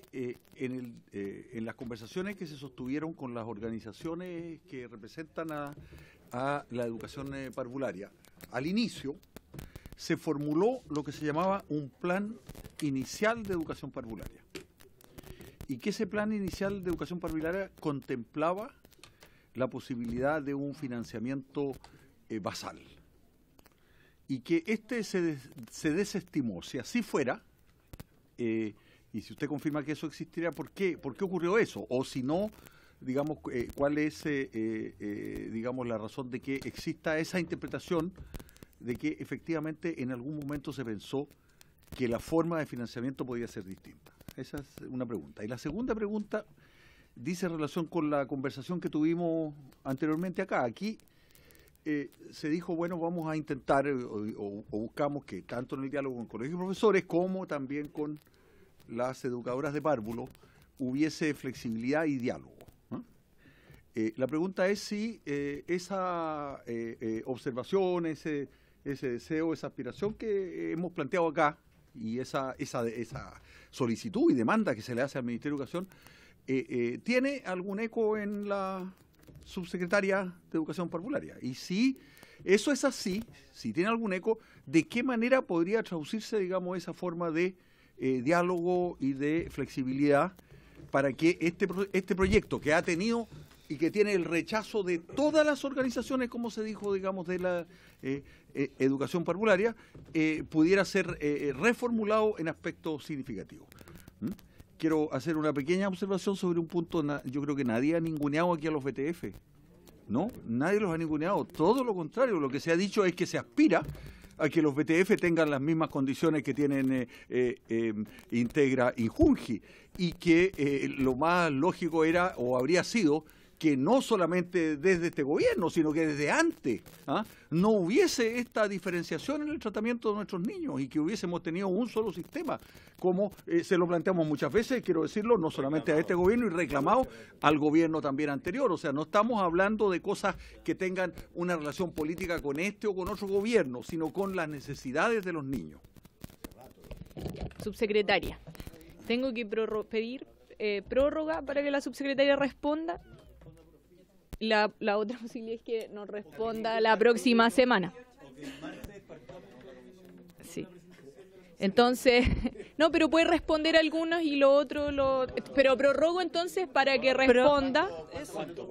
en las conversaciones que se sostuvieron con las organizaciones que representan a la educación parvularia, al inicio se formuló lo que se llamaba un plan inicial de educación parvularia, y que ese plan inicial de educación parvularia contemplaba la posibilidad de un financiamiento basal, y que se desestimó. Si así fuera, y si usted confirma que eso existiría, ¿por qué ocurrió eso? O si no, digamos, ¿cuál es digamos, la razón de que exista esa interpretación de que efectivamente en algún momento se pensó que la forma de financiamiento podía ser distinta? Esa es una pregunta. Y la segunda pregunta dice en relación con la conversación que tuvimos anteriormente acá. Aquí se dijo, bueno, vamos a intentar o buscamos que tanto en el diálogo con el colegio de profesores como también con las educadoras de párvulo hubiese flexibilidad y diálogo, ¿no? La pregunta es si esa observación, ese deseo, esa aspiración que hemos planteado acá y esa solicitud y demanda que se le hace al Ministerio de Educación tiene algún eco en la subsecretaria de Educación Parvularia. Y si eso es así, si tiene algún eco, ¿de qué manera podría traducirse, digamos, esa forma de diálogo y de flexibilidad para que este proyecto que ha tenido y que tiene el rechazo de todas las organizaciones, como se dijo, digamos, de la educación parvularia, pudiera ser reformulado en aspectos significativos? Quiero hacer una pequeña observación sobre un punto. Yo creo que nadie ha ninguneado aquí a los VTF, ¿no? Nadie los ha ninguneado, todo lo contrario. Lo que se ha dicho es que se aspira a que los VTF tengan las mismas condiciones que tienen Integra y Junji, y que lo más lógico era o habría sido que no solamente desde este gobierno, sino que desde antes no hubiese esta diferenciación en el tratamiento de nuestros niños y que hubiésemos tenido un solo sistema, como se lo planteamos muchas veces, quiero decirlo, no solamente a este gobierno y reclamado al gobierno también anterior. O sea, no estamos hablando de cosas que tengan una relación política con este o con otro gobierno, sino con las necesidades de los niños. Subsecretaria, tengo que pedir prórroga para que la subsecretaria responda. La otra posibilidad es que nos responda la próxima semana. Sí. Entonces, no, pero puede responder algunos y lo otro pero prorrogo entonces para que responda. ¿Cuánto?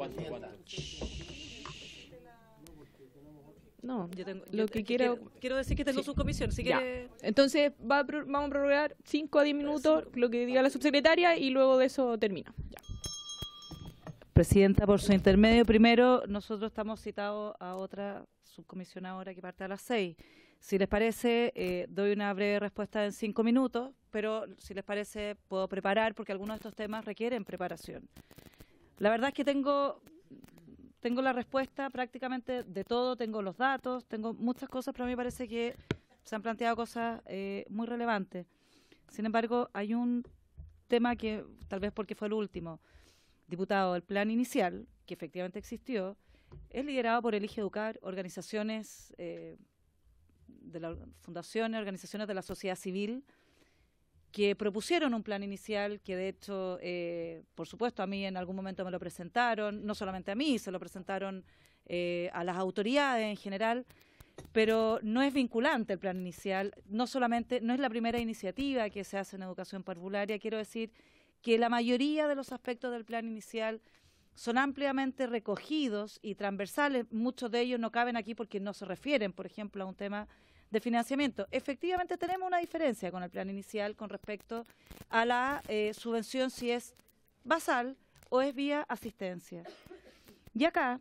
No, lo que quiero decir que tengo subcomisión, si quiere. Entonces vamos a prorrogar 5 a 10 minutos lo que diga la subsecretaria y luego de eso termina. Ya. Presidenta, por su intermedio, primero, nosotros estamos citados a otra subcomisión ahora que parte a las 6. Si les parece, doy una breve respuesta en 5 minutos, pero si les parece puedo preparar, porque algunos de estos temas requieren preparación. La verdad es que tengo la respuesta prácticamente de todo, tengo los datos, tengo muchas cosas, pero a mí me parece que se han planteado cosas muy relevantes. Sin embargo, hay un tema que, tal vez porque fue el último, diputado, el plan inicial, que efectivamente existió, es liderado por Elige Educar, organizaciones de la fundaciones, organizaciones de la sociedad civil, que propusieron un plan inicial que de hecho, por supuesto, a mí en algún momento me lo presentaron, no solamente a mí, se lo presentaron a las autoridades en general, pero no es vinculante el plan inicial, no es la primera iniciativa que se hace en educación parvularia. Quiero decir que la mayoría de los aspectos del plan inicial son ampliamente recogidos y transversales. Muchos de ellos no caben aquí porque no se refieren, por ejemplo, a un tema de financiamiento. Efectivamente tenemos una diferencia con el plan inicial con respecto a la subvención, si es basal o es vía asistencia. Y acá,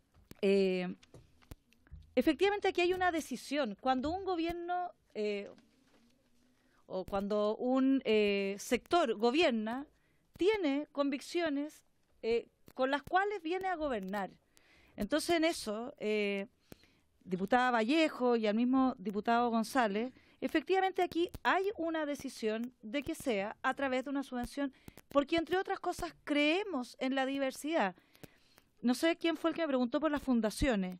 efectivamente aquí hay una decisión. Cuando un gobierno o cuando un sector gobierna, tiene convicciones con las cuales viene a gobernar. Entonces en eso, diputada Vallejo y al mismo diputado González, efectivamente aquí hay una decisión de que sea a través de una subvención, porque entre otras cosas creemos en la diversidad. No sé quién fue el que me preguntó por las fundaciones.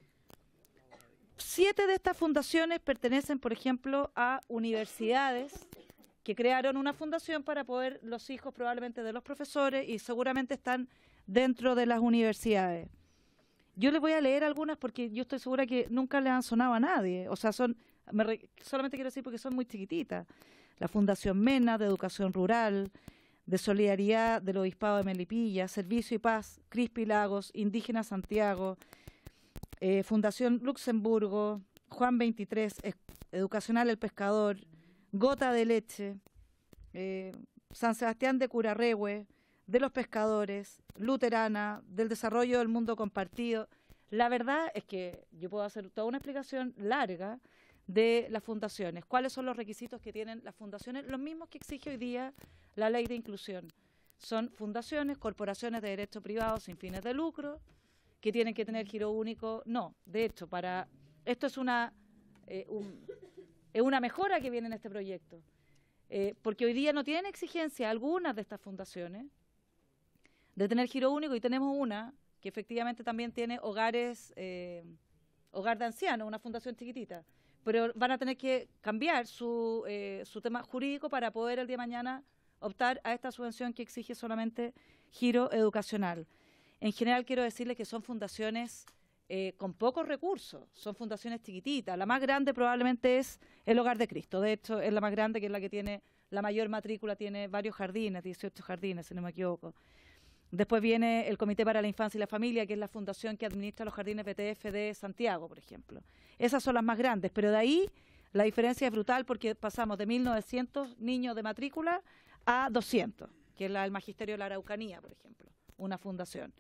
7 de estas fundaciones pertenecen, por ejemplo, a universidades que crearon una fundación para poder los hijos probablemente de los profesores y seguramente están dentro de las universidades. Yo les voy a leer algunas porque yo estoy segura que nunca les han sonado a nadie. O sea, solamente quiero decir porque son muy chiquititas. La Fundación MENA, de Educación Rural, de Solidaridad del Obispado de Melipilla, Servicio y Paz, Crispi Lagos, Indígena Santiago, Fundación Luxemburgo, Juan 23, Educacional El Pescador, Gota de Leche, San Sebastián de Curarrehue, de los Pescadores, Luterana, del Desarrollo del Mundo Compartido. La verdad es que yo puedo hacer toda una explicación larga de las fundaciones. ¿Cuáles son los requisitos que tienen las fundaciones? Los mismos que exige hoy día la Ley de Inclusión. Son fundaciones, corporaciones de derecho privado sin fines de lucro, que tienen que tener giro único. No, de hecho, esto es una mejora que viene en este proyecto, porque hoy día no tienen exigencia algunas de estas fundaciones de tener giro único, y tenemos una que efectivamente también tiene hogar de ancianos, una fundación chiquitita, pero van a tener que cambiar su tema jurídico para poder el día de mañana optar a esta subvención que exige solamente giro educacional. En general quiero decirles que son fundaciones con pocos recursos, son fundaciones chiquititas. La más grande probablemente es el Hogar de Cristo, de hecho es la más grande, que es la que tiene la mayor matrícula, tiene varios jardines, 18 jardines si no me equivoco. Después viene el Comité para la Infancia y la Familia, que es la fundación que administra los jardines BTF de Santiago, por ejemplo. Esas son las más grandes, pero de ahí la diferencia es brutal porque pasamos de 1.900 niños de matrícula a 200, que es el Magisterio de la Araucanía, por ejemplo, una fundación.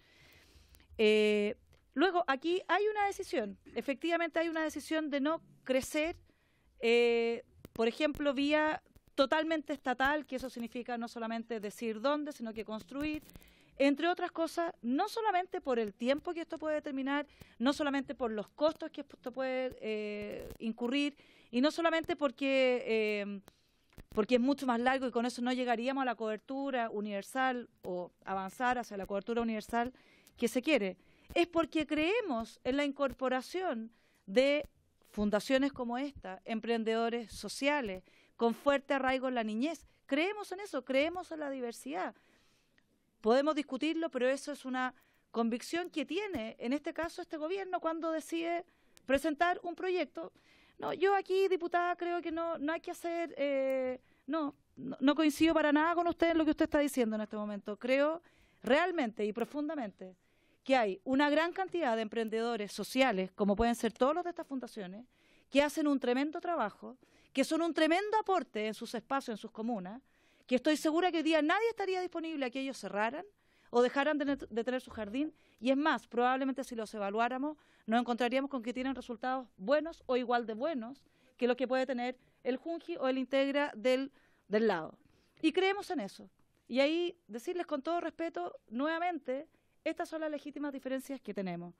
Luego, aquí hay una decisión, efectivamente hay una decisión de no crecer, por ejemplo, vía totalmente estatal, que eso significa no solamente decir dónde, sino que construir, entre otras cosas, no solamente por el tiempo que esto puede determinar, no solamente por los costos que esto puede incurrir, y no solamente porque es mucho más largo y con eso no llegaríamos a la cobertura universal o avanzar hacia la cobertura universal que se quiere. Es porque creemos en la incorporación de fundaciones como esta, emprendedores sociales, con fuerte arraigo en la niñez. Creemos en eso, creemos en la diversidad. Podemos discutirlo, pero eso es una convicción que tiene, en este caso, este gobierno cuando decide presentar un proyecto. No, yo aquí, diputada, creo que no hay que hacer... no coincido para nada con usted en lo que usted está diciendo en este momento. Creo realmente y profundamente que hay una gran cantidad de emprendedores sociales, como pueden ser todos los de estas fundaciones, que hacen un tremendo trabajo, que son un tremendo aporte en sus espacios, en sus comunas, que estoy segura que hoy día nadie estaría disponible a que ellos cerraran o dejaran de tener su jardín, y es más, probablemente si los evaluáramos nos encontraríamos con que tienen resultados buenos o igual de buenos que los que puede tener el Junji o el Integra del lado. Y creemos en eso. Y ahí decirles con todo respeto, nuevamente, estas son las legítimas diferencias que tenemos.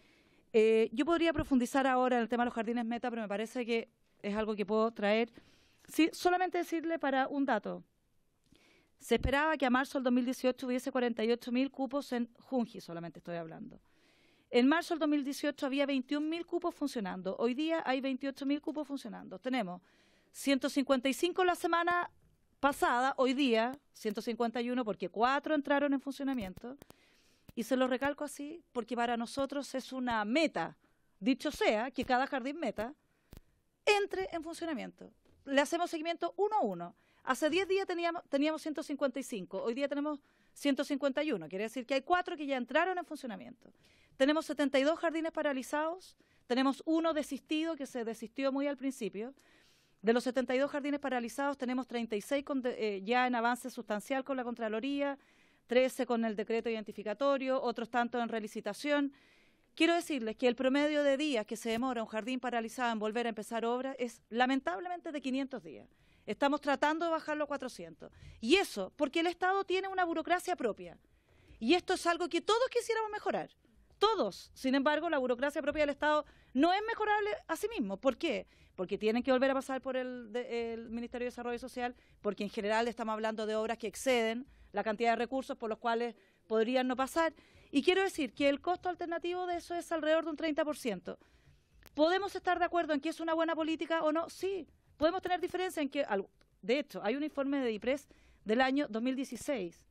Yo podría profundizar ahora en el tema de los jardines meta, pero me parece que es algo que puedo traer. Sí, solamente decirle para un dato. Se esperaba que a marzo del 2018 hubiese 48.000 cupos en Junji, solamente estoy hablando. En marzo del 2018 había 21.000 cupos funcionando. Hoy día hay 28.000 cupos funcionando. Tenemos 155 la semana pasada, hoy día 151 porque 4 entraron en funcionamiento. Y se lo recalco así porque para nosotros es una meta, dicho sea, que cada jardín meta entre en funcionamiento. Le hacemos seguimiento 1 a 1. Hace 10 días teníamos 155, hoy día tenemos 151. Quiere decir que hay 4 que ya entraron en funcionamiento. Tenemos 72 jardines paralizados, tenemos 1 desistido que se desistió muy al principio. De los 72 jardines paralizados tenemos 36 ya en avance sustancial con la Contraloría, 13 con el decreto identificatorio, otros tantos en relicitación. Quiero decirles que el promedio de días que se demora un jardín paralizado en volver a empezar obra es lamentablemente de 500 días. Estamos tratando de bajarlo a 400. Y eso porque el Estado tiene una burocracia propia. Y esto es algo que todos quisiéramos mejorar. Todos. Sin embargo, la burocracia propia del Estado no es mejorable a sí mismo. ¿Por qué? Porque tienen que volver a pasar por el Ministerio de Desarrollo Social, porque en general estamos hablando de obras que exceden la cantidad de recursos por los cuales podrían no pasar. Y quiero decir que el costo alternativo de eso es alrededor de un 30%. ¿Podemos estar de acuerdo en que es una buena política o no? Sí. Podemos tener diferencia en que, de hecho, hay un informe de DIPRES del año 2016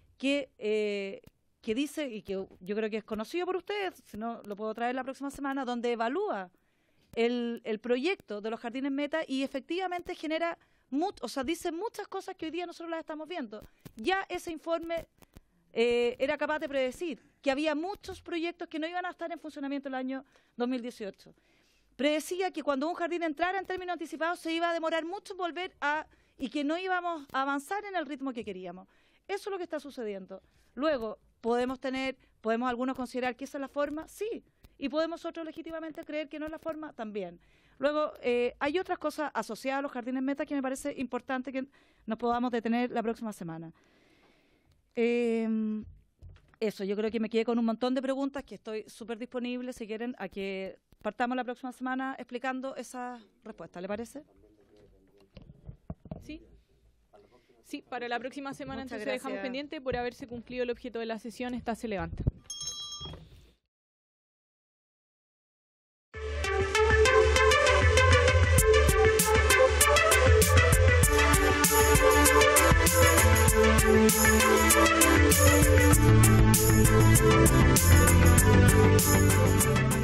que dice, y que yo creo que es conocido por ustedes, si no lo puedo traer la próxima semana, donde evalúa el proyecto de los jardines meta y efectivamente genera, dice muchas cosas que hoy día nosotros las estamos viendo. Ya ese informe era capaz de predecir que había muchos proyectos que no iban a estar en funcionamiento el año 2018. Predecía que cuando un jardín entrara en términos anticipados se iba a demorar mucho en volver y que no íbamos a avanzar en el ritmo que queríamos. Eso es lo que está sucediendo. Luego, ¿podemos algunos considerar que esa es la forma? Sí. Y podemos otros legítimamente creer que no es la forma también. Luego, hay otras cosas asociadas a los jardines meta que me parece importante que nos podamos detener la próxima semana. Eso, yo creo que me quedé con un montón de preguntas que estoy súper disponible, si quieren, a que partamos la próxima semana explicando esa respuesta. ¿Le parece? Sí. Sí, para la próxima semana Muchas entonces gracias. dejamos pendiente por haberse cumplido el objeto de la sesión. Esta se levanta. Thank you.